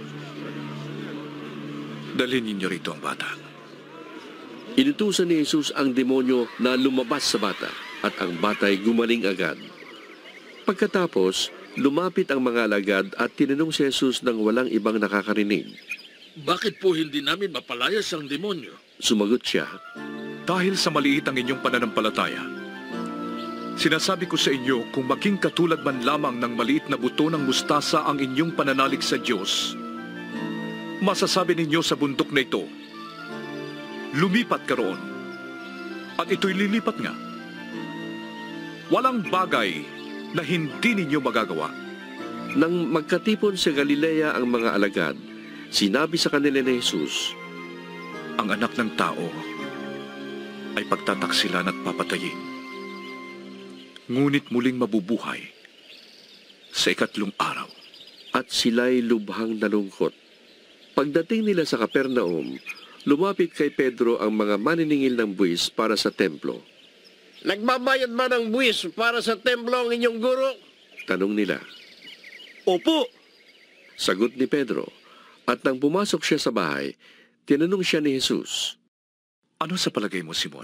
Dalhin ninyo rito ang bata. Inutusan ni Jesus ang demonyo na lumabas sa bata at ang bata'y gumaling agad. Pagkatapos, lumapit ang mga alagad at tinanong si Jesus ng walang ibang nakakarinig. Bakit po hindi namin mapalayas ang demonyo? Sumagot siya, Dahil sa maliit ang inyong pananampalataya. Sinasabi ko sa inyo, kung maging katulad man lamang ng maliit na buto ng mustasa ang inyong pananalig sa Diyos, masasabi ninyo sa bundok na ito, lumipat ka roon, at ito'y lilipat nga. Walang bagay na hindi ninyo magagawa. Nang magkatipon sa Galilea ang mga alagad, sinabi sa kanila ni Jesus, Ang anak ng tao ay pagtataksilan at papatayin. Ngunit muling mabubuhay sa 3 araw. at sila'y lubhang nalungkot. Pagdating nila sa Kapernaum, lumapit kay Pedro ang mga maniningil ng buwis para sa templo. Nagbabayad ba ng buwis para sa templo ang inyong guro? Tanong nila. Opo. Sagot ni Pedro, at nang pumasok siya sa bahay, tinanong siya ni Jesus. Ano sa palagay mo, Simon?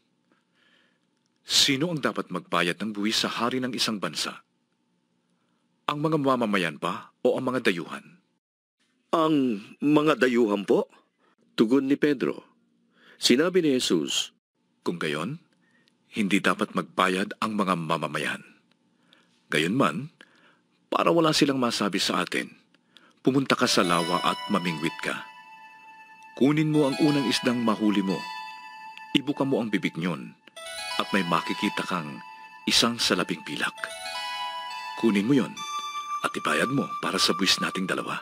Sino ang dapat magbayad ng buwis sa hari ng isang bansa? Ang mga mamamayan ba o ang mga dayuhan? Ang mga dayuhan po? Tugon ni Pedro. Sinabi ni Jesus, kung gayon, hindi dapat magbayad ang mga mamamayan. Gayunman, para wala silang masabi sa atin, pumunta ka sa lawa at mamingwit ka. Kunin mo ang unang isdang mahuli mo, ibuka mo ang bibig niyon, at may makikita kang isang salaping pilak. Kunin mo yon at ibayad mo para sa buwis nating dalawa.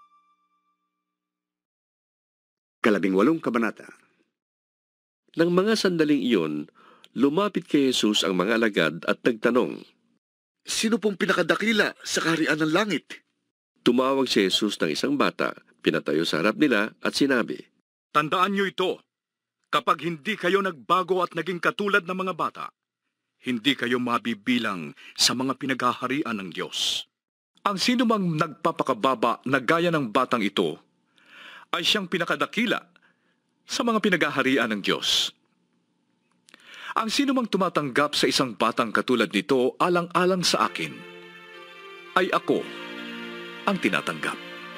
18 kabanata. Nang mga sandaling iyon, lumapit kay Jesus ang mga alagad at nagtanong, Sino pong pinakadakila sa kaharian ng langit? Tumawag si Jesus ng isang bata, pinatayo sa harap nila at sinabi, Tandaan niyo ito, kapag hindi kayo nagbago at naging katulad ng mga bata, hindi kayo mabibilang sa mga pinaghaharian ng Diyos. Ang sino mang nagpapakababa na gaya ng batang ito, ay siyang pinakadakila sa mga pinaghaharian ng Diyos. Ang sino mang tumatanggap sa isang batang katulad nito alang-alang sa akin, ay ako ang tinatanggap.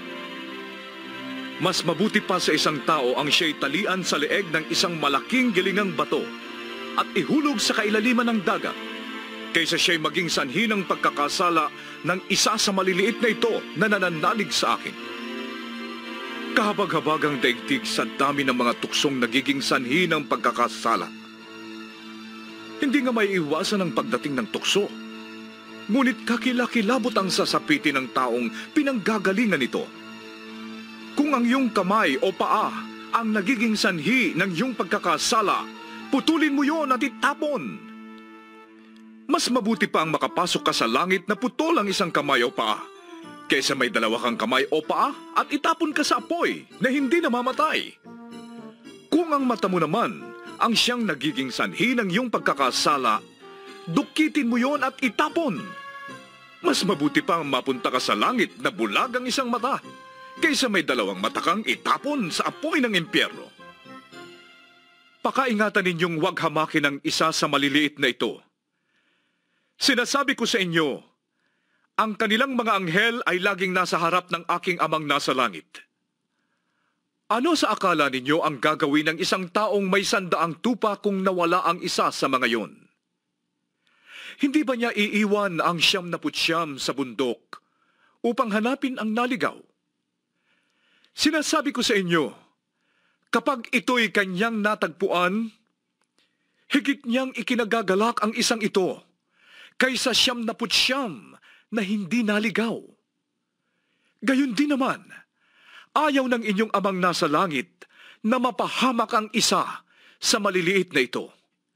Mas mabuti pa sa isang tao ang siya'y talian sa leeg ng isang malaking gilingang bato at ihulog sa kailaliman ng dagat, kaysa siya'y maging sanhi ng pagkakasala ng isa sa maliliit na ito na nananalig sa akin. Kahabag-habagang daigdig sa dami ng mga tuksong nagiging sanhi ng pagkakasala. Hindi nga may iwasan ang pagdating ng tukso. Ngunit kakilakilabot ang sasapitin ng taong pinanggagalingan nito. Kung ang iyong kamay o paa ang nagiging sanhi ng iyong pagkakasala, putulin mo yon at itapon. Mas mabuti pa ang makapasok ka sa langit na putol ang isang kamay o paa, kaysa may dalawa kang kamay o paa at itapon ka sa apoy na hindi namamatay. Kung ang mata mo naman ang siyang nagiging sanhi ng iyong pagkakasala, dukitin mo yon at itapon. Mas mabuti pang mapunta ka sa langit na bulag ang isang mata, kaysa may dalawang mata kang itapon sa apoy ng impyerno. Pakaingatan ninyong huwag hamakin ang isa sa maliliit na ito. Sinasabi ko sa inyo, ang kanilang mga anghel ay laging nasa harap ng aking amang nasa langit. Ano sa akala ninyo ang gagawin ng isang taong may 100 tupa kung nawala ang isa sa mga yon? Hindi ba niya iiwan ang 99 sa bundok upang hanapin ang naligaw? Sinasabi ko sa inyo, kapag ito'y kanyang natagpuan, higit niyang ikinagagalak ang isang ito kaysa 99 na hindi naligaw. Gayon din naman, ayaw ng inyong amang nasa langit na mapahamak ang isa sa maliliit na ito.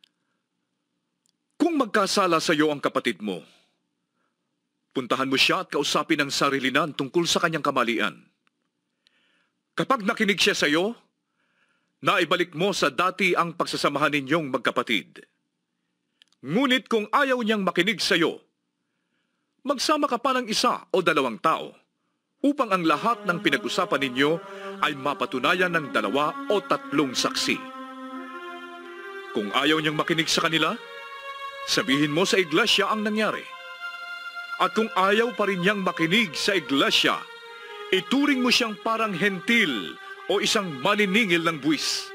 Kung magkasala sa iyo ang kapatid mo, puntahan mo siya at kausapin ang sarilinan tungkol sa kanyang kamalian. Kapag nakinig siya sa iyo, naibalik mo sa dati ang pagsasamahan ninyong magkapatid. Ngunit kung ayaw niyang makinig sa iyo, magsama ka pa ng 1 o 2 tao upang ang lahat ng pinag-usapan ninyo ay mapatunayan ng 2 o 3 saksi. Kung ayaw niyang makinig sa kanila, sabihin mo sa iglesia ang nangyari. At kung ayaw pa rin niyang makinig sa iglesia, ituring mo siyang parang hentil o isang maniningil ng buwis.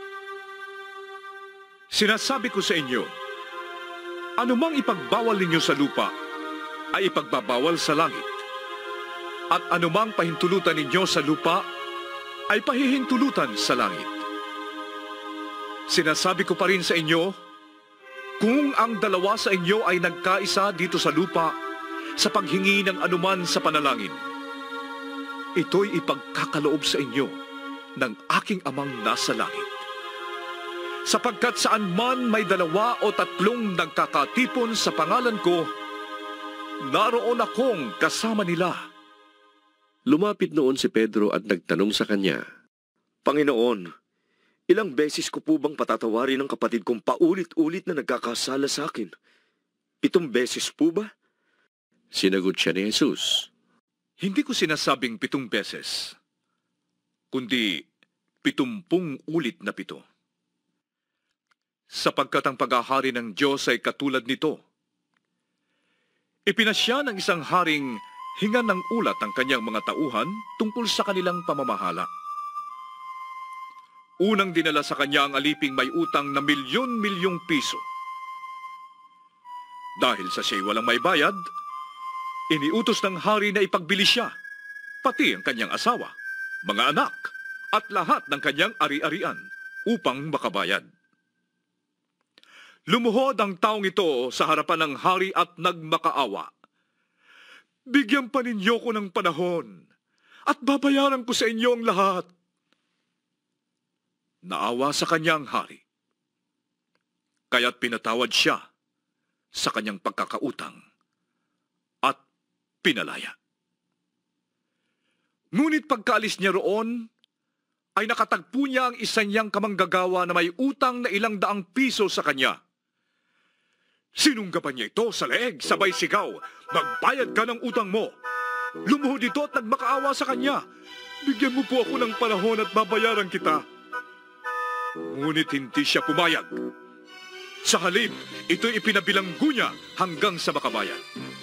Sinasabi ko sa inyo, anumang ipagbawal ninyo sa lupa, ay ipagbabawal sa langit. At anumang pahintulutan ninyo sa lupa, ay pahihintulutan sa langit. Sinasabi ko pa rin sa inyo, kung ang 2 sa inyo ay nagkaisa dito sa lupa sa paghingi ng anuman sa panalangin, ito'y ipagkakaloob sa inyo ng aking amang nasa langit. Sapagkat saan man may 2 o 3 nagkakatipon sa pangalan ko, naroon akong kasama nila. Lumapit noon si Pedro at nagtanong sa kanya, Panginoon, ilang beses ko po bang patatawarin ng kapatid kong paulit-ulit na nagkakasala sa akin? 7 beses po ba? Sinagot siya ni Jesus, Hindi ko sinasabing 7 beses, kundi 70 ulit na 7. Sapagkat ang paghahari ng Diyos ay katulad nito. Ipinasya ng isang haring hingan ng ulat ang kanyang mga tauhan tungkol sa kanilang pamamahala. Unang dinala sa kanya ang aliping may utang na milyon-milyong piso. Dahil sa siya'y walang may bayad, iniutos ng hari na ipagbili siya, pati ang kanyang asawa, mga anak, at lahat ng kanyang ari-arian upang makabayad. Lumuhod ang taong ito sa harapan ng hari at nagmakaawa. Bigyan pa ninyo ko ng panahon at babayaran ko sa inyo ang lahat. Naawa sa kanya ang hari, kaya't pinatawad siya sa kanyang pagkakautang at pinalaya. Ngunit pagkaalis niya roon, ay nakatagpo niya ang isa niyang kamanggagawa na may utang na 200 piso sa kanya. Sinunggapan niya ito sa leeg, sabay sigaw, Magbayad ka ng utang mo! Lumuhod ito at nagmakaawa sa kanya. Bigyan mo po ako ng panahon at babayaran kita. Ngunit hindi siya pumayag. Sa halip, ito'y ipinabilanggo niya hanggang sa makabayad.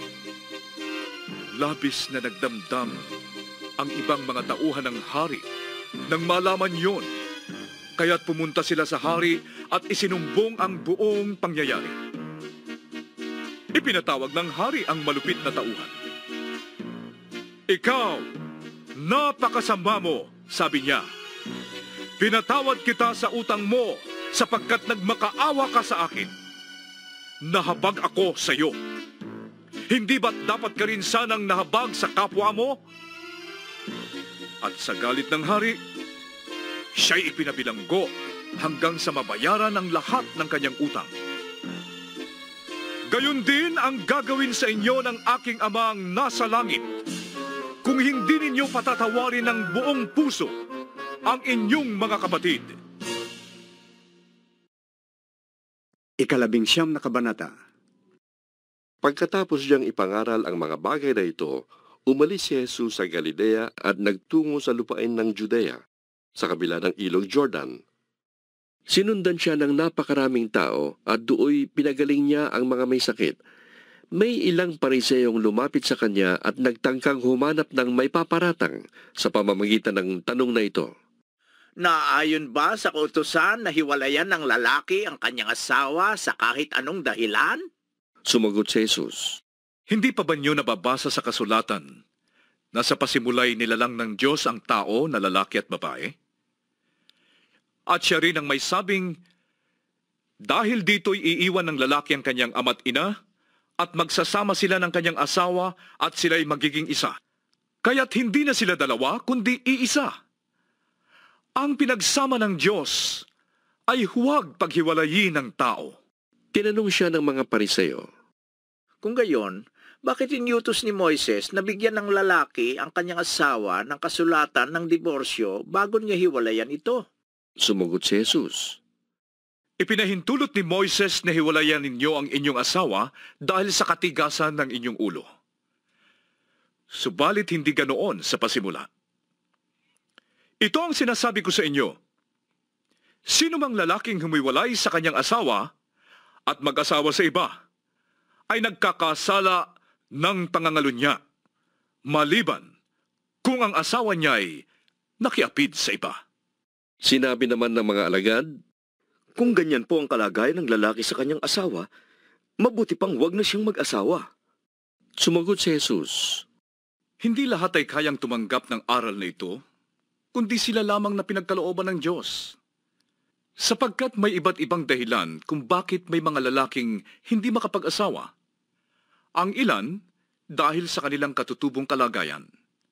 Labis na nagdamdam ang ibang mga tauhan ng hari nang malaman yon. Kaya't pumunta sila sa hari at isinumbong ang buong pangyayari. Ipinatawag ng hari ang malupit na tauhan. Ikaw, napakasama mo, sabi niya. Pinatawad kita sa utang mo sapagkat nagmakaawa ka sa akin. Nahabag ako sa iyo. Hindi ba't dapat ka rin sanang nahabag sa kapwa mo? At sa galit ng hari, siya'y ipinabilanggo hanggang sa mabayaran ang lahat ng kanyang utang. Gayon din ang gagawin sa inyo ng aking amang nasa langit, kung hindi ninyo patatawarin ng buong puso ang inyong mga kapatid. 19 na kabanata. Pagkatapos niyang ipangaral ang mga bagay na ito, umalis si Jesus sa Galilea at nagtungo sa lupain ng Judea, sa kabila ng ilog Jordan. Sinundan siya ng napakaraming tao at dooy pinagaling niya ang mga may sakit. May ilang pariseyong lumapit sa kanya at nagtangkang humanap ng may paparatang sa pamamagitan ng tanong na ito. Naayon ba sa kautusan na hiwalayan ng lalaki ang kanyang asawa sa kahit anong dahilan? Sumagot si Jesus, Hindi pa ba niyo nababasa sa kasulatan na sa pasimulay nilalang ng Diyos ang tao na lalaki at babae? At siya rin ang may sabing, dahil dito'y iiwan ng lalaki ang kanyang ama't ina, at magsasama sila ng kanyang asawa at sila'y magiging isa. Kaya't hindi na sila dalawa, kundi iisa. Ang pinagsama ng Diyos ay huwag paghiwalayin ng tao. Tinanong siya ng mga pariseyo, Kung gayon, bakit inyutos ni Moises na bigyan ng lalaki ang kanyang asawa ng kasulatan ng diborsyo bago niya hiwalayan ito? Sumagot si Jesus, Ipinahintulot ni Moises na hiwalayan ninyo ang inyong asawa dahil sa katigasan ng inyong ulo. Subalit hindi ganoon sa pasimula. Ito ang sinasabi ko sa inyo. Sino mang lalaking humiwalay sa kanyang asawa at mag-asawa sa iba, ay nagkakasala ng pangangalunya, maliban kung ang asawa niya'y nakiapid sa iba. Sinabi naman ng mga alagad, Kung ganyan po ang kalagayan ng lalaki sa kanyang asawa, mabuti pang wag na siyang mag-asawa. Sumagot si Jesus, Hindi lahat ay kayang tumanggap ng aral na ito, kundi sila lamang na pinagkalooban ng Diyos. Sapagkat may iba't ibang dahilan kung bakit may mga lalaking hindi makapag-asawa. Ang ilan, dahil sa kanilang katutubong kalagayan.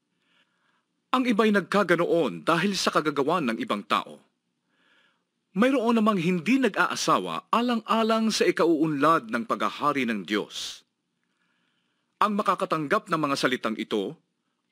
Ang iba'y nagkaganoon dahil sa kagagawan ng ibang tao. Mayroon namang hindi nag-aasawa alang-alang sa ikauunlad ng paghahari ng Diyos. Ang makakatanggap ng mga salitang ito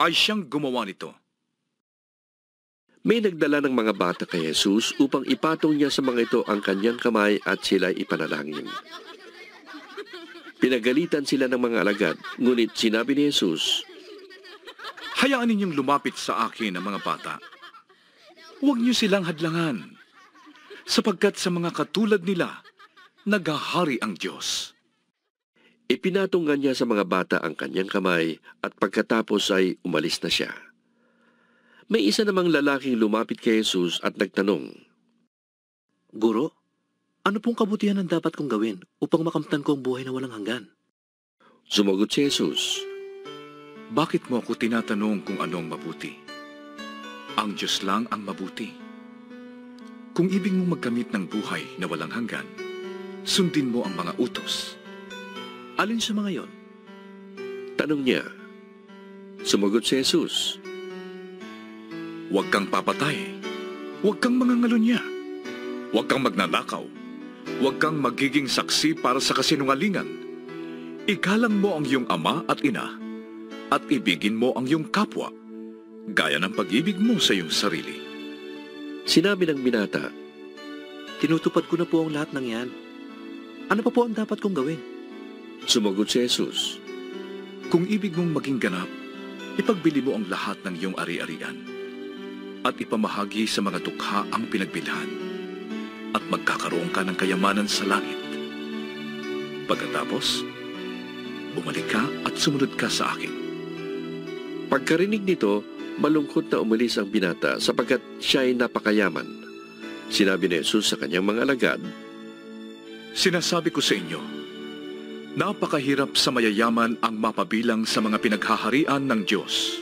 ay siyang gumawa nito. May nagdala ng mga bata kay Jesus upang ipatong niya sa mga ito ang kanyang kamay at sila'y ipanalangin. Pinagalitan sila ng mga alagad, ngunit sinabi ni Jesus, "Hayaan ninyong lumapit sa akin ang mga bata. Huwag niyo silang hadlangan, sapagkat sa mga katulad nila, naghahari ang Diyos." Ipinatunggan niya sa mga bata ang kanyang kamay at pagkatapos ay umalis na siya. May isa namang lalaking lumapit kay Jesus at nagtanong, Guro, ano pong kabutihan ang dapat kong gawin upang makamtan ko ang buhay na walang hanggan? Sumagot si Jesus, "Bakit mo ako tinatanong kung ano ang mabuti? Ang Diyos lang ang mabuti. Kung ibig mong magkamit ng buhay na walang hanggan, sundin mo ang mga utos." Alin sa mga yon? Tanong niya. Sumagot si Jesus, "Huwag kang papatay. Huwag kang mangangalunya. Huwag kang magnanakaw. Huwag kang magiging saksi para sa kasinungalingan. Igalang mo ang iyong ama at ina, at ibigin mo ang iyong kapwa, gaya ng pag-ibig mo sa iyong sarili." Sinabi ng binata, "Tinutupad ko na po ang lahat ng yan. Ano pa po ang dapat kong gawin?" Sumagot si Jesus, "Kung ibig mong maging ganap, ipagbili mo ang lahat ng iyong ari-arian, at ipamahagi sa mga dukha ang pinagbilhan, at magkakaroon ka ng kayamanan sa langit. Pagkatapos, bumalik ka at sumunod ka sa akin." Pagkarinig nito, malungkot na umalis ang binata sapagkat siya ay napakayaman. Sinabi ni Jesus sa kanyang mga alagad, "Sinasabi ko sa inyo, napakahirap sa mayayaman ang mapabilang sa mga pinaghaharian ng Diyos.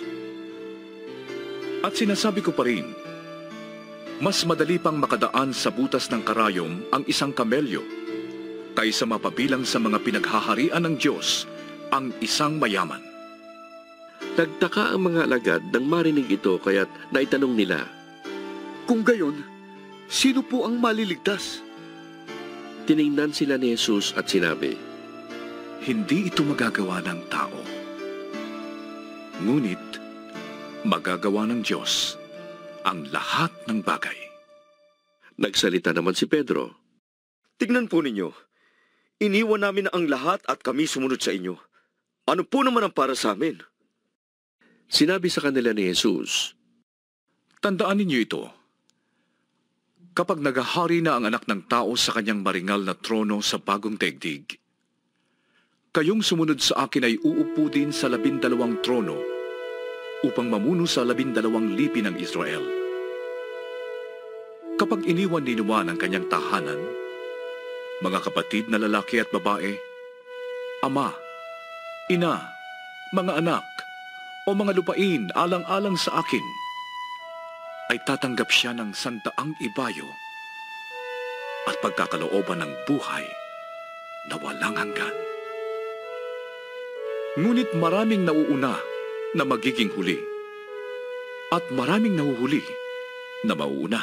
At sinasabi ko pa rin, mas madali pang makadaan sa butas ng karayom ang isang kamelyo kaysa mapabilang sa mga pinaghaharian ng Diyos ang isang mayaman." Nagtaka ang mga alagad nang marinig ito kaya't naitanong nila, "Kung gayon, sino po ang maliligtas?" Tiningnan sila ni Jesus at sinabi, "Hindi ito magagawa ng tao. Ngunit, magagawa ng Diyos ang lahat ng bagay." Nagsalita naman si Pedro, "Tignan po ninyo, iniwan namin ang lahat at kami sumunod sa inyo. Ano po naman ang para sa amin?" Sinabi sa kanila ni Jesus, "Tandaan ninyo ito. Kapag naghahari na ang anak ng tao sa kanyang maringal na trono sa bagong daigdig, kayong sumunod sa akin ay uupo din sa 12 trono upang mamuno sa 12 lipi ng Israel. Kapag iniwan ni Juan ang kanyang tahanan, mga kapatid na lalaki at babae, ama, ina, mga anak, o mga lupain alang-alang sa akin, ay tatanggap siya ng 100 ibayo at pagkakalooban ng buhay na walang hanggan. Ngunit maraming nauuna na magiging huli, at maraming nahuhuli na mauuna."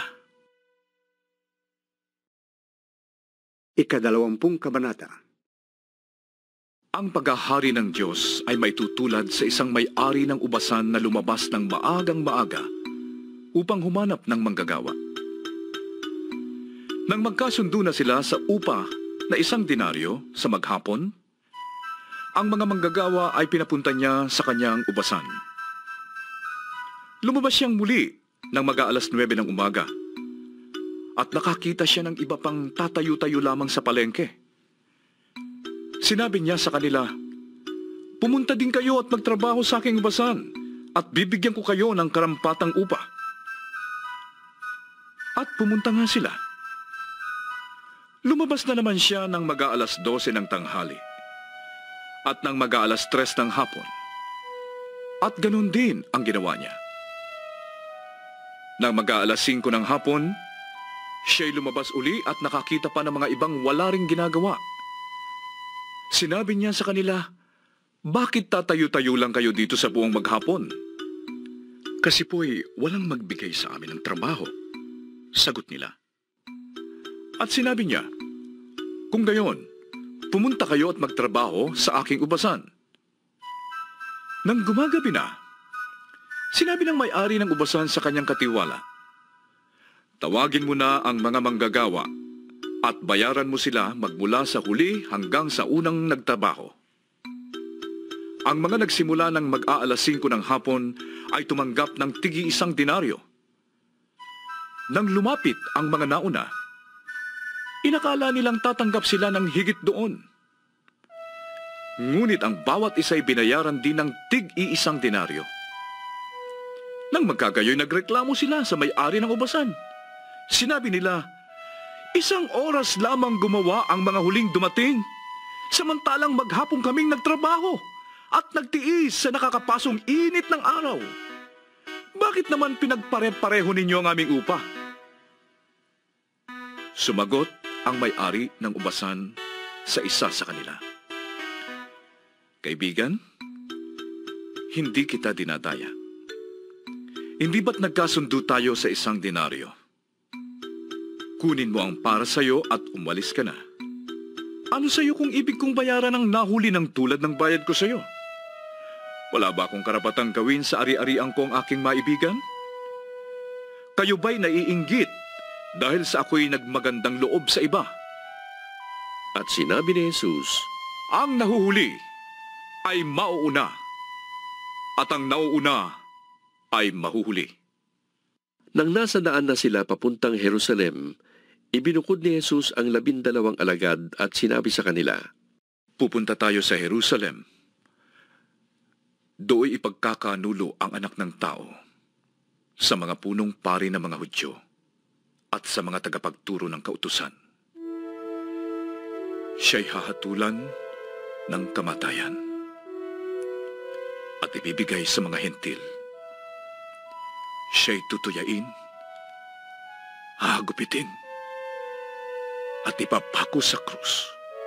20 kabanata. Ang paghahari ng Diyos ay may tutulad sa isang may-ari ng ubasan na lumabas ng maagang maaga upang humanap ng manggagawa. Nang magkasundo na sila sa upa na 1 denaryo sa maghapon, ang mga manggagawa ay pinapunta niya sa kanyang ubasan. Lumabas siyang muli ng mag-aalas 9 ng umaga at nakakita siya ng iba pang tatayo-tayo lamang sa palengke. Sinabi niya sa kanila, "Pumunta din kayo at magtrabaho sa aking ubasan at bibigyan ko kayo ng karampatang upa." At pumunta nga sila. Lumabas na naman siya ng mag-aalas 12 ng tanghali at ng mag-aalas 3 ng hapon. At ganun din ang ginawa niya. Nang mag-aalas 5 ng hapon, siya'y lumabas uli at nakakita pa ng mga ibang wala ring ginagawa. Sinabi niya sa kanila, "Bakit tatayo-tayo lang kayo dito sa buong maghapon?" "Kasi po'y walang magbigay sa amin ng trabaho," sagot nila. At sinabi niya, "Kung gayon, pumunta kayo at magtrabaho sa aking ubasan." Nang gumagabi na, Sinabi ng may-ari ng ubasan sa kanyang katiwala, tawagin mo na ang mga manggagawa at bayaran mo sila magmula sa huli hanggang sa unang nagtrabaho. Ang mga nagsimula ng mag-aalas 5 ng hapon ay tumanggap ng tig-1 denaryo. Nang lumapit ang mga nauna, inakala nilang tatanggap sila ng higit doon. Ngunit ang bawat isa ay binayaran din ng tig-1 denaryo. Nang magkagayoy, nagreklamo sila sa may-ari ng ubasan. Sinabi nila, 1 oras lamang gumawa ang mga huling dumating, samantalang maghapon kaming nagtrabaho at nagtiis sa nakakapasong init ng araw. Bakit naman pinagpare-pareho ninyo ang aming upa? Sumagot ang may-ari ng ubasan sa isa sa kanila. Kaibigan, hindi kita dinadaya. Hindi ba't nagkasundo tayo sa 1 denaryo? Kunin mo ang para sa'yo at umalis ka na. Ano sa'yo kung ibig kong bayaran ang nahuli ng tulad ng bayad ko sa'yo? Wala ba akong karapatang gawin sa ari-ariang ko ang aking maibigan? Kayo ba'y naiinggit dahil sa ako'y nagmagandang loob sa iba? At sinabi ni Jesus, ang nahuhuli ay mauuna, at ang nauuna ay mahuhuli. Nang nasa daan na sila papuntang Jerusalem, ibinukod ni Jesus ang 12 alagad at sinabi sa kanila, pupunta tayo sa Jerusalem. Dooy ipagkakanulo ang anak ng tao sa mga punong pari ng mga Hudyo at sa mga tagapagturo ng kautusan. Siya'y hahatulan ng kamatayan at ibibigay sa mga hentil. Siya'y tutuyain, hahagupitin, at ipapako sa krus.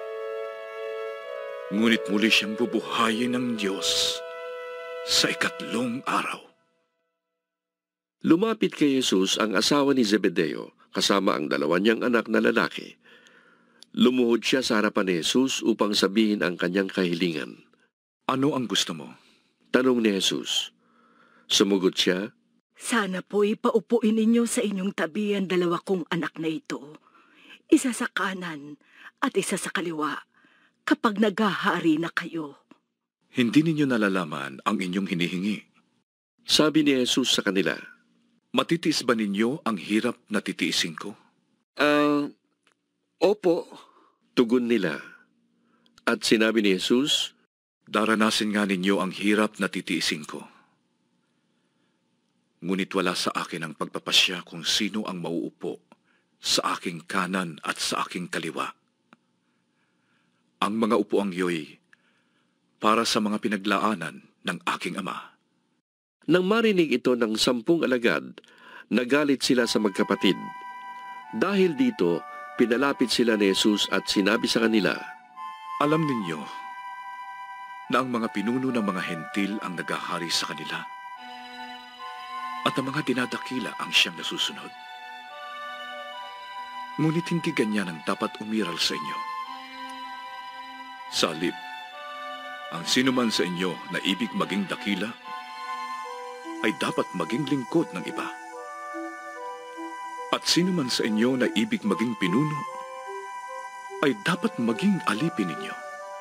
Ngunit muli siyang bubuhayin ng Diyos sa 3 araw. Lumapit kay Jesus ang asawa ni Zebedeo kasama ang 2 niyang anak na lalaki. Lumuhod siya sa harapan ni Jesus upang sabihin ang kanyang kahilingan. Ano ang gusto mo? Tanong ni Jesus. Sumugot siya, sana po'y paupuin ninyo sa inyong tabi ang 2 kong anak na ito. Isa sa kanan at isa sa kaliwa kapag naghahari na kayo. Hindi ninyo nalalaman ang inyong hinihingi. Sabi ni Jesus sa kanila, matitiis ba ninyo ang hirap na titiisin ko? Opo, tugon nila. At sinabi ni Jesus, daranasin nga ninyo ang hirap na titiisin ko. Ngunit wala sa akin ang pagpapasya kung sino ang mauupo sa aking kanan at sa aking kaliwa. Ang mga upuang iyo'y para sa mga pinaglaanan ng aking ama. Nang marinig ito ng 10 alagad, nagalit sila sa magkapatid. Dahil dito, pinalapit sila ni Jesus at sinabi sa kanila, alam ninyo na ang mga pinuno ng mga hentil ang naghahari sa kanila at ang mga dinadakila ang siyang nasusunod. Ngunit hindi ganyan ang dapat umiral sa inyo. Sa halip, ang sinuman sa inyo na ibig maging dakila ay dapat maging lingkod ng iba. At sinuman sa inyo na ibig maging pinuno ay dapat maging alipin ninyo.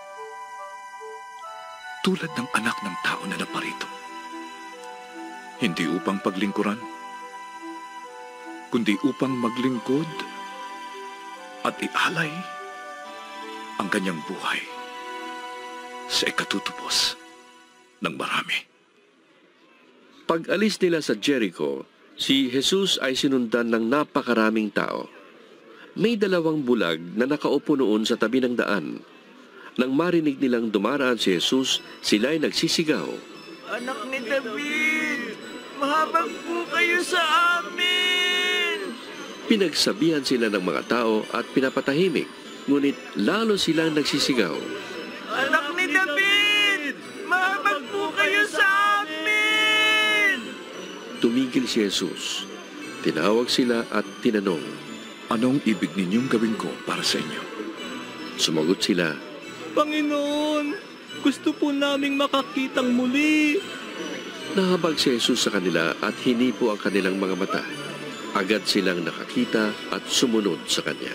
Tulad ng anak ng tao na naparito. Hindi upang paglingkuran, kundi upang maglingkod at ialay ang kanyang buhay sa ikatutubos ng marami. Pag-alis nila sa Jericho, si Jesus ay sinundan ng napakaraming tao. May 2 bulag na nakaupo noon sa tabi ng daan. Nang marinig nilang dumaraan si Jesus, sila ay nagsisigaw, anak ni David, mahabag po kayo sa amin! Pinagsabihan sila ng mga tao at pinapatahimik, ngunit lalo silang nagsisigaw, anak ni David, mahabag po kayo sa amin! Tumigil si Jesus. Tinawag sila at tinanong, anong ibig ninyong gawin ko para sa inyo? Sumagot sila, Panginoon, gusto po naming makakitang muli. Nahabag si Jesus sa kanila at hinipo ang kanilang mga mata. Agad silang nakakita at sumunod sa kanya.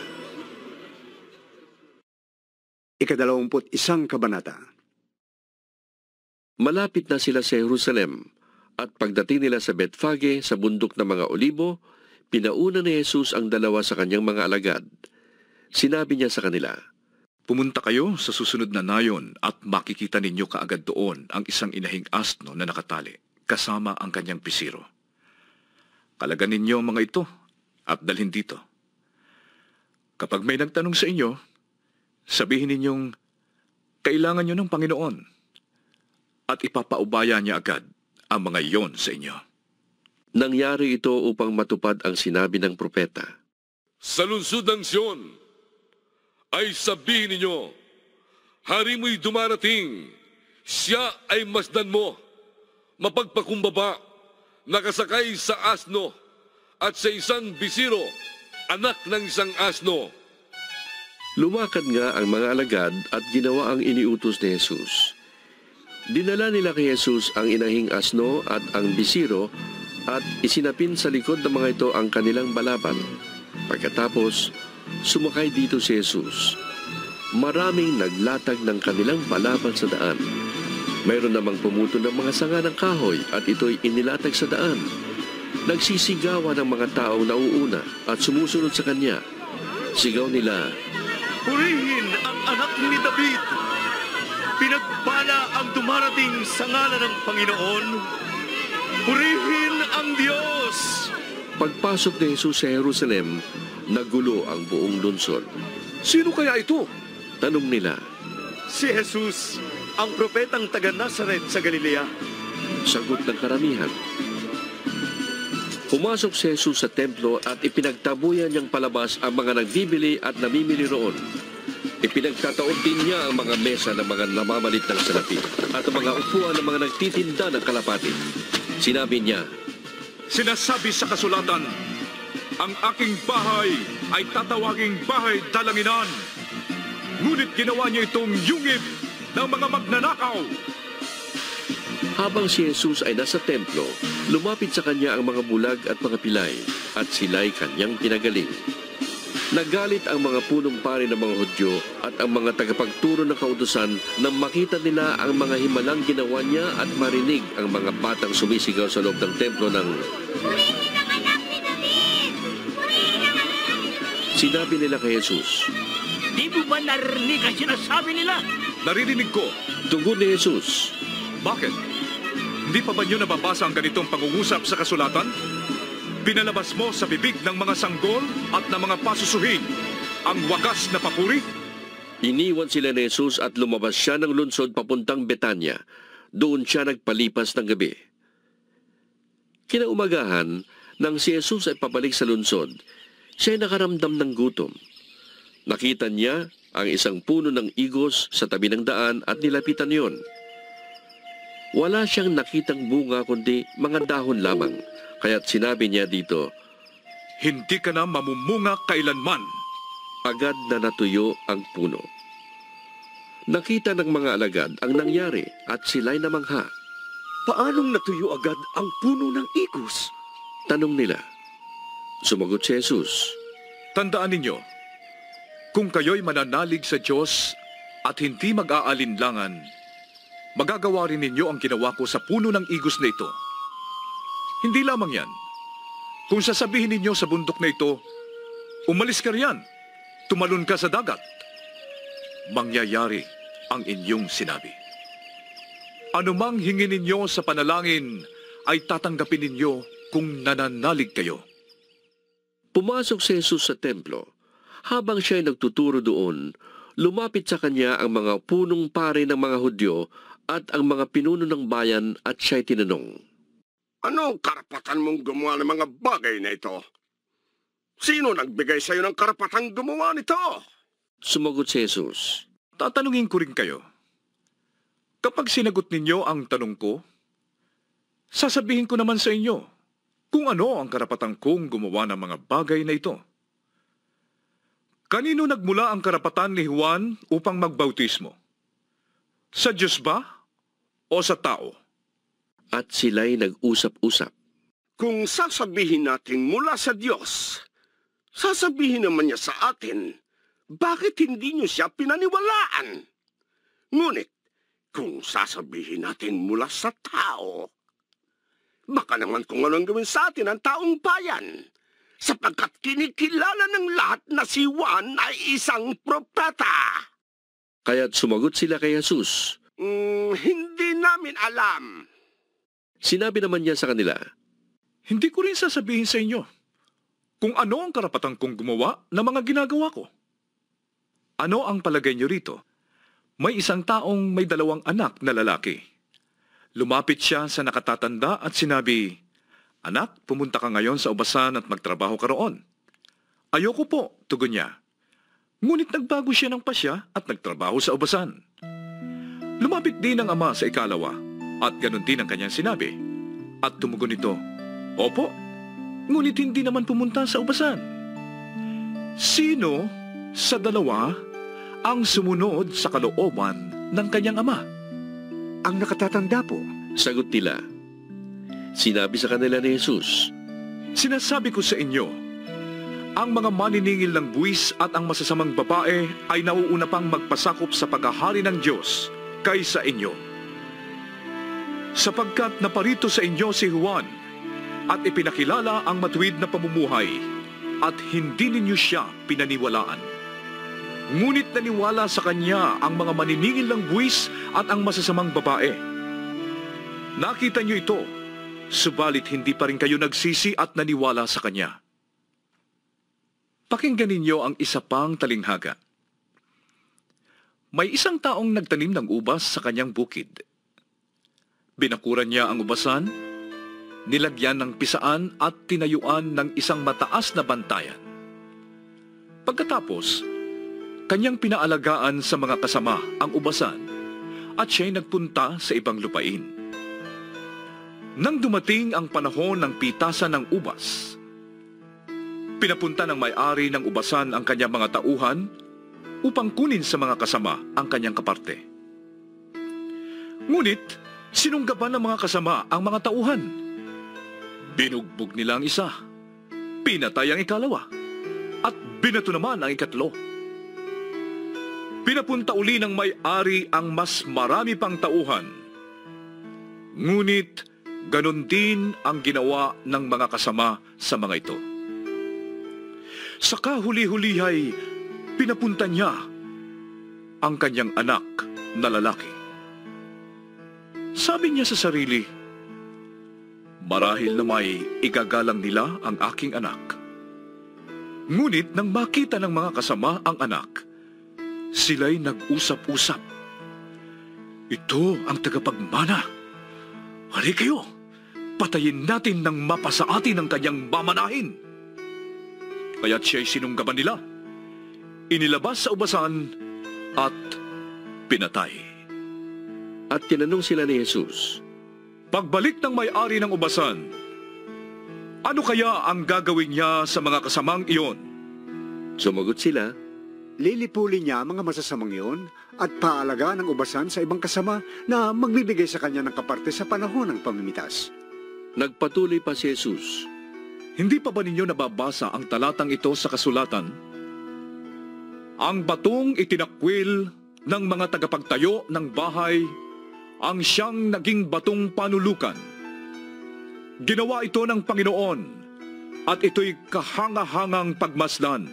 21 kabanata. Malapit na sila sa Jerusalem, at pagdating nila sa Betfage sa bundok ng mga Olibo, pinauna ni Jesus ang dalawa sa kanyang mga alagad. Sinabi niya sa kanila, Pumunta kayo sa susunod na nayon at makikita ninyo kaagad doon ang isang inahing asno na nakatali, kasama ang kanyang pisiro. Kalagan ninyo ang mga ito at dalhin dito. Kapag may nagtanong sa inyo, sabihin ninyong, kailangan nyo ng Panginoon, at ipapaubaya niya agad ang mga iyon sa inyo. Nangyari ito upang matupad ang sinabi ng propeta. Sa lungsod ng Sion, ay sabihin ninyo, hari mo'y dumarating, siya ay masdan mo, mapagpakumbaba, nakasakay sa asno, at sa isang bisiro, anak ng isang asno. Lumakad nga ang mga alagad at ginawa ang iniutos ni Jesus. Dinala nila kay Jesus ang inahing asno at ang bisiro at isinapin sa likod ng mga ito ang kanilang balaban. Pagkatapos, sumakay dito si Jesus. Maraming naglatag ng kanilang balaban sa daan. Mayroon namang pumuto ng mga sanga ng kahoy at ito'y inilatag sa daan. Nagsisigawan ang mga taong nauuna at sumusunod sa kanya. Sigaw nila, Purihin ang anak ni David! Pinagpala ang dumarating sa ngalan ng Panginoon! Purihin ang Diyos! Pagpasok ni Jesus sa Jerusalem, nagulo ang buong lungsod. Sino kaya ito? Tanong nila. Si Jesus, ang propetang taga Nazaret sa Galilea. Sagot ng karamihan. Pumasok si Jesus sa templo at ipinagtabuyan niyang palabas ang mga nagbibili at namimili roon. Ipinagtataob din niya ang mga mesa ng mga namamalit ng salapi at ang mga upuan ng mga nagtitinda ng kalapati. Sinabi niya, Sinasabi sa kasulatan, ang aking bahay ay tatawaging bahay dalanginan. Ngunit ginawa niya itong yungib ng mga magnanakaw. Habang si Jesus ay nasa templo, lumapit sa kanya ang mga bulag at mga pilay at sila'y kanyang pinagaling. Nagalit ang mga punong pari ng mga Hudyo at ang mga tagapagturo ng kautusan nang makita nila ang mga himalang ginawa niya at marinig ang mga batang sumisigaw sa loob ng templo ng Purihin ang anak ni David! Purihin ang anak ni David! Sinabi nila kay Jesus, Di mo ba narinig ang sinasabi nila? Naririnig ko. Tugon ni Jesus, Bakit? Hindi pa ba niyo nababasa ang ganitong pangungusap sa kasulatan? Pinalabas mo sa bibig ng mga sanggol at ng mga pasusuhin ang wagas na papuri? Iniwan sila ni Jesus at lumabas siya ng lungsod papuntang Betanya. Doon siya nagpalipas ng gabi. Kinaumagahan, nang si Jesus ay pabalik sa lungsod, siya ay nakaramdam ng gutom. Nakita niya ang isang puno ng igos sa tabi ng daan at nilapitan yon. Wala siyang nakitang bunga kundi mga dahon lamang, kaya't sinabi niya dito, Hindi ka na mamumunga kailanman. Agad na natuyo ang puno. Nakita ng mga alagad ang nangyari at sila'y namangha. Paanong natuyo agad ang puno ng igos? Tanong nila. Sumagot si Jesus, Tandaan ninyo, kung kayo'y mananalig sa Diyos at hindi mag-aalinlangan, magagawa rin ninyo ang ginawa ko sa puno ng igos na ito. Hindi lamang yan. Kung sasabihin ninyo sa bundok na ito, umalis ka riyan, tumalon ka sa dagat, mangyayari ang inyong sinabi. Anumang hingin ninyo sa panalangin ay tatanggapin ninyo kung nananalig kayo. Pumasok si Jesus sa templo. Habang siya ay nagtuturo doon, lumapit sa kanya ang mga punong pari ng mga Hudyo at ang mga pinuno ng bayan at siya'y tinanong, Anong karapatan mong gumawa ng mga bagay na ito? Sino nagbigay sa iyo ng karapatang gumawa nito? Sumagot si Jesus, Tatanungin ko rin kayo. Kapag sinagot ninyo ang tanong ko, sasabihin ko naman sa inyo kung ano ang karapatan kong gumawa ng mga bagay na ito. Kanino nagmula ang karapatan ni Juan upang magbautismo? Sa Diyos ba o sa tao? at sila'y nag-usap-usap. Kung sasabihin natin mula sa Diyos, sasabihin naman niya sa atin, bakit hindi niyo siya pinaniwalaan? Ngunit, kung sasabihin natin mula sa tao, baka naman kung anong gawin sa atin ang taong bayan, sapagkat kinikilala ng lahat na si Juan ay isang propeta. Kaya't sumagot sila kay Jesus. Hindi namin alam. Sinabi naman niya sa kanila, Hindi ko rin sasabihin sa inyo kung ano ang karapatan kong gumawa ng mga ginagawa ko. Ano ang palagay niyo rito? May isang taong may 2 anak na lalaki. Lumapit siya sa nakatatanda at sinabi, Anak, pumunta ka ngayon sa ubasan at magtrabaho ka roon. Ayoko po, tugon niya. Ngunit nagbago siya ng pasya at nagtrabaho sa ubasan. Lumapit din ang ama sa ikalawa at ganun din ang kanyang sinabi. At tumugon ito, Opo, ngunit hindi naman pumunta sa ubasan. Sino sa 2 ang sumunod sa kalooban ng kanyang ama? Ang nakatatanda po. Sagot nila. Sinabi sa kanila ni Jesus, Sinasabi ko sa inyo, ang mga maniningil ng buwis at ang masasamang babae ay nauuna pang magpasakop sa paghahari ng Diyos kaysa inyo. Sapagkat naparito sa inyo si Juan at ipinakilala ang matuwid na pamumuhay at hindi ninyo siya pinaniwalaan. Ngunit naniwala sa kanya ang mga maniningil ng buwis at ang masasamang babae. Nakita niyo ito, subalit hindi pa rin kayo nagsisi at naniwala sa kanya. Pakinggan ninyo ang isa pang talinghaga. May isang taong nagtanim ng ubas sa kanyang bukid. Binakuran niya ang ubasan, nilagyan ng pisaan at tinayuan ng isang mataas na bantayan. Pagkatapos, kanyang pinaalagaan sa mga kasama ang ubasan at siya'y nagpunta sa ibang lupain. Nang dumating ang panahon ng pitasan ng ubas, pinapunta ng may-ari ng ubasan ang kanyang mga tauhan upang kunin sa mga kasama ang kanyang kaparte. Ngunit, sinunggaban ng mga kasama ang mga tauhan. Binugbog nila ang isa, pinatay ang ikalawa, at binato naman ang ikatlo. Pinapunta uli ng may-ari ang mas marami pang tauhan. Ngunit, ganon din ang ginawa ng mga kasama sa mga ito. Sa kahuli-huli ay pinapunta niya ang kanyang anak na lalaki. Sabi niya sa sarili, Marahil na may igagalang nila ang aking anak. Ngunit nang makita ng mga kasama ang anak, sila'y nag-usap-usap. Ito ang tagapagmana. Hali kayo, patayin natin nang mapasa atin ang kanyang mamanahin. Kaya't siya'y sinunggaban nila, inilabas sa ubasan at pinatay. At tinanong sila ni Jesus, Pagbalik ng may-ari ng ubasan, ano kaya ang gagawin niya sa mga kasamang iyon? Sumagot sila, Lilipulin niya ang mga masasamang iyon at paalagaan ng ubasan sa ibang kasama na magbibigay sa kanya ng kaparte sa panahon ng pamimitas. Nagpatuloy pa si Jesus, Hindi pa ba ninyo nababasa ang talatang ito sa kasulatan? Ang batong itinakwil ng mga tagapagtayo ng bahay ang siyang naging batong panulukan. Ginawa ito ng Panginoon at ito'y kahanga-hangang pagmasdan.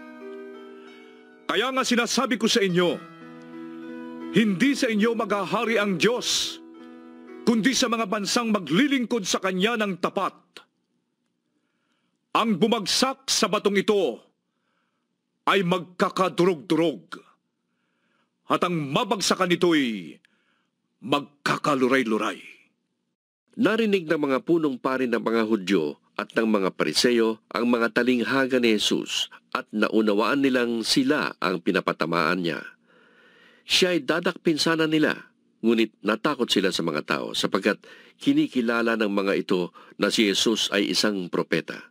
Kaya nga sinasabi ko sa inyo, hindi sa inyo maghahari ang Diyos, kundi sa mga bansang maglilingkod sa Kanya ng tapat. Ang bumagsak sa batong ito ay magkakadurog-durog, at ang mabagsakan nito'y magkakaluray-luray. Narinig ng mga punong pari ng mga Hudyo at ng mga Pariseo ang mga talinghaga ni Jesus at naunawaan nilang sila ang pinapatamaan niya. Siya ay dadakpin sana nila, ngunit natakot sila sa mga tao sapagkat kinikilala ng mga ito na si Jesus ay isang propeta.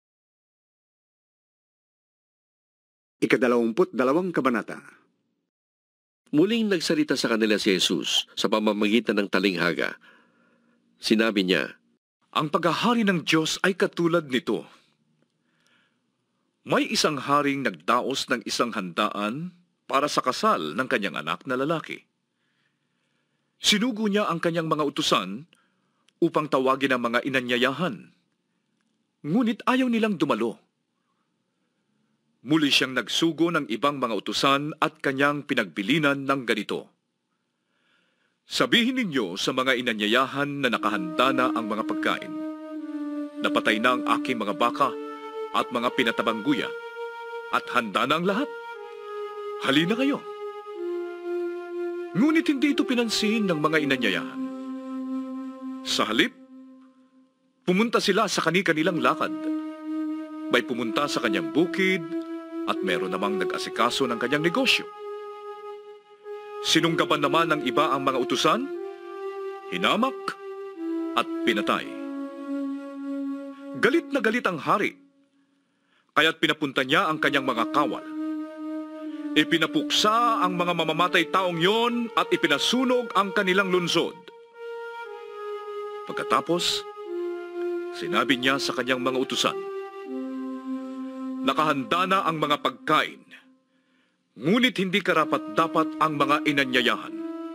22 kabanata. Muling nagsalita sa kanila si Jesus sa pamamagitan ng talinghaga. Sinabi niya, Ang paghahari ng Diyos ay katulad nito. May isang haring nagdaos ng isang handaan para sa kasal ng kanyang anak na lalaki. Sinugo niya ang kanyang mga utusan upang tawagin ang mga inanyayahan. Ngunit ayaw nilang dumalo. Muli siyang nagsugo ng ibang mga utusan at kanyang pinagbilinan ng ganito. Sabihin ninyo sa mga inanyayahan na nakahanda na ang mga pagkain. Napatay na ang aking mga baka at mga pinatabang guya at handa na ang lahat. Halina kayo. Ngunit hindi ito pinansin ng mga inanyayahan. Sa halip, pumunta sila sa kani-kanilang lakad. May pumunta sa kanyang bukid at meron namang nag-asikaso ng kanyang negosyo. Sinunggaban naman ng iba ang mga utusan, hinamak at pinatay. Galit na galit ang hari, kaya't pinapunta niya ang kanyang mga kawal. Ipinapuksa ang mga mamamatay taong yon at ipinasunog ang kanilang lungsod. Pagkatapos, sinabi niya sa kanyang mga utusan, nakahanda na ang mga pagkain, ngunit hindi karapat-dapat ang mga inanyayahan.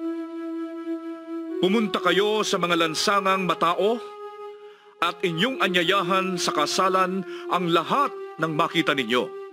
Pumunta kayo sa mga lansangang matao at inyong anyayahan sa kasalan ang lahat ng makita ninyo.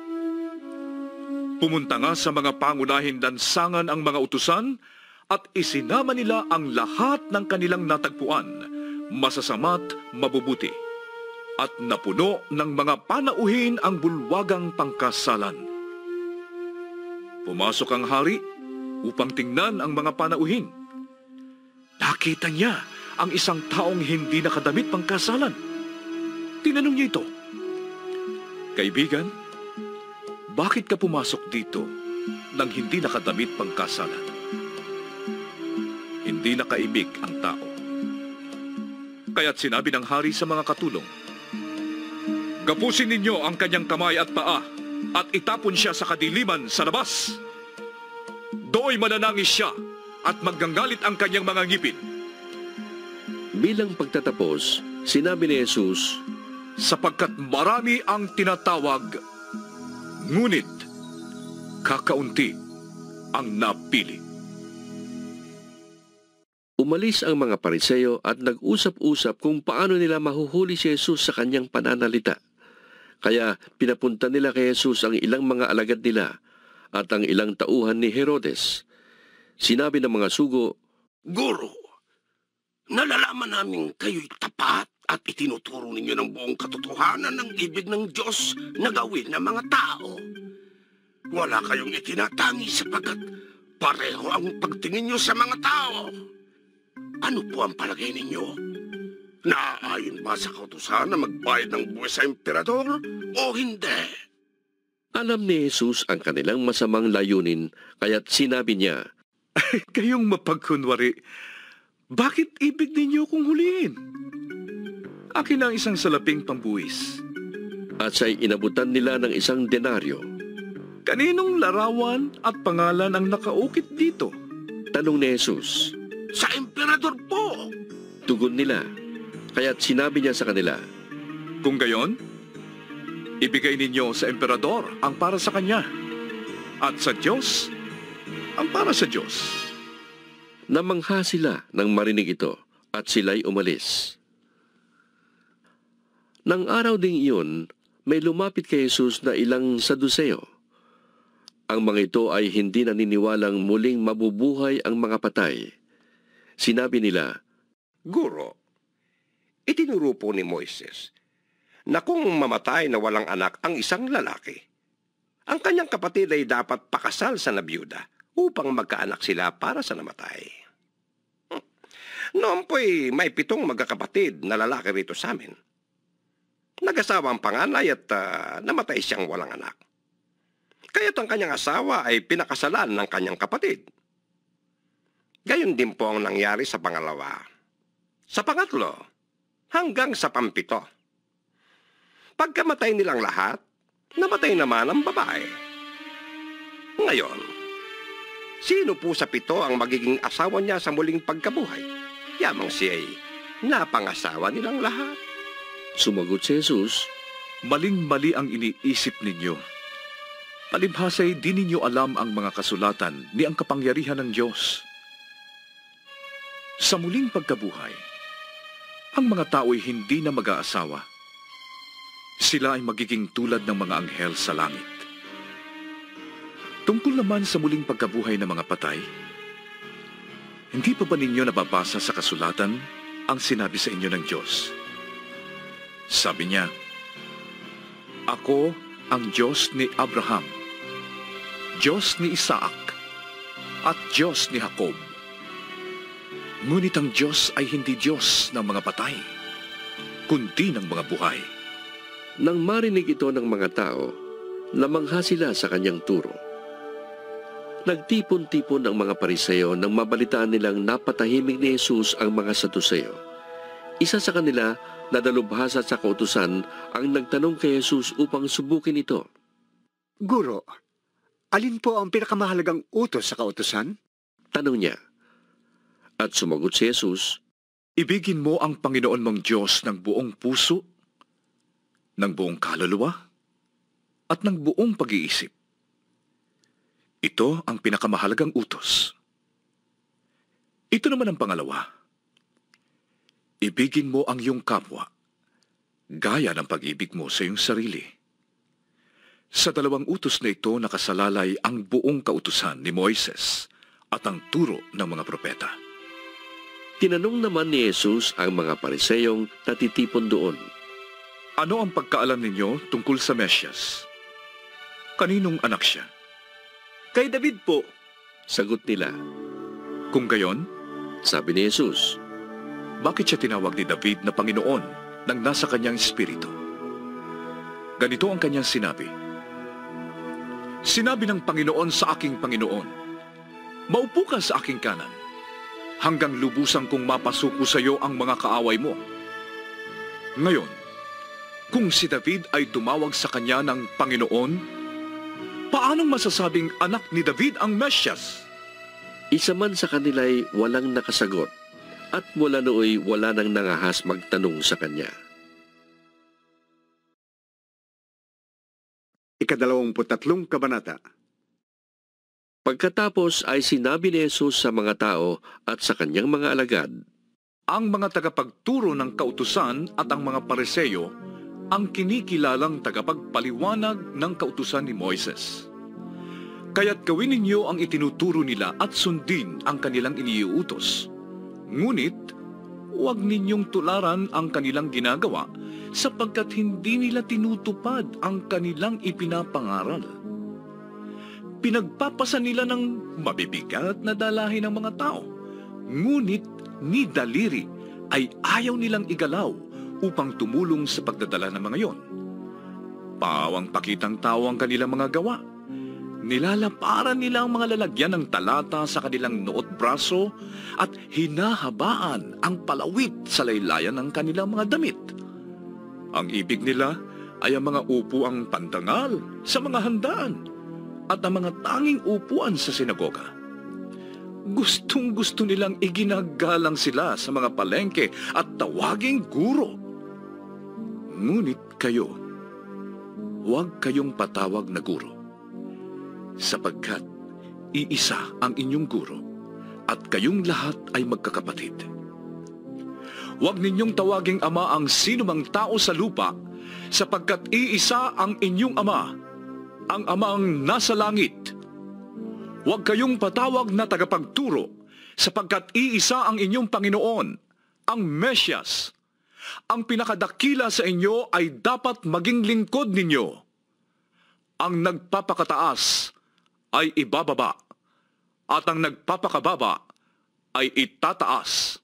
Pumunta nga sa mga pangunahing lansangan ang mga utusan at isinama nila ang lahat ng kanilang natagpuan, masasama't mabubuti, at napuno ng mga panauhin ang bulwagang pangkasalan. Pumasok ang hari upang tingnan ang mga panauhin. Nakita niya ang isang taong hindi nakadamit pangkasalan. Tinanong niya ito, Kaibigan, bakit ka pumasok dito nang hindi nakadamit pangkasalan? Hindi nakaibig ang tao. Kaya't sinabi ng hari sa mga katulong, gapusin ninyo ang kanyang kamay at paa at itapon siya sa kadiliman sa labas. Do'y mananangis siya at maggagalit ang kanyang mga ngipin. Bilang pagtatapos, sinabi ni Jesus, sapagkat marami ang tinatawag, ngunit kakaunti ang napili. Umalis ang mga Pariseo at nag-usap-usap kung paano nila mahuhuli si Jesus sa kanyang pananalita. Kaya pinapunta nila kay Jesus ang ilang mga alagad nila at ang ilang tauhan ni Herodes. Sinabi ng mga sugo, Guro, nalalaman namin kayo'y tapat at itinuturo ninyo ng buong katotohanan ng ibig ng Diyos na gawin ng mga tao. Wala kayong itinatangi sapagkat pareho ang pagtingin nyo sa mga tao. Ano po ang palagay ninyo? Naaayon ba sa kautusan na magbayad ng buwis sa emperador o hindi? Alam ni Jesus ang kanilang masamang layunin, kaya't sinabi niya, Kayong mapagkunwari, bakit ibig ninyo kong huliin? Akin ang isang salaping pambuwis. At siya'y inabutan nila ng isang denaryo. Kaninong larawan at pangalan ang nakaukit dito? Tanong ni Jesus. Sa emperador po! Tugon nila, kaya't sinabi niya sa kanila, kung gayon, ibigay ninyo sa emperador ang para sa kanya, at sa Diyos ang para sa Diyos. Namangha sila nang marinig ito, at sila'y umalis. Nang araw ding iyon, may lumapit kay Jesus na ilang Saduseo. Ang mga ito ay hindi naniniwalang muling mabubuhay ang mga patay. Sinabi nila, Guro, itinuro po ni Moises na kung mamatay na walang anak ang isang lalaki, ang kanyang kapatid ay dapat pakasal sa nabiyuda upang magkaanak sila para sa namatay. Noon po'y may 7 magkakapatid na lalaki rito sa amin. Nag-asawa ang panganay at namatay siyang walang anak. Kaya't ang kanyang asawa ay pinakasalan ng kanyang kapatid. Gayon din po ang nangyari sa pangalawa. Sa pangatlo, hanggang sa pampito. Pagkamatay nilang lahat, namatay naman ang babae. Ngayon, sino po sa 7 ang magiging asawa niya sa muling pagkabuhay? Yamang siya ay napangasawa nilang lahat. Sumagot si Jesus, Maling-mali ang iniisip ninyo. Palibhasay di ninyo alam ang mga kasulatan ni ang kapangyarihan ng Diyos. Sa muling pagkabuhay, ang mga tao'y hindi na mag-aasawa. Sila ay magiging tulad ng mga anghel sa langit. Tungkol naman sa muling pagkabuhay ng mga patay, hindi pa ba ninyo nababasa sa kasulatan ang sinabi sa inyo ng Diyos? Sabi niya, Ako ang Diyos ni Abraham, Diyos ni Isaac, at Diyos ni Jacob. Ngunit ang Diyos ay hindi Diyos ng mga patay, kundi ng mga buhay. Nang marinig ito ng mga tao, namangha sila sa kanyang turo. Nagtipon-tipon ang mga Pariseo nang mabalitaan nilang napatahimik ni Jesus ang mga Saduceo. Isa sa kanila na dalubhasa sa kautusan ang nagtanong kay Jesus upang subukin ito. Guro, alin po ang pinakamahalagang utos sa kautusan? Tanong niya. At sumagot si Jesus, Ibigin mo ang Panginoon mong Diyos ng buong puso, ng buong kaluluwa, at ng buong pag-iisip. Ito ang pinakamahalagang utos. Ito naman ang pangalawa. Ibigin mo ang iyong kapwa, gaya ng pag-ibig mo sa iyong sarili. Sa dalawang utos na ito nakasalalay ang buong kautusan ni Moises at ang turo ng mga propeta. Tinanong naman ni Jesus ang mga Pariseyong natitipon doon. Ano ang pagkaalam ninyo tungkol sa Mesyas? Kaninong anak siya? Kay David po. Sagot nila. Kung gayon, sabi ni Jesus, bakit siya tinawag ni David na Panginoon nang nasa kanyang espiritu? Ganito ang kanyang sinabi. Sinabi ng Panginoon sa aking Panginoon, Maupo ka sa aking kanan, hanggang lubusan kong mapasuko sa iyo ang mga kaaway mo. Ngayon, kung si David ay tumawag sa kanya ng Panginoon, paanong masasabing anak ni David ang Mesyas? Isa man sa kanila'y walang nakasagot, at mula nooy wala nang nangahas magtanong sa kanya. 23 kabanata. Pagkatapos ay sinabi ni Jesus sa mga tao at sa kanyang mga alagad, Ang mga tagapagturo ng kautusan at ang mga Pariseo ang kinikilalang tagapagpaliwanag ng kautusan ni Moises. Kaya't gawin ninyo ang itinuturo nila at sundin ang kanilang iniuutos. Ngunit, huwag ninyong tularan ang kanilang ginagawa sapagkat hindi nila tinutupad ang kanilang ipinapangaral. Pinagpapasan nila ng mabibigat na dalahin ng mga tao, ngunit ni daliri ay ayaw nilang igalaw upang tumulong sa pagdadala ng mga yon. Pawang pakitang tao ang kanilang mga gawa. Nilalaparan nila ang mga lalagyan ng talata sa kanilang noot braso at hinahabaan ang palawit sa laylayan ng kanilang mga damit. Ang ibig nila ay ang mga upuang pandangal sa mga handaan at ang mga tanging upuan sa sinagoga. Gustong-gusto nilang iginagalang sila sa mga palengke at tawaging guro. Ngunit kayo, huwag kayong patawag na guro, sapagkat iisa ang inyong guro at kayong lahat ay magkakapatid. Huwag ninyong tawaging ama ang sinumang tao sa lupa, sapagkat iisa ang inyong ama, ang amang nasa langit. Huwag kayong patawag na tagapagturo, sapagkat iisa ang inyong Panginoon, ang Mesyas. Ang pinakadakila sa inyo ay dapat maging lingkod ninyo. Ang nagpapakataas ay ibababa, at ang nagpapakababa ay itataas.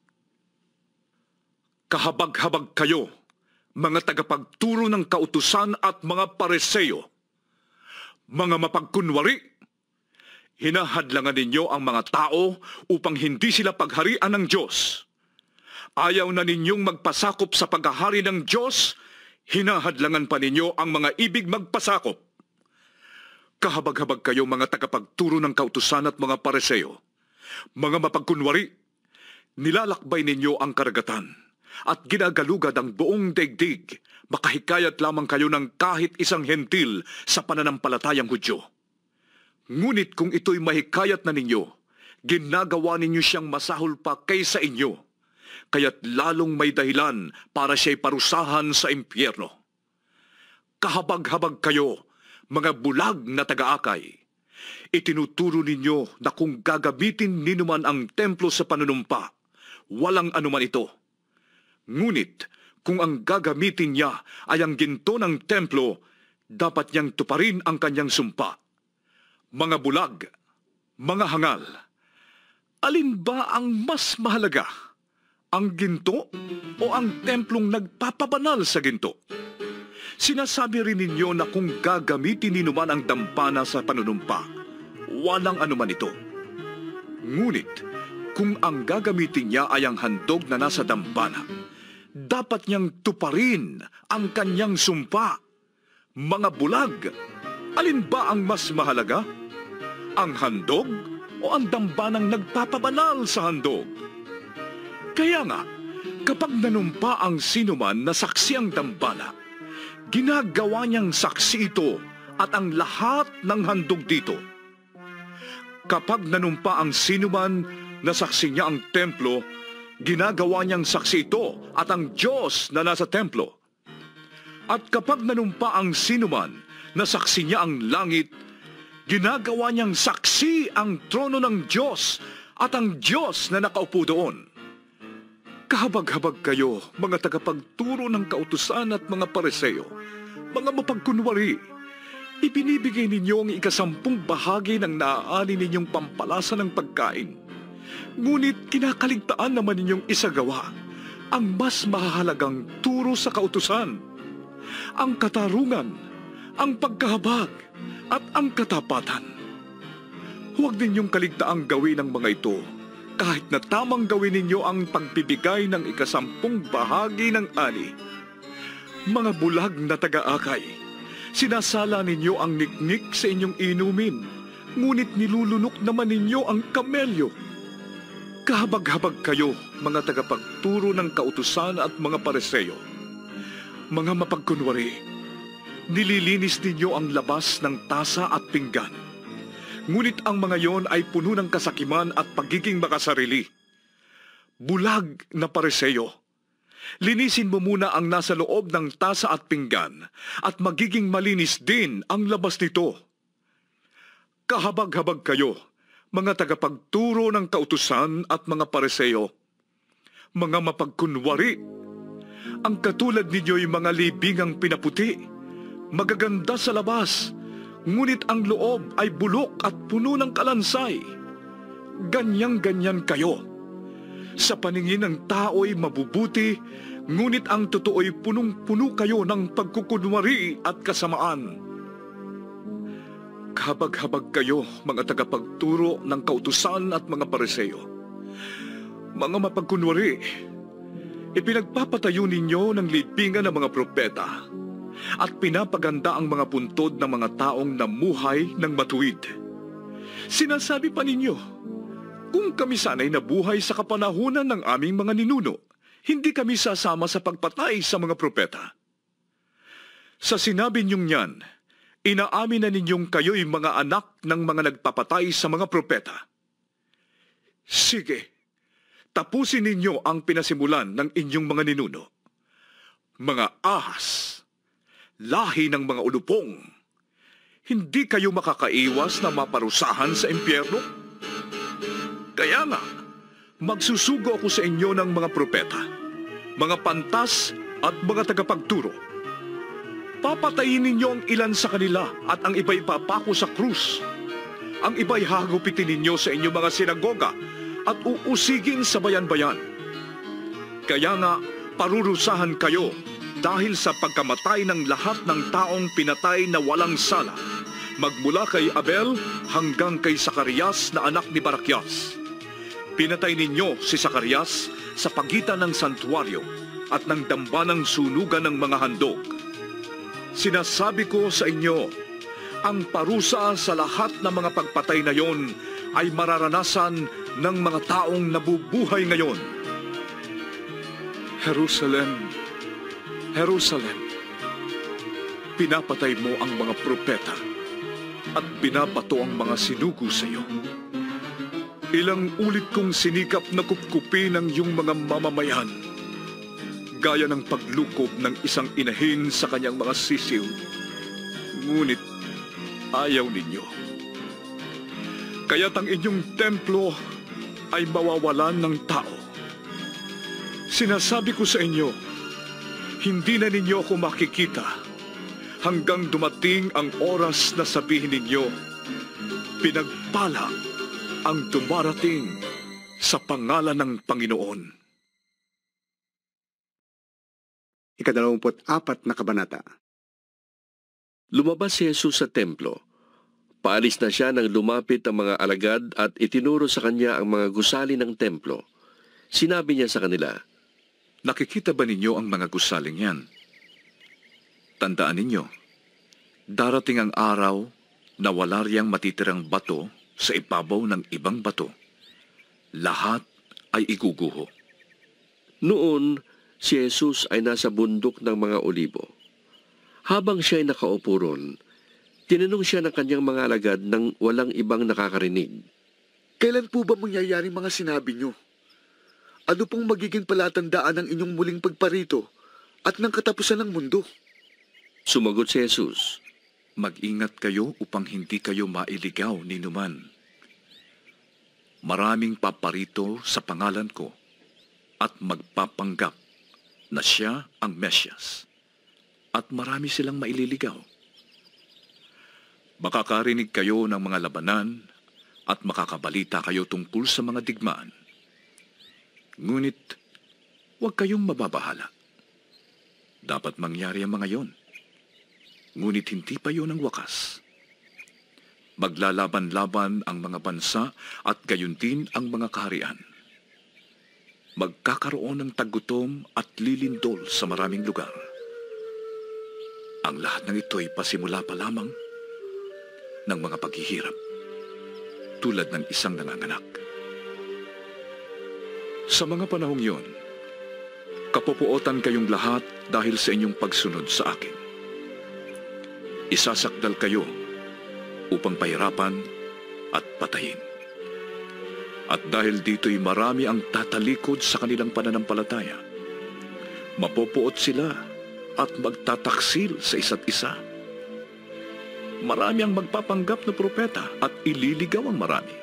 Kahabag-habag kayo, mga tagapagturo ng kautusan at mga Pariseo, mga mapagkunwari. Hinahadlangan ninyo ang mga tao upang hindi sila pagharian ng Diyos. Ayaw na ninyong magpasakop sa paghahari ng Diyos, hinahadlangan pa ninyo ang mga ibig magpasakop. Kahabag-habag kayo mga tagapagturo ng kautusan at mga Pariseo, mga mapagkunwari. Nilalakbay ninyo ang karagatan, at ginagalugad ang buong daigdig, makahikayat lamang kayo ng kahit isang hentil sa pananampalatayang Hudyo. Ngunit kung ito'y mahikayat na ninyo, ginagawa ninyo siyang masahol pa kaysa inyo, kaya't lalong may dahilan para siya'y parusahan sa impyerno. Kahabag-habag kayo, mga bulag na taga-akay. Itinuturo ninyo na kung gagamitin ninuman ang templo sa panunumpa, walang anuman ito. Ngunit kung ang gagamitin niya ay ang ginto ng templo, dapat niyang tuparin ang kanyang sumpa. Mga bulag, mga hangal, alin ba ang mas mahalaga? Ang ginto o ang templong nagpapabanal sa ginto? Sinasabi rin ninyo na kung gagamitin ninuman ang dampana sa panunumpa, walang anuman ito. Ngunit kung ang gagamitin niya ay ang handog na nasa dampana, dapat niyang tuparin ang kanyang sumpa. Mga bulag, alin ba ang mas mahalaga? Ang handog o ang dambanang nagpapabanal sa handog? Kaya nga, kapag nanumpa ang sinuman na saksi ang dambana, ginagawa niyang saksi ito at ang lahat ng handog dito. Kapag nanumpa ang sinuman na saksi niya ang templo, ginagawa niyang saksi ito at ang Diyos na nasa templo. At kapag nanumpa ang sinuman na saksi niya ang langit, ginagawa niyang saksi ang trono ng Diyos at ang Diyos na nakaupo doon. Kahabag-habag kayo, mga tagapagturo ng kautusan at mga Pariseo, mga mapagkunwari. Ibinibigay ninyo ang 10 bahagi ng naaani ninyong pampalasa ng pagkain. Ngunit kinakaligtaan naman ninyong isagawa ang mas mahalagang turo sa kautusan, ang katarungan, ang pagkahabag, at ang katapatan. Huwag ninyong kaligtaang gawin ang mga ito, kahit na tamang gawin ninyo ang pagbibigay ng 10 bahagi ng ani. Mga bulag na taga-akay, sinasala ninyo ang niknik sa inyong inumin, ngunit nilulunok naman ninyo ang kamelyo. Kahabag-habag kayo, mga tagapagturo ng kautusan at mga Pariseo. Mga mapagkunwari, nililinis ninyo ang labas ng tasa at pinggan. Ngunit ang mga yon ay puno ng kasakiman at pagiging makasarili. Bulag na Pariseo, linisin mo muna ang nasa loob ng tasa at pinggan at magiging malinis din ang labas nito. Kahabag-habag kayo, mga tagapagturo ng kautusan at mga Pariseo, mga mapagkunwari. Ang katulad ninyo'y mga libingang pinaputi, magaganda sa labas, ngunit ang loob ay bulok at puno ng kalansay. Ganyang-ganyan kayo. Sa paningin ng tao'y mabubuti, ngunit ang totoo'y punong-puno kayo ng pagkukunwari at kasamaan. Kahabag-habag kayo, mga tagapagturo ng kautusan at mga Pariseo, mga mapagkunwari. Ipinagpapatayo ninyo ng libingan ng mga propeta at pinapaganda ang mga puntod ng mga taong namuhay ng matuwid. Sinasabi pa ninyo, kung kami sana'y nabuhay sa kapanahunan ng aming mga ninuno, hindi kami sasama sa pagpatay sa mga propeta. Sa sinabi ninyong yan, inaamin na ninyong kayo'y mga anak ng mga nagpapatay sa mga propeta. Sige, tapusin ninyo ang pinasimulan ng inyong mga ninuno. Mga ahas, lahi ng mga ulupong, hindi kayo makakaiwas na maparusahan sa impyerno? Kaya nga, magsusugo ako sa inyo ng mga propeta, mga pantas at mga tagapagturo. Papatayin ninyo ang ilan sa kanila at ang iba'y papako sa krus. Ang iba'y hagupitin ninyo sa inyong mga sinagoga at uusigin sa bayan-bayan. Kaya nga, parurusahan kayo dahil sa pagkamatay ng lahat ng taong pinatay na walang sala, magmula kay Abel hanggang kay Zacarias na anak ni Barakias. Pinatay ninyo si Zacarias sa pagitan ng santuaryo at ng dambanang sunugan ng mga handog. Sinasabi ko sa inyo, ang parusa sa lahat ng mga pagpatay na yon ay mararanasan ng mga taong nabubuhay ngayon. Jerusalem, Jerusalem, pinapatay mo ang mga propeta at binabato ang mga sinugo sa iyo. Ilang ulit kong sinikap na kupkupin ang iyong mga mamamayan, gaya ng paglukob ng isang inahin sa kanyang mga sisiw. Ngunit ayaw ninyo. Kaya't ang inyong templo ay mawawalan ng tao. Sinasabi ko sa inyo, hindi na ninyo ako makikita hanggang dumating ang oras na sabihin ninyo, pinagpala ang dumarating sa pangalan ng Panginoon. 24 na kabanata. Lumabas si Jesus sa templo. Paalis na siya nang lumapit ang mga alagad at itinuro sa kanya ang mga gusali ng templo. Sinabi niya sa kanila, nakikita ba ninyo ang mga gusaling yan? Tandaan ninyo, darating ang araw na wala riyang matitirang bato sa ibabaw ng ibang bato. Lahat ay iguguho. Noon, si Jesus ay nasa bundok ng mga olibo. Habang siya ay nakaupo ron, tinanong siya ng kanyang mga alagad nang walang ibang nakakarinig. Kailan po ba mangyayari mga sinabi niyo? Ano pong magiging palatandaan ng inyong muling pagparito at ng katapusan ng mundo? Sumagot si Jesus, mag-ingat kayo upang hindi kayo mailigaw ni numan. Maraming paparito sa pangalan ko at magpapanggap na siya ang Mesyas. At marami silang maililigaw. Makakarinig kayo ng mga labanan at makakabalita kayo tungkol sa mga digmaan. Ngunit, huwag kayong mababahala. Dapat mangyari ang mga yon. Ngunit hindi pa yon ang wakas. Maglalaban-laban ang mga bansa at gayon din ang mga kaharian. Magkakaroon ng tagutom at lilindol sa maraming lugar. Ang lahat ng ito ay pasimula pa lamang ng mga paghihirap, tulad ng isang nanganganak. Sa mga panahong yon, kapopuotan kayong lahat dahil sa inyong pagsunod sa akin. Isasakdal kayo upang pahirapan at patayin. At dahil dito'y marami ang tatalikod sa kanilang pananampalataya, mapopuot sila at magtataksil sa isa't isa. Marami ang magpapanggap na propeta at ililigaw ang marami.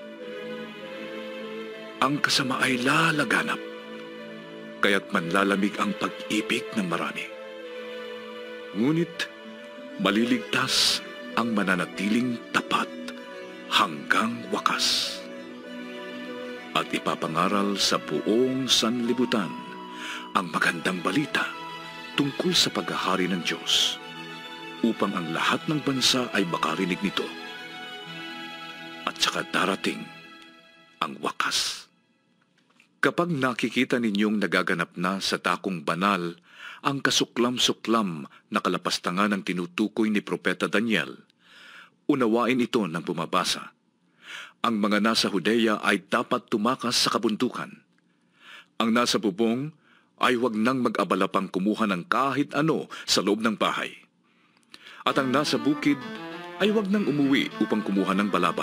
Ang kasama ay lalaganap, kaya't manlalamig ang pag-ibig ng marami. Ngunit maliligtas ang mananatiling tapat hanggang wakas. At ipapangaral sa buong sanlibutan ang magandang balita tungkol sa paghahari ng Diyos, upang ang lahat ng bansa ay makarinig nito. At saka darating ang wakas. Kapag nakikita ninyong nagaganap na sa takong banal ang kasuklam-suklam na kalapastangan ng tinutukoy ni Propeta Daniel, unawain ito ng bumabasa. Ang mga nasa Judea ay dapat tumakas sa kabundukan. Ang nasa bubong ay huwag nang mag-abala pang kumuha ng kahit ano sa loob ng bahay. At ang nasa bukid ay huwag nang umuwi upang kumuha ng balabal.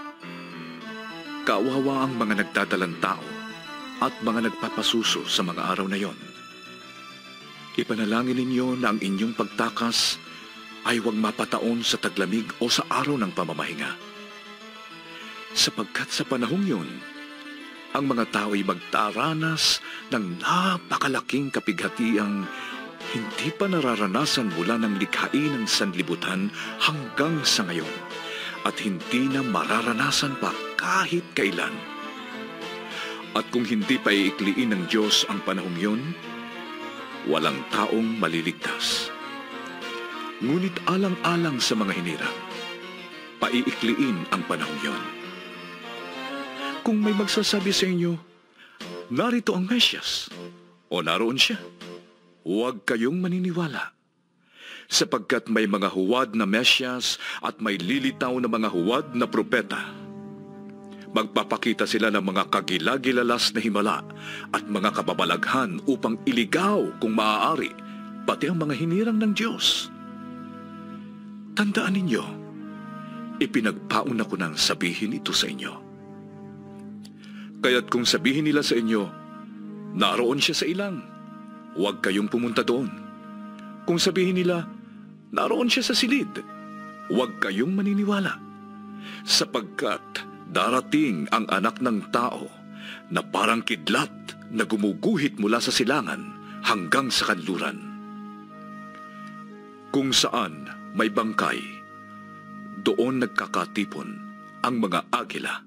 Kawawa ang mga nagdadalang tao at mga nagpapasuso sa mga araw na yon. Ipanalangin ninyo na ang inyong pagtakas ay huwag mapataon sa taglamig o sa araw ng pamamahinga. Sapagkat sa panahong yon, ang mga tao ay magtaranas ng napakalaking kapighatiang hindi pa nararanasan mula ng likhain ng sanlibutan hanggang sa ngayon, at hindi na mararanasan pa kahit kailan. At kung hindi pa iikliin ng Diyos ang panahong yon, walang taong maliligtas. Ngunit alang-alang sa mga hinirang, paiikliin ang panahong yon. Kung may magsasabi sa inyo, narito ang Mesyas, o naroon siya, huwag kayong maniniwala. Sapagkat may mga huwad na Mesyas at may lilitaw na mga huwad na propeta. Magpapakita sila ng mga kagilagilalas na himala at mga kababalaghan upang iligaw kung maaari, pati ang mga hinirang ng Diyos. Tandaan ninyo, ipinagpauna ko nang sabihin ito sa inyo. Kaya't kung sabihin nila sa inyo, naroon siya sa ilang, huwag kayong pumunta doon. Kung sabihin nila, naroon siya sa silid, huwag kayong maniniwala, sapagkat darating ang Anak ng Tao na parang kidlat na gumuguhit mula sa silangan hanggang sa kanluran. Kung saan may bangkay, doon nagkakatipon ang mga agila.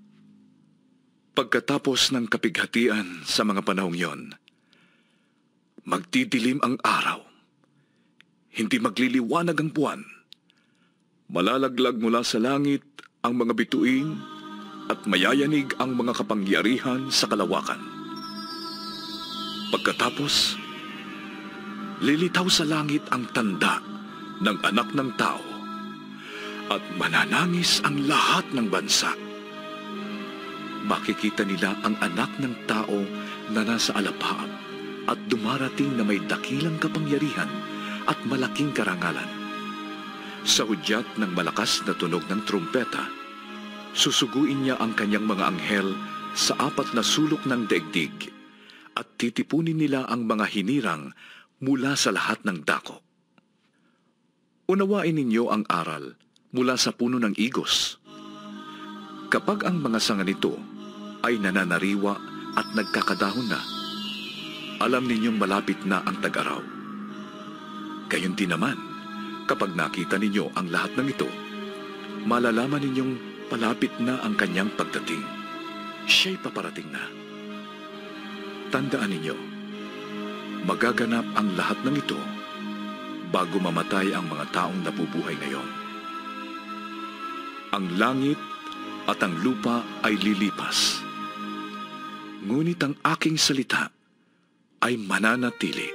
Pagkatapos ng kapighatian sa mga panahong yon, magdidilim ang araw, hindi magliliwanag ang buwan, malalaglag mula sa langit ang mga bituin at mayayanig ang mga kapangyarihan sa kalawakan. Pagkatapos, lilitaw sa langit ang tanda ng Anak ng Tao at mananangis ang lahat ng bansa. Makikita nila ang Anak ng Tao na nasa alapaap at dumarating na may dakilang kapangyarihan at malaking karangalan. Sa hudyat ng malakas na tunog ng trumpeta, susuguin niya ang kanyang mga anghel sa 4 na sulok ng daigdig at titipunin nila ang mga hinirang mula sa lahat ng dako. Unawain ninyo ang aral mula sa puno ng igos. Kapag ang mga sanga nito ay nananariwa at nagkakadahon na, alam ninyong malapit na ang tag-araw. Gayon din naman, kapag nakita ninyo ang lahat ng ito, malalaman ninyong palapit na ang kanyang pagdating. Siya'y paparating na. Tandaan ninyo, magaganap ang lahat ng ito bago mamatay ang mga taong nabubuhay ngayon. Ang langit at ang lupa ay lilipas, ngunit ang aking salita ay mananatili.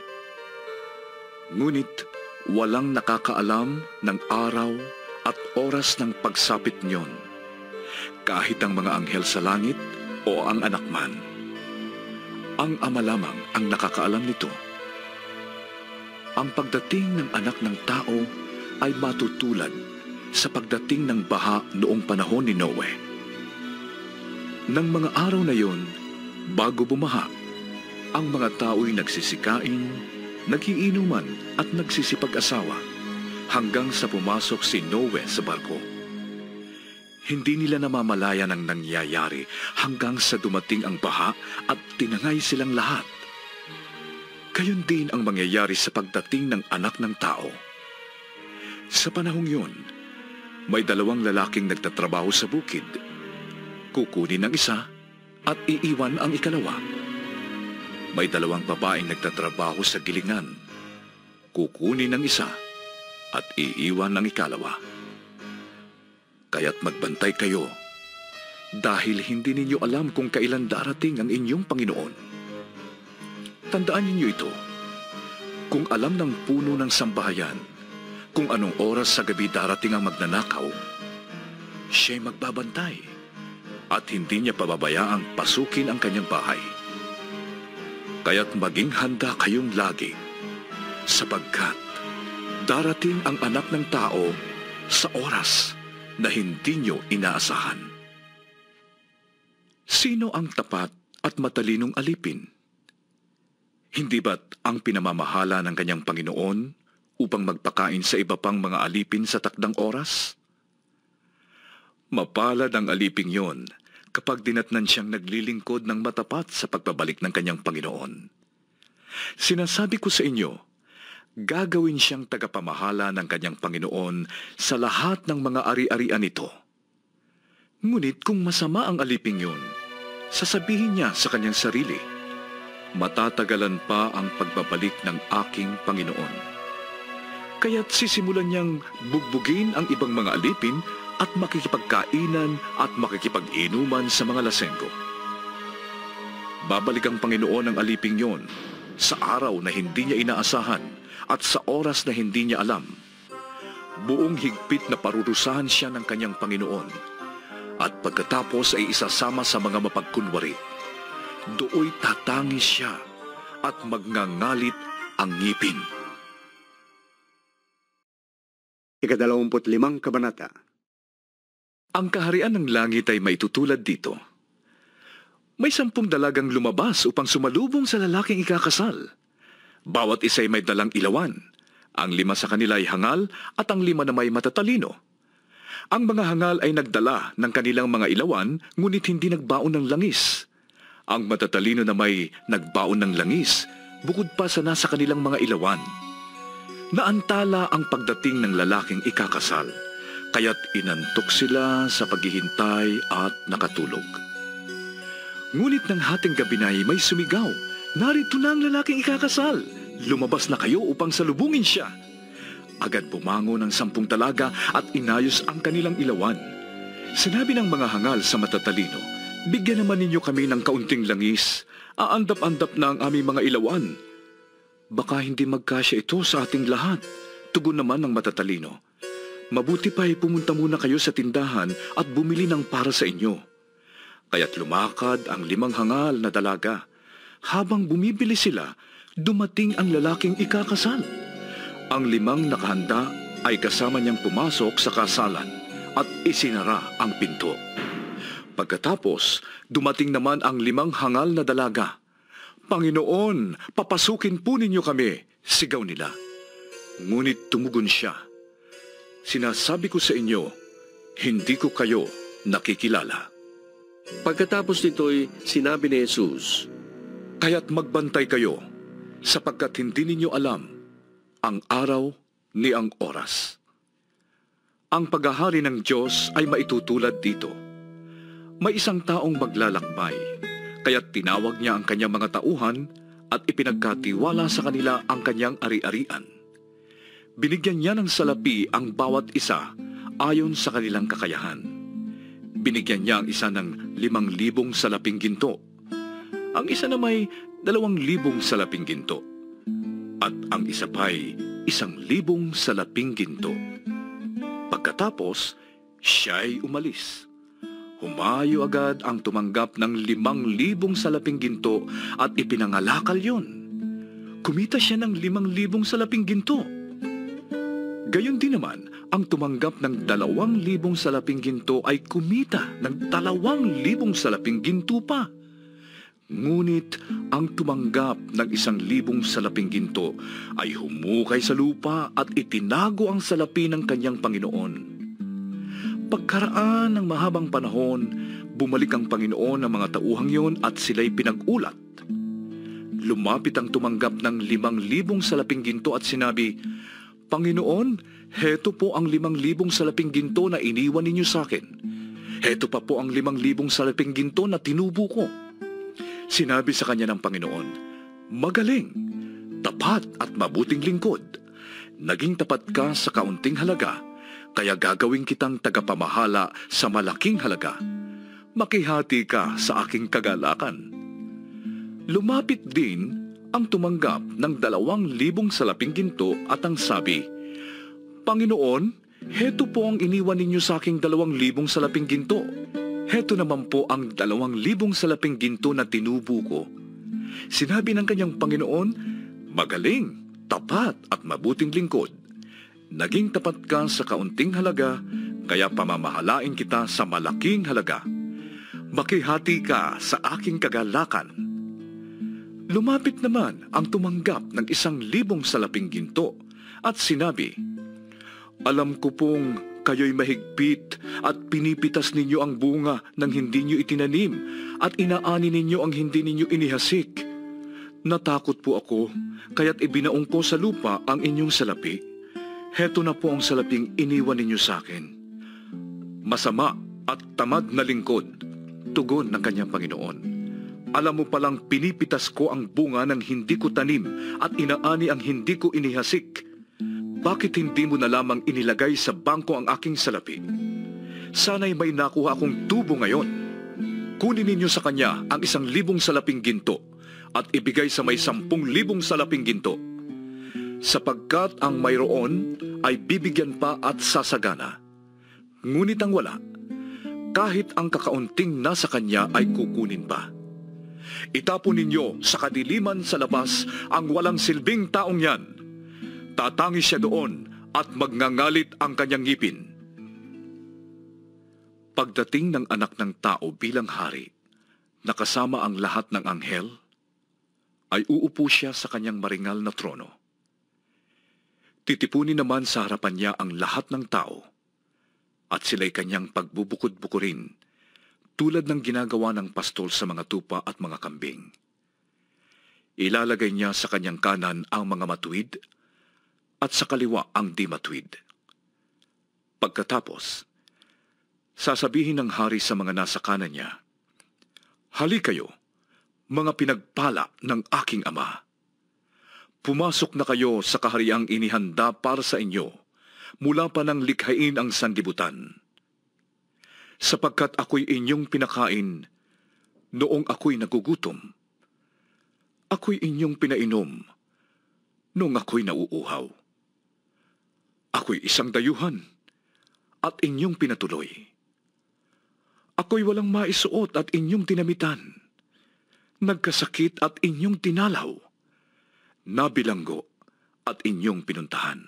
Ngunit walang nakakaalam ng araw at oras ng pagsapit niyon, kahit ang mga anghel sa langit o ang anak man. Ang Ama lamang ang nakakaalam nito. Ang pagdating ng Anak ng Tao ay matutulad sa pagdating ng baha noong panahon ni Noe. Nang mga araw na yon, bago bumaha, ang mga tao'y nagsisikain, nagiinuman at nagsisipag-asawa hanggang sa pumasok si Noe sa barko. Hindi nila namamalayan ang nangyayari hanggang sa dumating ang baha at tinangay silang lahat. Gayon din ang mangyayari sa pagdating ng Anak ng Tao. Sa panahong yun, may 2 lalaking nagtatrabaho sa bukid. Kukunin ang isa at iiwan ang ikalawa. May 2 babaeng nagtatrabaho sa gilingan. Kukunin ang isa at iiwan ang ikalawa. Kaya't magbantay kayo, dahil hindi ninyo alam kung kailan darating ang inyong Panginoon. Tandaan ninyo ito, kung alam ng puno ng sambahayan kung anong oras sa gabi darating ang magnanakaw, siya'y magbabantay at hindi niya pababayaang pasukin ang kanyang bahay. Kaya't maging handa kayong lagi, sapagkat darating ang Anak ng Tao sa oras na hindi nyo inaasahan. Sino ang tapat at matalinong alipin? Hindi ba't ang pinamamahala ng kanyang Panginoon upang magpakain sa iba pang mga alipin sa takdang oras? Mapalad ang aliping yon kapag dinatnan siyang naglilingkod ng matapat sa pagbabalik ng kanyang Panginoon. Sinasabi ko sa inyo, gagawin siyang tagapamahala ng kanyang Panginoon sa lahat ng mga ari-arian nito. Ngunit kung masama ang aliping yun, sasabihin niya sa kanyang sarili, matatagalan pa ang pagbabalik ng aking Panginoon. Kaya't sisimulan niyang bugbugin ang ibang mga alipin at makikipagkainan at makikipag-inuman sa mga lasenggo. Babalik ang Panginoon ng aliping yon sa araw na hindi niya inaasahan at sa oras na hindi niya alam. Buong higpit na parurusahan siya ng kanyang Panginoon at pagkatapos ay isasama sa mga mapagkunwari. Dooy tatangis siya at magngangalit ang ngipin. 25 kabanata. Ang kaharian ng langit ay maitutulad dito. May 10 dalagang lumabas upang sumalubong sa lalaking ikakasal. Bawat isa ay may dalang ilawan. Ang 5 sa kanila ay hangal at ang 5 na may matatalino. Ang mga hangal ay nagdala ng kanilang mga ilawan, ngunit hindi nagbaon ng langis. Ang matatalino na may nagbaon ng langis, bukod pa sa nasa kanilang mga ilawan. Naantala ang pagdating ng lalaking ikakasal, kaya't inantok sila sa paghihintay at nakatulog. Ngunit ng hating gabi na may sumigaw, "Narito na ang lalaking ikakasal! Lumabas na kayo upang salubungin siya!" Agad bumangon ang 10 dalaga at inayos ang kanilang ilawan. Sinabi ng mga hangal sa matatalino, "Bigyan naman ninyo kami ng kaunting langis. Aandap-andap na ang aming mga ilawan." "Baka hindi magkasya ito sa ating lahat," tugon naman ng matatalino. "Mabuti pa ay pumunta muna kayo sa tindahan at bumili ng para sa inyo." Kaya't lumakad ang 5 hangal na dalaga. Habang bumibili sila, dumating ang lalaking ikakasal. Ang 5 nakahanda ay kasama niyang pumasok sa kasalan at isinara ang pinto. Pagkatapos, dumating naman ang 5 hangal na dalaga. "Panginoon, papasukin po ninyo kami," sigaw nila. Ngunit tumugon siya, "Sinasabi ko sa inyo, hindi ko kayo nakikilala." Pagkatapos nito'y sinabi ni Jesus, "Kaya't magbantay kayo, sapagkat hindi ninyo alam ang araw ni ang oras." Ang paghahari ng Diyos ay maitutulad dito. May isang taong maglalakbay, kaya't tinawag niya ang kanyang mga tauhan at ipinagkatiwala sa kanila ang kanyang ari-arian. Binigyan niya ng salapi ang bawat isa ayon sa kanilang kakayahan. Binigyan niya ang isa ng 5,000 salaping ginto, ang isa na may 2,000 salaping ginto, at ang isa pa'y 1,000 salaping ginto. Pagkatapos, siya'y umalis. Humayo agad ang tumanggap ng 5,000 salaping ginto at ipinangalakal yon. Kumita siya ng 5,000 salaping ginto. Gayon din naman, ang tumanggap ng 2,000 salaping ginto ay kumita ng 2,000 salaping ginto pa. Ngunit ang tumanggap ng 1,000 salaping ginto ay humukay sa lupa at itinago ang salapi ng kanyang Panginoon. Pagkaraan ng mahabang panahon, bumalik ang Panginoon ng mga tauhang yon at sila'y pinag-ulat. Lumapit ang tumanggap ng 5,000 salaping ginto at sinabi, "Panginoon, heto po ang 5,000 salaping ginto na iniwan ninyo sa akin. Heto pa po ang 5,000 salaping ginto na tinubo ko." Sinabi sa kanya ng Panginoon, "Magaling, tapat at mabuting lingkod. Naging tapat ka sa kaunting halaga, kaya gagawin kitang tagapamahala sa malaking halaga. Makihati ka sa aking kagalakan." Lumapit din ang tumanggap ng 2,000 salaping ginto at ang sabi, "Panginoon, heto po ang iniwan ninyo sa aking 2,000 salaping ginto. Heto naman po ang 2,000 salaping ginto na tinubo ko." Sinabi ng kanyang Panginoon, "Magaling, tapat at mabuting lingkod. Naging tapat ka sa kaunting halaga, kaya pamamahalain kita sa malaking halaga. Makihati ka sa aking kagalakan." Lumapit naman ang tumanggap ng 1,000 salaping ginto at sinabi, "Alam ko pong kayo'y mahigpit at pinipitas ninyo ang bunga ng hindi ninyo itinanim at inaani ninyo ang hindi ninyo inihasik. Natakot po ako, kaya't ibinaong ko sa lupa ang inyong salapi. Heto na po ang salaping iniwan ninyo sa akin." "Masama at tamad na lingkod," tugon ng kanyang Panginoon. "Alam mo palang pinipitas ko ang bunga ng hindi ko tanim at inaani ang hindi ko inihasik. Bakit hindi mo na lamang inilagay sa bangko ang aking salapi? Sana'y may nakuha akong tubo ngayon. Kunin ninyo sa kanya ang 1,000 salaping ginto at ibigay sa may 10,000 salaping ginto. Sapagkat ang mayroon ay bibigyan pa at sasagana. Ngunit ang wala, kahit ang kakaunting nasa kanya ay kukunin pa. Itapon ninyo sa kadiliman sa labas ang walang silbing taong yan. Tatangis siya doon at magngangalit ang kanyang ngipin. Pagdating ng anak ng tao bilang hari, nakasama ang lahat ng anghel, ay uupo siya sa kanyang maringal na trono. Titipunin naman sa harapan niya ang lahat ng tao, at sila'y kanyang pagbubukod-bukurin, tulad ng ginagawa ng pastol sa mga tupa at mga kambing. Ilalagay niya sa kanyang kanan ang mga matuwid, at sa kaliwa ang di matuwid. Pagkatapos, sasabihin ng hari sa mga nasa kanan niya, "Hali kayo, mga pinagpala ng aking ama. Pumasok na kayo sa kahariang inihanda para sa inyo, mula pa nang likhain ang sanlibutan. Sapagkat ako'y inyong pinakain noong ako'y nagugutom. Ako'y inyong pinainom noong ako'y nauuhaw. Ako'y isang dayuhan at inyong pinatuloy. Ako'y walang maisuot at inyong dinamitan. Nagkasakit at inyong tinalaw. Nabilanggo at inyong pinuntahan."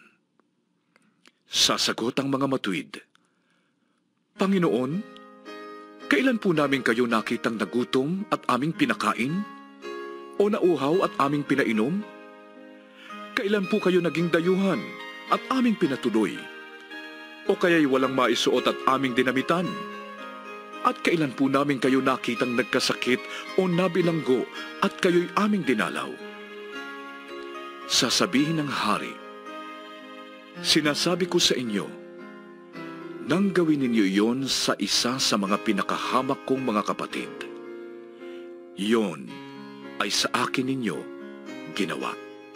Sasagot ang mga matuwid, "Panginoon, kailan po namin kayo nakitang nagutom at aming pinakain? O nauhaw at aming pinainom? Kailan po kayo naging dayuhan at aming pinatuloy? O kaya'y walang maisuot at aming dinamitan? At kailan po namin kayo nakitang nagkasakit o nabilanggo at kayo'y aming dinalaw?" Sasabihin ng hari, "Sinasabi ko sa inyo, nang gawin ninyo iyon sa isa sa mga pinakahamak kong mga kapatid, iyon ay sa akin ninyo ginawa."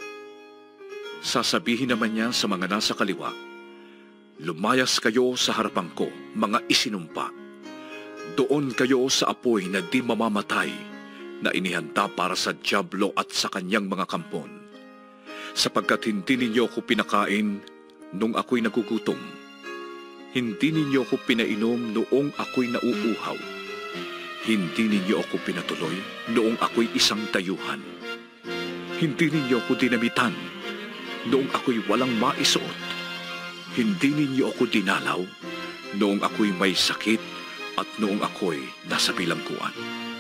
Sasabihin naman niya sa mga nasa kaliwa, "Lumayas kayo sa harapan ko, mga isinumpa. Doon kayo sa apoy na di mamamatay, na inihanda para sa dyablo at sa kanyang mga kampon. Sapagkat hindi ninyo ako pinakain noong ako'y nagugutom. Hindi ninyo ako pinainom noong ako'y nauuhaw. Hindi ninyo ako pinatuloy noong ako'y isang dayuhan. Hindi ninyo ako dinamitan noong ako'y walang maisuot. Hindi ninyo ako dinalaw noong ako'y may sakit at noong ako'y nasa bilangguan."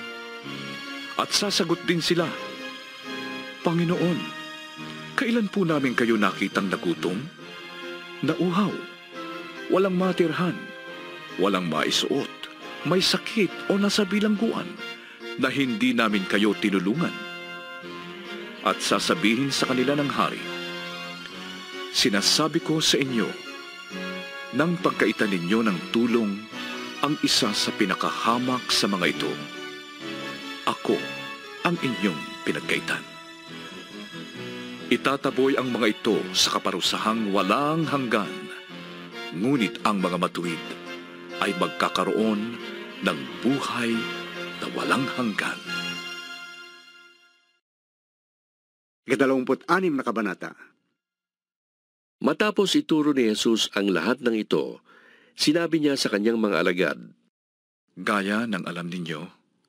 At sasagot din sila, "Panginoon, kailan po namin kayo nakitang nagutom, nauhaw, walang matirhan, walang maisuot, may sakit o nasa bilangguan, na hindi namin kayo tinulungan?" At sasabihin sa kanila ng hari, "Sinasabi ko sa inyo, nang pagkaitan ninyo ng tulong ang isa sa pinakahamak sa mga ito, ako ang inyong pinagkaitan." Itataboy ang mga ito sa kaparusahang walang hanggan, ngunit ang mga matuwid ay magkakaroon ng buhay na walang hanggan. 26 na kabanata. Matapos ituro ni Jesus ang lahat ng ito, sinabi niya sa kanyang mga alagad, "Gaya ng alam ninyo,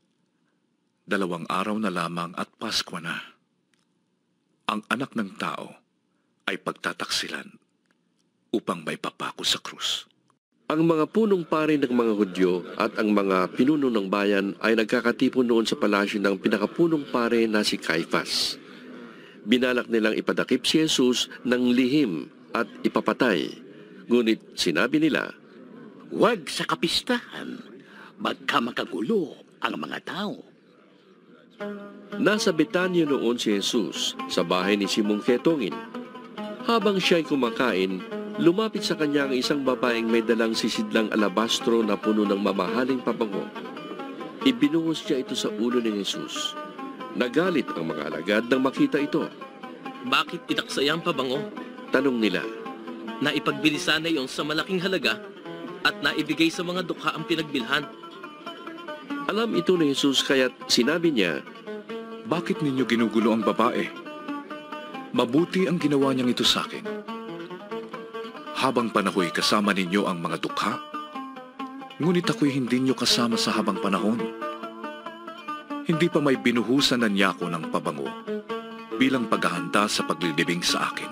2 araw na lamang at Paskwa na. Ang anak ng tao ay pagtataksilan upang may papako sa krus." Ang mga punong pari ng mga Hudyo at ang mga pinuno ng bayan ay nagkakatipon noon sa palasyo ng pinakapunong pare na si Caifas. Binalak nilang ipadakip si Jesus ng lihim at ipapatay. Ngunit sinabi nila, "Huwag sa kapistahan, baka makagulo ang mga tao." Nasa Betanya noon si Jesus sa bahay ni Simong Ketongin. Habang siya'y kumakain, lumapit sa kanya ang isang babaeng may dalang sisidlang alabastro na puno ng mamahaling pabango. Ibinuhos niya ito sa ulo ni Jesus. Nagalit ang mga alagad nang makita ito. "Bakit itaksay ang pabango?" tanong nila. "Naipagbili sana iyon sa malaking halaga at naibigay sa mga dukha ang pinagbilhan." Alam ito ni Jesus kaya't sinabi niya, "Bakit ninyo ginugulo ang babae? Mabuti ang ginawa niyang ito sa akin. Habang panahoy kasama ninyo ang mga dukha, Ngunit ako'y hindi niyo kasama sa habang panahon. Hindi pa may binuhusan na niya ako ng pabango bilang paghahanda sa paglilibing sa akin.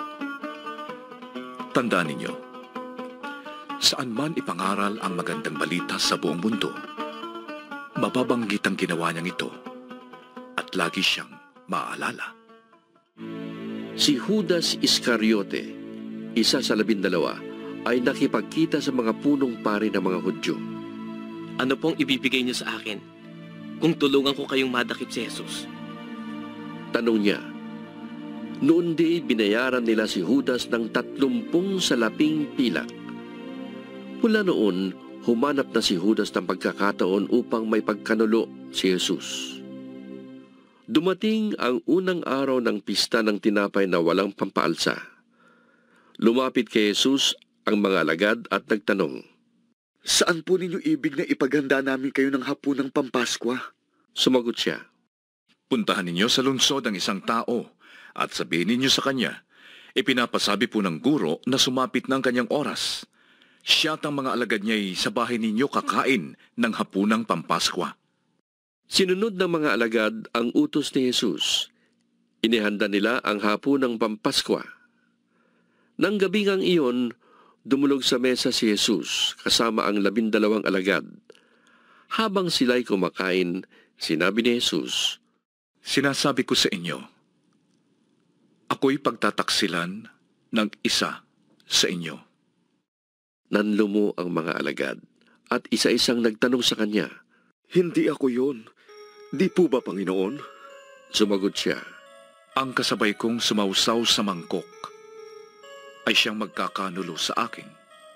Tandaan ninyo, saan man ipangaral ang magandang balita sa buong mundo, mababanggit ang ginawa niyang ito at lagi siyang maaalala. Si Judas Iscariote, isa sa 12, ay nakipagkita sa mga punong pari ng mga Hudyo. Ano pong ibibigay niyo sa akin kung tulungan ko kayong madakip si Jesus? Tanong niya. Noon di binayaran nila si Judas ng 30 salaping pilak. Mula noon, humanap na si Judas ng pagkakataon upang may pagkanulo si Jesus. Dumating ang unang araw ng pista ng tinapay na walang pampaalsa. Lumapit kay Jesus ang mga alagad at nagtanong, "Saan po ninyo ibig na ipaganda namin kayo ng hapunang Pampaskwa?" Sumagot siya, "Puntahan ninyo sa lungsod ang isang tao at sabihin ninyo sa kanya, ipinapasabi po ng guro na sumapit ng kanyang oras. Siya at ang mga alagad niya'y sa bahay ninyo kakain ng hapunang Pampaskwa." Sinunod ng mga alagad ang utos ni Jesus. Inihanda nila ang hapunang Pampaskwa. Nang gabingang iyon, dumulog sa mesa si Jesus kasama ang 12 alagad. Habang sila'y kumakain, sinabi ni Jesus, "Sinasabi ko sa inyo, ako'y pagtataksilan ng isa sa inyo." Nanlumo ang mga alagad at isa-isang nagtanong sa kanya, "Hindi ako yun. Di po ba, Panginoon?" Sumagot siya, "Ang kasabay kong sumausaw sa mangkok ay siyang magkakanulo sa akin.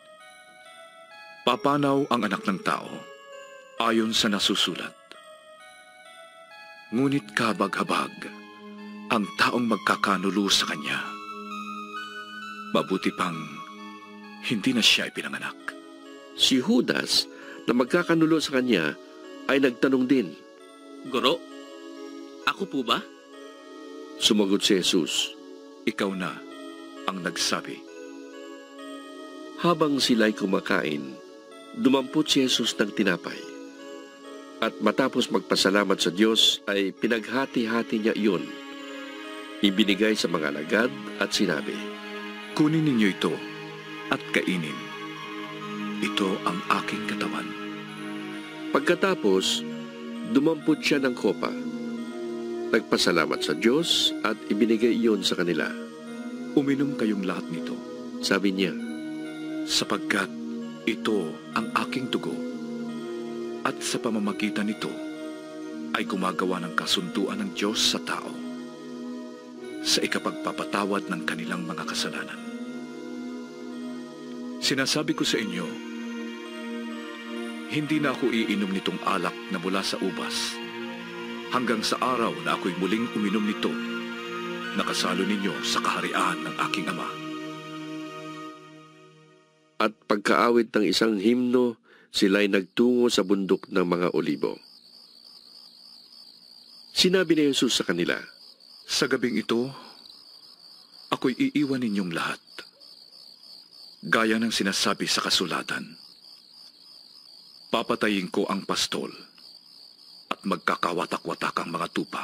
Papanaw ang anak ng tao ayon sa nasusulat. Ngunit kabag-habag ang taong magkakanulo sa kanya. Mabuti pang hindi na siya ipinanganak." Si Judas na magkakanulo sa kanya ay nagtanong din, "Guro, ako po ba?" Sumagot si Jesus, "Ikaw na ang nagsabi." Habang sila'y kumakain, dumampot si Jesus ng tinapay. At matapos magpasalamat sa Diyos ay pinaghati-hati niya iyon. Ibinigay sa mga alagad at sinabi, "Kunin ninyo ito at kainin. Ito ang aking katawan." Pagkatapos, dumampot siya ng kopa. Nagpasalamat sa Diyos at ibinigay iyon sa kanila. "Uminom kayong lahat nito," sabi niya, "sapagkat ito ang aking dugo. At sa pamamagitan nito ay gumagawa ng kasunduan ng Diyos sa tao sa ikapagpapatawad ng kanilang mga kasalanan. Sinasabi ko sa inyo, hindi na ako iinom nitong alak na mula sa ubas hanggang sa araw na ako'y muling uminom nito na kasalo ninyo sa kaharian ng aking Ama." At pagkaawit ng isang himno, sila'y nagtungo sa bundok ng mga olibo. Sinabi ni Jesus sa kanila, "Sa gabing ito, ako'y iiwan ninyong lahat. Gaya ng sinasabi sa kasulatan, papatayin ko ang pastol at magkakawatak-watak ang mga tupa.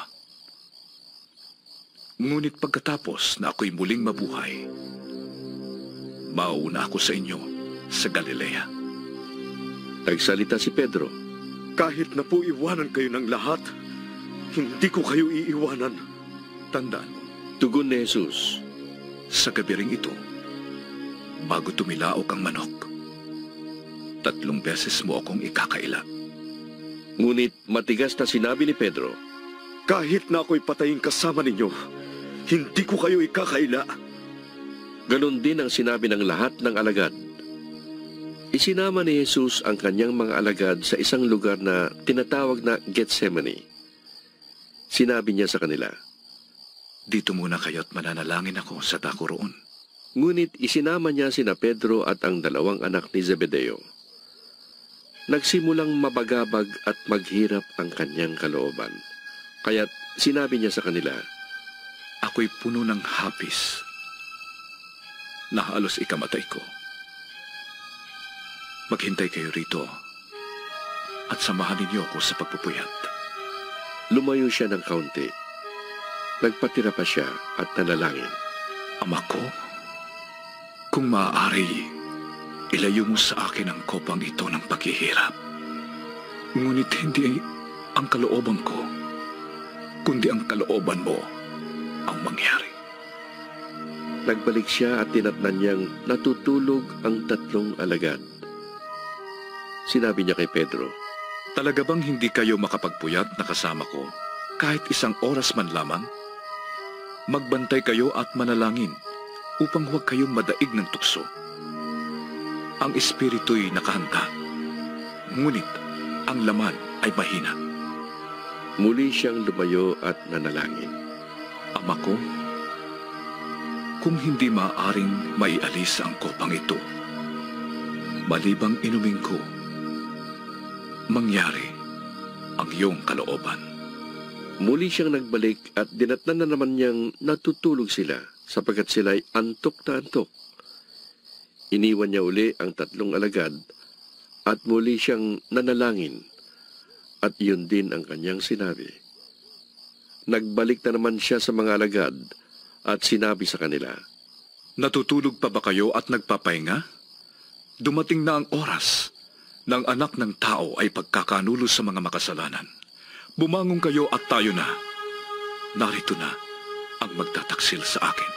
Ngunit pagkatapos na ako'y muling mabuhay, mauuna ako sa inyo sa Galilea." Nagsalita si Pedro, "Kahit na po iwanan kayo ng lahat, hindi ko kayo iiwanan." Tandaan, tugon ni Jesus, "Sa gabi ring ito, bago tumilaok ang manok, 3 beses mo akong ikakaila." Ngunit matigas na sinabi ni Pedro, "Kahit na ako'y patayin kasama ninyo, hindi ko kayo ikakaila." Ganon din ang sinabi ng lahat ng alagad. Isinama ni Jesus ang kanyang mga alagad sa isang lugar na tinatawag na Gethsemane. Sinabi niya sa kanila, "Dito muna kayo at mananalangin ako sa dako roon." Ngunit isinama niya sina Pedro at ang 2 anak ni Zebedeo. Nagsimulang mabagabag at maghirap ang kanyang kalooban. Kaya't sinabi niya sa kanila, "Ako'y puno ng hapis na halos ikamatay ko. Maghintay kayo rito at samahan ninyo ako sa pagpupuyat. Lumayo siya ng kaunti. Nagpatira pa siya at nanalangin. Ama ko, kung maaari, ilayo mo sa akin ang kopang ito ng paghihirap. Ngunit hindi ang kalooban ko, kundi ang kalooban mo ang mangyari. Nagbalik siya at tinatnan niyang natutulog ang 3 alagad. Sinabi niya kay Pedro, Talaga bang hindi kayo makapagpuyat na kasama ko kahit 1 oras man lamang? Magbantay kayo at manalangin upang huwag kayong madaig ng tukso. Ang espiritu'y nakahanda, ngunit ang laman ay mahina. Muli siyang lumayo at nanalangin. Ama ko, kung hindi maaaring maialis ang kopang ito, malibang inumin ko, mangyari ang iyong kalooban. Muli siyang nagbalik at dinatnan na naman niyang natutulog sila sapagkat sila'y antok na antok. Iniwan niya uli ang 3 alagad at muli siyang nanalangin at yun din ang kanyang sinabi. Nagbalik na naman siya sa mga alagad at sinabi sa kanila, Natutulog pa ba kayo at nagpapahinga? Dumating na ang oras ng anak ng tao ay pagkakanulos sa mga makasalanan. Bumangon kayo at tayo na. Narito na ang magtataksil sa akin.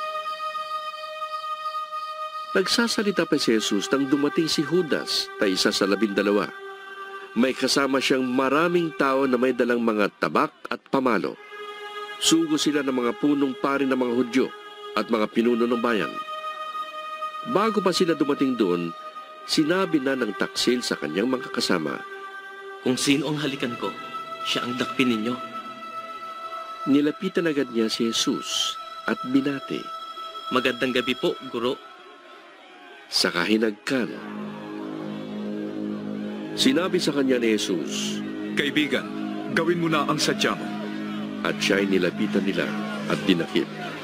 Nagsasalita pa si Jesus nang dumating si Judas na isa sa 12. May kasama siyang maraming tao na may dalang mga tabak at pamalo. Sugo sila ng mga punong pari ng mga Hudyo at mga pinuno ng bayan. Bago pa sila dumating doon, sinabi na ng taksil sa kanyang mga kasama, Kung sino ang halikan ko, siya ang dakpin ninyo. Nilapitan agad niya si Jesus at binati, Magandang gabi po, Guro. Saka hinagkan. Sinabi sa kanya ni Jesus, Kaibigan, gawin mo na ang sadya mo. At siya'y nilapitan nila at dinakip.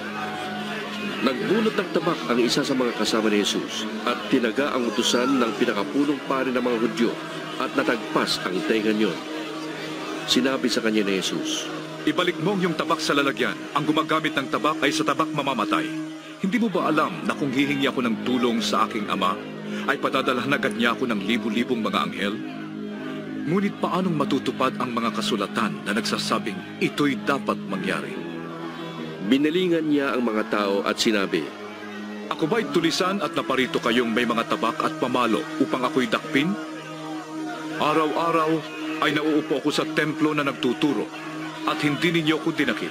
Nagbunot ng tabak ang isa sa mga kasama ni Jesus at tinaga ang utusan ng pinakapulong pari ng mga Hudyo at natagpas ang tenga niyon. Sinabi sa kanya ni Jesus, Ibalik mo yung tabak sa lalagyan. Ang gumagamit ng tabak ay sa tabak mamamatay. Hindi mo ba alam na kung hihingi ako ng tulong sa aking ama, ay padadalhan agad niya ako ng libu-libong mga anghel? Ngunit paanong matutupad ang mga kasulatan na nagsasabing ito'y dapat mangyari? Binalingan niya ang mga tao at sinabi, Ako ba'y tulisan at naparito kayong may mga tabak at pamalo upang ako'y dakpin? Araw-araw ay nauupo ako sa templo na nagtuturo at hindi ninyo ako dinakip.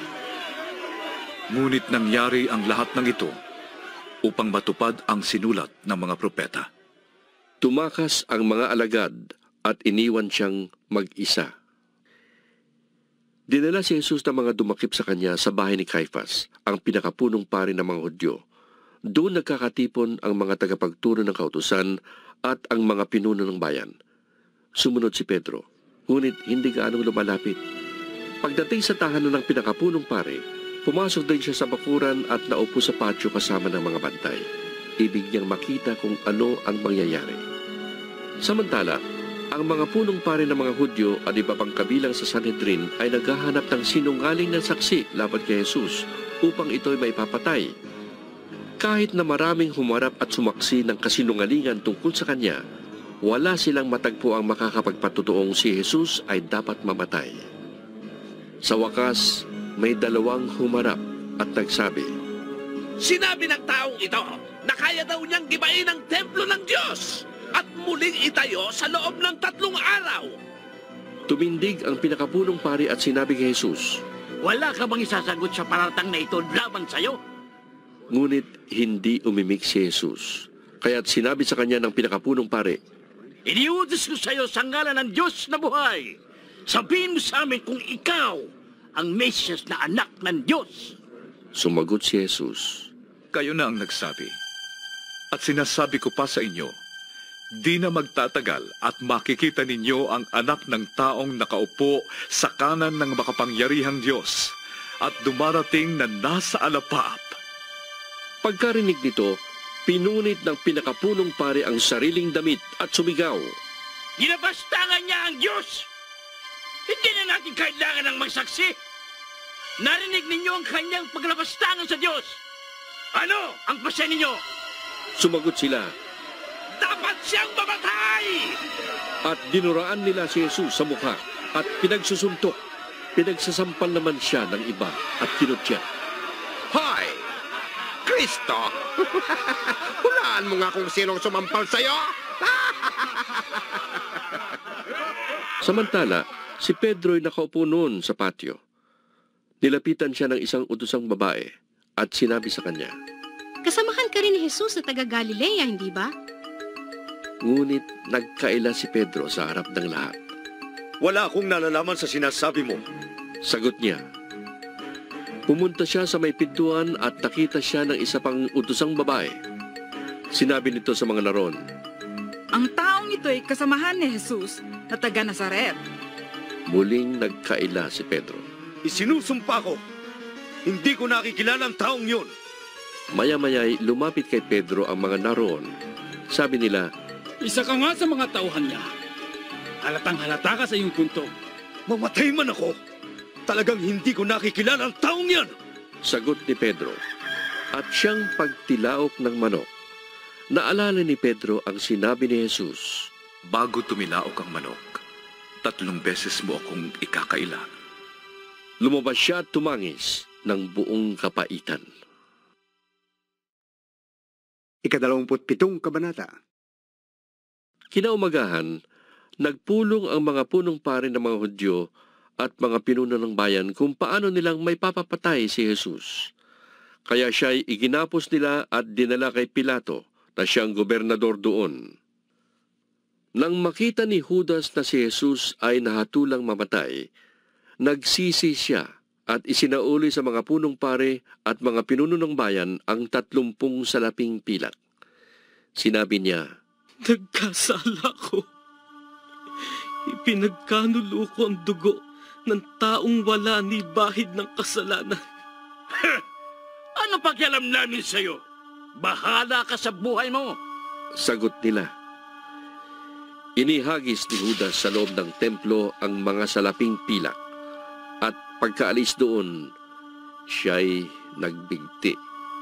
Ngunit nangyari ang lahat ng ito upang matupad ang sinulat ng mga propeta. Tumakas ang mga alagad at iniwan siyang mag-isa. Dinala si Jesus ng mga dumakip sa kanya sa bahay ni Caiphas, ang pinakapunong pari ng mga Hudyo. Doon nagkakatipon ang mga tagapagturo ng kautusan at ang mga pinuno ng bayan. Sumunod si Pedro, ngunit hindi gaanong lumalapit. Pagdating sa tahanan ng pinakapunong pari, pumasok din siya sa bakuran at naupo sa patio kasama ng mga bantay. Ibig niyang makita kung ano ang mangyayari. Samantala, ang mga punong pari ng mga Hudyo at iba pang kabilang sa Sanhedrin ay naghahanap ng sinungaling na saksi laban kay Jesus upang ito'y maipapatay. Kahit na maraming humarap at sumaksi ng kasinungalingan tungkol sa kanya, wala silang matagpo ang makakapagpatutuong si Jesus ay dapat mamatay. Sa wakas, may 2 humarap at nagsabi, Sinabi ng taong ito na kaya daw niyang gibain ang templo ng Diyos at muling itayo sa loob ng 3 araw. Tumindig ang pinakapunong pari at sinabi kay Jesus, Wala ka bang isasagot sa paratang na ito laban sa'yo? Ngunit hindi umimik si Jesus. Kaya't sinabi sa kanya ng pinakapunong pari, Iniutos ko sa'yo sa ngalan ng Diyos na buhay. Sabihin mo sa amin kung ikaw ang Mesyas na anak ng Diyos. Sumagot si Jesus, Kayo na ang nagsabi. At sinasabi ko pa sa inyo, di na magtatagal at makikita ninyo ang anak ng taong nakaupo sa kanan ng makapangyarihang Diyos at dumarating na nasa alapap. Pagkarinig nito, Pinunit ng pinakapunong pare ang sariling damit at sumigaw. Ginabastangan niya ang Diyos! Hindi na natin kailangan ng magsaksi! Narinig ninyo ang kanyang paglabastangan sa Diyos! Ano ang pasya ninyo? Sumagot sila. Dapat siyang mamatay! At dinuraan nila si Jesus sa mukha at pinagsusuntok. Pinagsasampal naman siya ng iba at kinutya. Hoy! Kristo! Hulaan mo nga kung sinong sumampal sa'yo! Samantala, si Pedro'y nakaupo noon sa patio. Nilapitan siya ng isang utosang babae at sinabi sa kanya, Kasamahan ka rin ni Jesus sa taga-Galilea, hindi ba? Ngunit nagkaila si Pedro sa harap ng lahat. Wala akong nalalaman sa sinasabi mo. Sagot niya. Pumunta siya sa may pintuan at nakita siya ng isa pang utosang babae. Sinabi nito sa mga naroon, Ang taong ito'y kasamahan ni Jesus na taga Nazaret. Muling nagkaila si Pedro. Isinusumpa ko. Hindi ko nakikilala ang taong yun. Maya-maya'y lumapit kay Pedro ang mga naroon. Sabi nila, Isa ka nga sa mga tauhan niya. Halatang halata ka sa iyong punto. Mamatay man ako. Talagang hindi ko nakikilala ang taong yan. Sagot ni Pedro. At siyang pagtilaok ng manok. Naalala ni Pedro ang sinabi ni Jesus. Bago tumilaok ang manok, 3 beses mo akong ikakaila. Lumabas siya at tumangis ng buong kapaitan. 27 kabanata. Kinaumagahan, nagpulong ang mga punong pare ng mga Hudyo at mga pinuno ng bayan kung paano nilang may papapatay si Jesus. Kaya siya'y iginapos nila at dinala kay Pilato na siyang gobernador doon. Nang makita ni Judas na si Jesus ay nahatulang mamatay, nagsisi siya at isinauli sa mga punong pare at mga pinuno ng bayan ang 30 salaping pilak. Sinabi niya, Nagkasala ko. Ipinagkanulo ko ang dugo ng taong wala ni bahid ng kasalanan. Ano pakialam namin sa'yo? Bahala ka sa buhay mo. Sagot nila. Inihagis ni Judas sa loob ng templo ang mga salaping pilak at pagkaalis doon, siya'y nagbigti.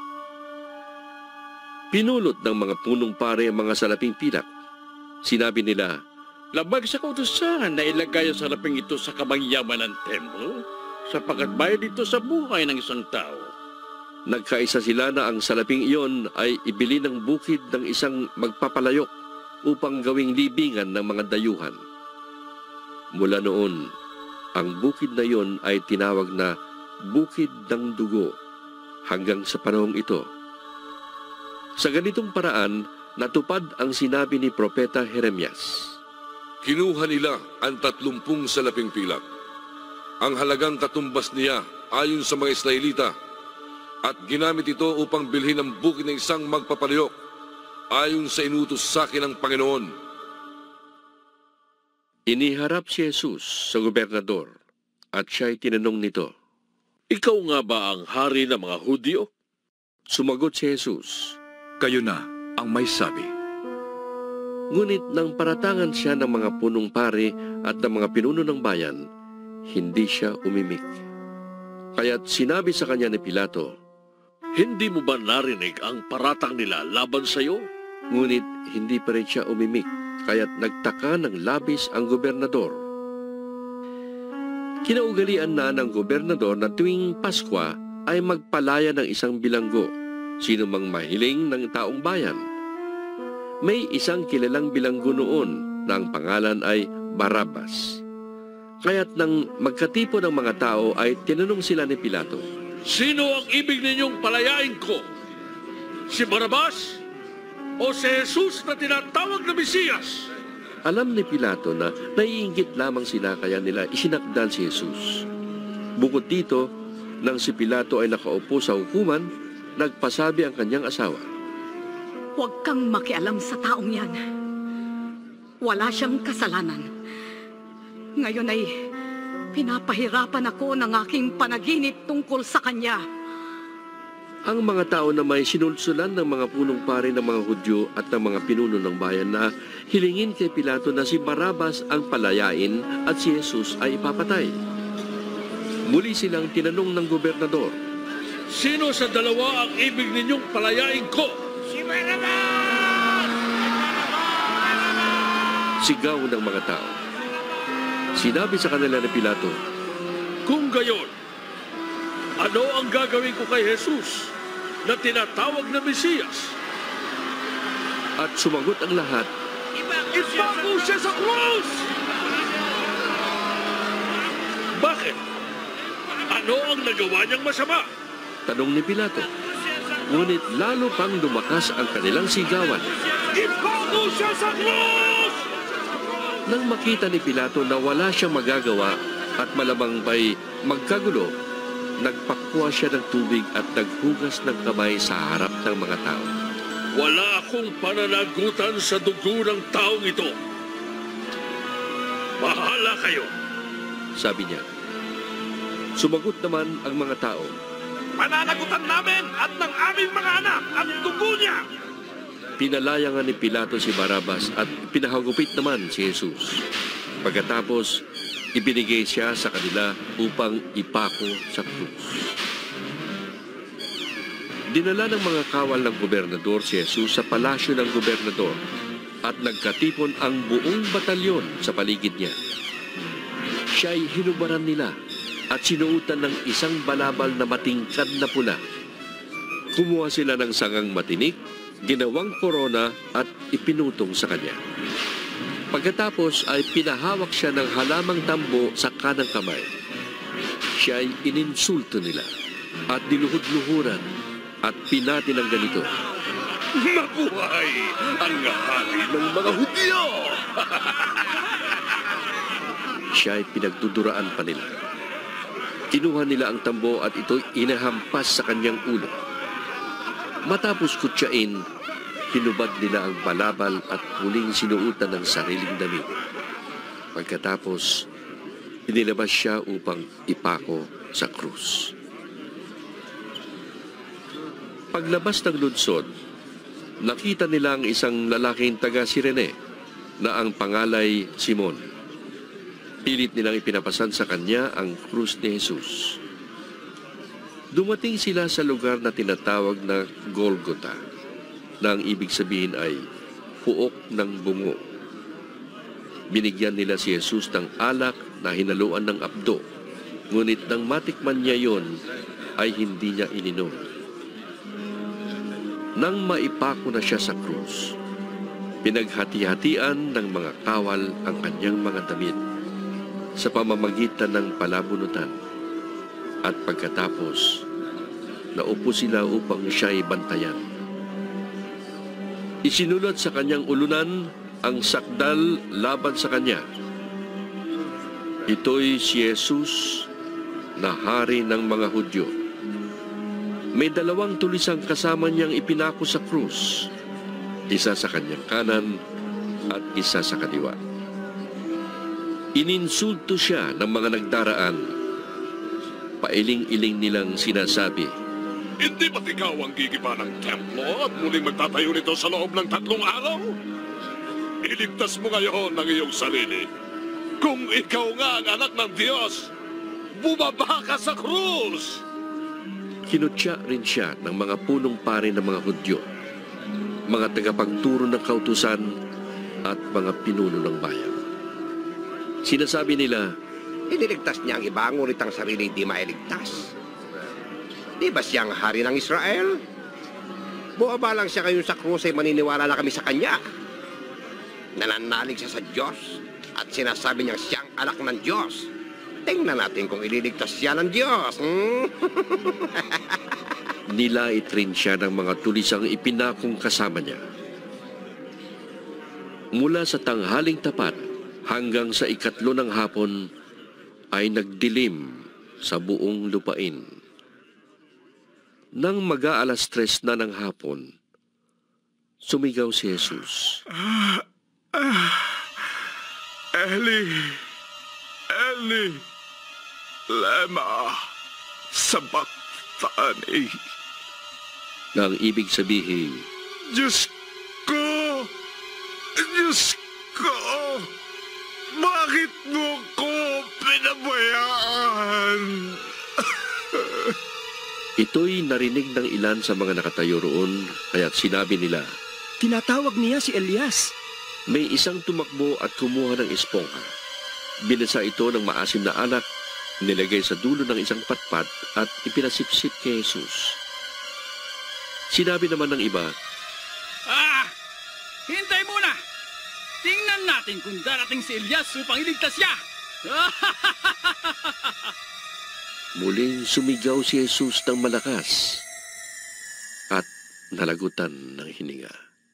Pinulot ng mga punong pare ang mga salaping pilak. Sinabi nila, Labag sa kautusan na ilagay ang salaping ito sa kamangyaman ng templo sapagkat bayad ito sa buhay ng isang tao. Nagkaisa sila na ang salaping iyon ay ibili ng bukid ng isang magpapalayok upang gawing libingan ng mga dayuhan. Mula noon, ang bukid na iyon ay tinawag na Bukid ng Dugo hanggang sa panahong ito. Sa ganitong paraan, natupad ang sinabi ni Propeta Jeremias. Kinuha nila ang 30 salaping pilak. Ang halagang katumbas niya ayon sa mga Israelita at ginamit ito upang bilhin ang bukid ng isang magpapalayok ayon sa inutos sa akin ng Panginoon. Iniharap si Jesus sa gobernador at siya'y tinanong nito, Ikaw nga ba ang hari ng mga Hudyo? Sumagot si Jesus, Kayo na ang may sabi. Ngunit nang paratangan siya ng mga punong pare at ng mga pinuno ng bayan, hindi siya umimik. Kaya't sinabi sa kanya ni Pilato, Hindi mo ba narinig ang paratang nila laban sa iyo? Ngunit hindi pa rin siya umimik, kaya't nagtaka ng labis ang gobernador. Kinaugalian na ng gobernador na tuwing Paskwa ay magpalaya ng isang bilanggo, sino mang mahiling ng taong bayan. May isang kilalang bilanggo noon na ang pangalan ay Barabbas. Kaya't nang magkatipon ng mga tao ay tinanong sila ni Pilato, Sino ang ibig ninyong palayain ko? Si Barabbas o si Jesus na tinatawag na Mesiyas? Alam ni Pilato na naiinggit lamang sila kaya nila isinakdal si Jesus. Bukod dito, nang si Pilato ay nakaupo sa hukuman, nagpasabi ang kanyang asawa, Huwag kang makialam sa taong yan. Wala siyang kasalanan. Ngayon ay pinapahirapan ako ng aking panaginip tungkol sa kanya. Ang mga tao na may sinulsulan ng mga punong pari ng mga Hudyo at ng mga pinuno ng bayan na hilingin kay Pilato na si Barabas ang palayain at si Jesus ay ipapatay. Muli silang tinanong ng gobernador, Sino sa dalawa ang ibig ninyong palayain ko? Si Barabas! Sigaw ng mga tao. Sinabi sa kanila ni Pilato, Kung gayon, ano ang gagawin ko kay Jesus na tinatawag na Mesiyas? At sumagot ang lahat, Ipako siya sa krus! Bakit? Ano ang nagawa niyang masama? tanong ni Pilato. Ngunit lalo pang lumakas ang kanilang sigawan. Ipako siya sa krus! Nang makita ni Pilato na wala siyang magagawa at malamang ba'y magkagulo, nagpakwa siya ng tubig at naghugas ng kamay sa harap ng mga tao. Wala akong pananagutan sa dugo ng taong ito. Bahala kayo. Sabi niya. Sumagot naman ang mga tao, Pananagutan namin at ng aming mga anak ang dugo niya. Pinalaya nga ni Pilato si Barabas at pinahagupit naman si Jesus. Pagkatapos, ibinigay siya sa kanila upang ipako sa krus. Dinala ng mga kawal ng gobernador si Jesus sa palasyo ng gobernador at nagkatipon ang buong batalyon sa paligid niya. Siya'y hinubaran nila at sinuutan ng isang balabal na matingkad na pula. Kumuha sila ng sangang matinik, ginawang korona at ipinutong sa kanya. Pagkatapos ay pinahawak siya ng halamang tambo sa kanang kamay. Siya ay ininsulto nila at niluhod-luhuran at pinati ng ganito, Mabuhay ang hari ng mga Hudyo! Siya ay pinagduduraan pa nila. Kinuha nila ang tambo at ito'y inahampas sa kanyang ulo. Matapos kutsain, hinubad nila ang balabal at muling sinuutan ng sariling damit. Pagkatapos, inilabas siya upang ipako sa krus. Paglabas ng lunsod, nakita nila ang isang lalaking taga Sirene na ang pangalay Simon. Pilit nilang ipinapasan sa kanya ang krus ni Jesus. Dumating sila sa lugar na tinatawag na Golgota, na ang ibig sabihin ay puok ng bungo. Binigyan nila si Jesus ng alak na hinaluan ng apdo, ngunit nang matikman niya yon, ay hindi niya ininom. Nang maipako na siya sa krus, pinaghati-hatian ng mga kawal ang kanyang mga damit sa pamamagitan ng palabunutan. At pagkatapos, naupo sila upang siya'y bantayan. Isinulat sa kanyang ulunan ang sakdal laban sa kanya. Ito'y si Jesus na hari ng mga Hudyo. May dalawang tulisang kasama niyang ipinako sa krus, isa sa kanyang kanan at isa sa kaliwa. Ininsulto siya ng mga nagdaraan. Pailing-iling nilang sinasabi, Hindi ba't ikaw ang gigiba ng templo at muling magtatayo nito sa loob ng 3 araw? Iligtas mo ngayon ang iyong sarili. Kung ikaw nga ang anak ng Diyos, bumaba ka sa krus! Kinutya rin siya ng mga punong pari ng mga Hudyo, mga tagapagturo ng kautusan at mga pinuno ng bayan. Sinasabi nila, Iniligtas niya ang iba, ngunit ang sarili di mailigtas. Di ba siyang hari ng Israel? Buwaba lang siya ngayon sa krus ay maniniwala na kami sa kanya. Nananalig siya sa Diyos at sinasabi niya siyang anak ng Diyos. Tingnan natin kung ililigtas siya ng Diyos. Nilait rin siya ng mga tulisang ipinakong kasama niya. Mula sa tanghaling tapat hanggang sa 3 ng hapon ay nagdilim sa buong lupain. Nang mag-aalas 3 na ng hapon, sumigaw si Jesus. Eli, lema sabachthani. na ang ibig sabihin, Diyos ko! Diyos ko! Bakit mo ko pinabayaan? ito'y narinig ng ilan sa mga nakatayo roon, kaya't sinabi nila, Tinatawag niya si Elias. May isang tumakbo at kumuha ng espongha. Binasa ito ng maasim na alak, nilagay sa dulo ng isang patpat at ipinasipsip kay Jesus. Sinabi naman ng iba, Hintay muna! Tingnan natin kung darating si Elias upang iligtas siya! Muling sumigaw si Jesus ng malakas at nalagutan ng hininga.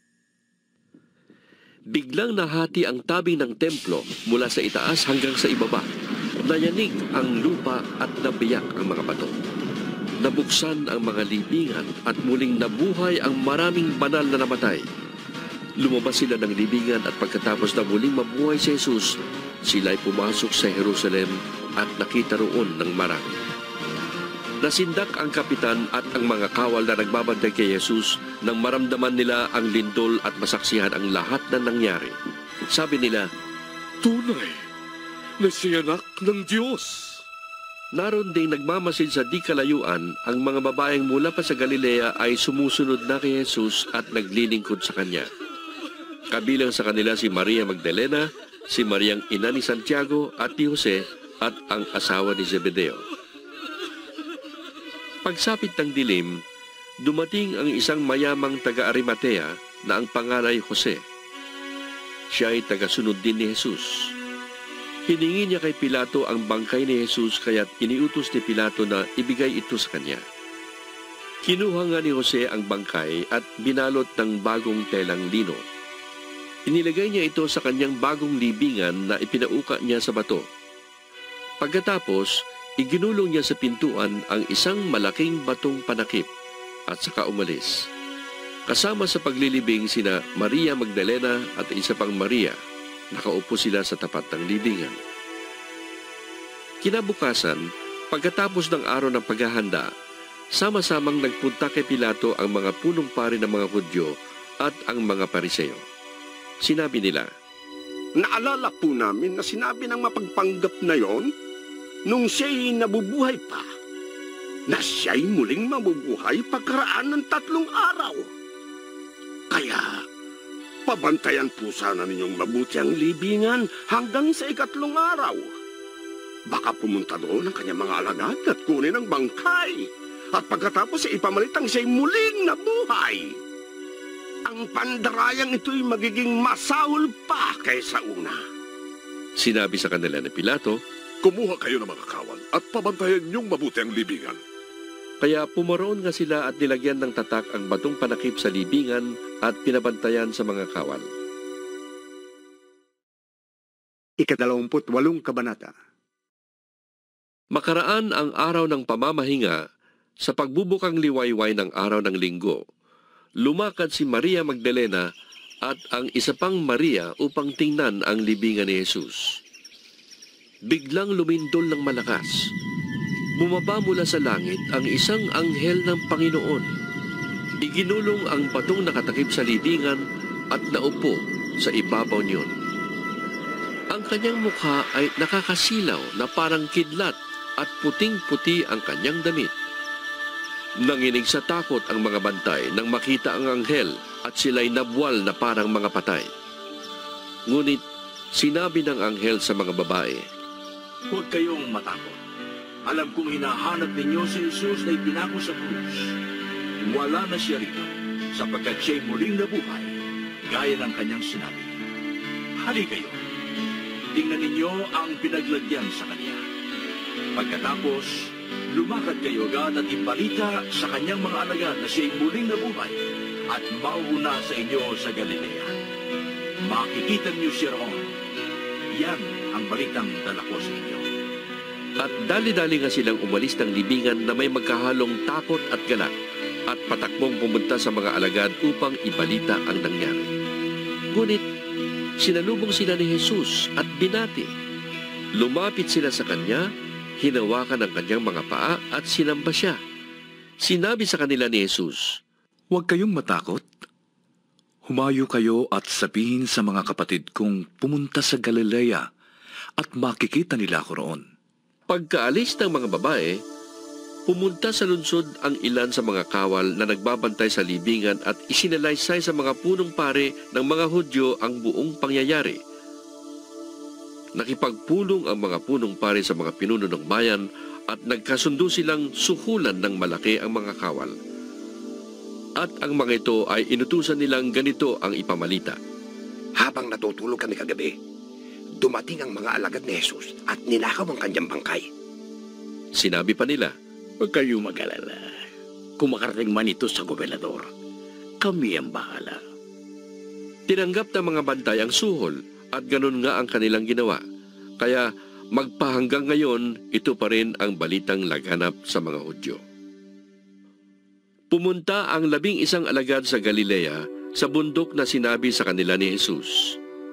Biglang nahati ang tabing ng templo mula sa itaas hanggang sa ibaba. Nayanig ang lupa at nabiyak ang mga bato. Nabuksan ang mga libingan at muling nabuhay ang maraming banal na namatay. Lumabas sila ng libingan at pagkatapos na muling mabuhay si Jesus, sila'y pumasok sa Jerusalem at nakita roon ng marami. Nasindak ang kapitan at ang mga kawal na nagbabantay kay Jesus nang maramdaman nila ang lindol at masaksihan ang lahat na nangyari. Sabi nila, Tunay na siya anak ng Diyos. Naroon ding nagmamasid sa di kalayuan, ang mga babaeng mula pa sa Galilea ay sumusunod na kay Jesus at naglilingkod sa kanya. Kabilang sa kanila si Maria Magdalena, si Mariang ina ni Santiago at ni Jose at ang asawa ni Zebedeo. Pagsapit ng dilim, dumating ang isang mayamang taga-Arimatea na ang pangalan ay Jose. Siya ay tagasunod din ni Jesus. Hiningi niya kay Pilato ang bangkay ni Jesus kaya't iniutos ni Pilato na ibigay ito sa kanya. Kinuha nga ni Jose ang bangkay at binalot ng bagong telang lino. Inilagay niya ito sa kanyang bagong libingan na ipinauka niya sa bato. Pagkatapos, iginulong niya sa pintuan ang isang malaking batong panakip at saka umalis. Kasama sa paglilibing sina Maria Magdalena at isa pang Maria. Nakaupo sila sa tapat ng libingan. Kinabukasan, pagkatapos ng araw ng paghahanda, sama-samang nagpunta kay Pilato ang mga punong pari ng mga Hudyo at ang mga Pariseo. Sinabi nila, Naalala po namin na sinabi ng mapagpanggap na yon nung siya'y nabubuhay pa, na siya'y muling mabubuhay pagkaraan ng 3 araw. Kaya, pabantayan po sana ninyong mabuti ang libingan hanggang sa 4 araw. Baka pumunta doon ang kanyang mga alagad at kunin ang bangkay. At pagkatapos ay ipamalit ang siya'y muling nabuhay. Ang pandarayang ito'y magiging masahol pa kaysa una. Sinabi sa kanila ni Pilato, Kumuha kayo ng mga kawal at pabantayan niyong mabuti ang libingan. Kaya pumaroon nga sila at nilagyan ng tatak ang batong panakip sa libingan at pinabantayan sa mga kawal. 28 kabanata. Makaraan ang araw ng pamamahinga, sa pagbubukang liwayway ng araw ng linggo, lumakad si Maria Magdalena at ang isa pang Maria upang tingnan ang libingan ni Jesus. Biglang lumindol ng malakas. Bumaba mula sa langit ang isang anghel ng Panginoon. Iginulong ang batong nakatakip sa libingan at naupo sa ibabaw niyon. Ang kanyang mukha ay nakakasilaw na parang kidlat at puting-puti ang kanyang damit. Nanginig sa takot ang mga bantay nang makita ang anghel at sila'y nabwal na parang mga patay. Ngunit sinabi ng anghel sa mga babae, Huwag kayong matakot. Alam kong hinahanap ninyo si Jesus na ipinako sa krus. Wala na siya rito, sapagkat siya'y muling nabuhay, gaya ng kanyang sinabi. Hali kayo. Tingnan ninyo ang pinaglagyan sa kanya. Pagkatapos, lumakad kayo agad at ibalita sa kanyang mga alagad na siya'y muling nabuhay at mauuna sa inyo sa Galilea. Makikita niyo siya roon. Yan ang balitang dala ko sa inyo. At dali-dali nga silang umalis ng libingan na may magkahalong takot at galak at patakbong pumunta sa mga alagad upang ibalita ang nangyari. Ngunit sinalubong sila ni Jesus at binati. Lumapit sila sa kanya, hinawakan ang kanyang mga paa at sinamba siya. Sinabi sa kanila ni Jesus, Huwag kayong matakot. Humayo kayo at sabihin sa mga kapatid kong pumunta sa Galilea at makikita nila ako roon. Pagkaalis ng mga babae, pumunta sa lungsod ang ilan sa mga kawal na nagbabantay sa libingan at isinalaysay sa mga punong pare ng mga Hudyo ang buong pangyayari. Nakipagpulong ang mga punong pare sa mga pinuno ng bayan at nagkasundo silang suhulan ng malaki ang mga kawal. At ang mga ito ay inutusan nilang ganito ang ipamalita. Habang natutulog kami kagabi, dumating ang mga alagad ni Jesus at ninakaw ang kanyang bangkay. Sinabi pa nila, Huwag kayo mag-alala. Kung makarating man ito sa gobernador, kami ang bahala. Tinanggap ng mga bantay ang suhol at ganun nga ang kanilang ginawa. Kaya magpahanggang ngayon, ito pa rin ang balitang laganap sa mga Hudyo. Pumunta ang 11 alagad sa Galilea sa bundok na sinabi sa kanila ni Jesus.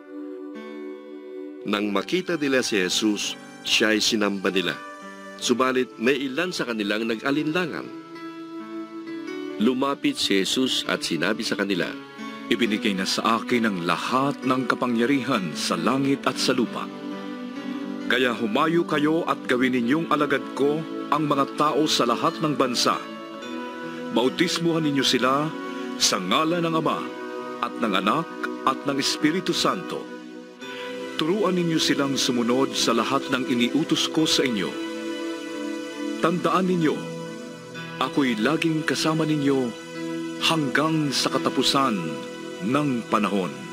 Nang makita nila si Jesus, siya'y sinamba nila. Subalit may ilan sa kanilang nag-alinlangan. Lumapit si Jesus at sinabi sa kanila, Ibinigay na sa akin ang lahat ng kapangyarihan sa langit at sa lupa. Kaya humayo kayo at gawin ninyong alagad ko ang mga tao sa lahat ng bansa. Bautismuhan ninyo sila sa ngalan ng Ama at ng Anak at ng Espiritu Santo. Turuan ninyo silang sumunod sa lahat ng iniutos ko sa inyo. Tandaan ninyo, ako'y laging kasama ninyo hanggang sa katapusan ng panahon.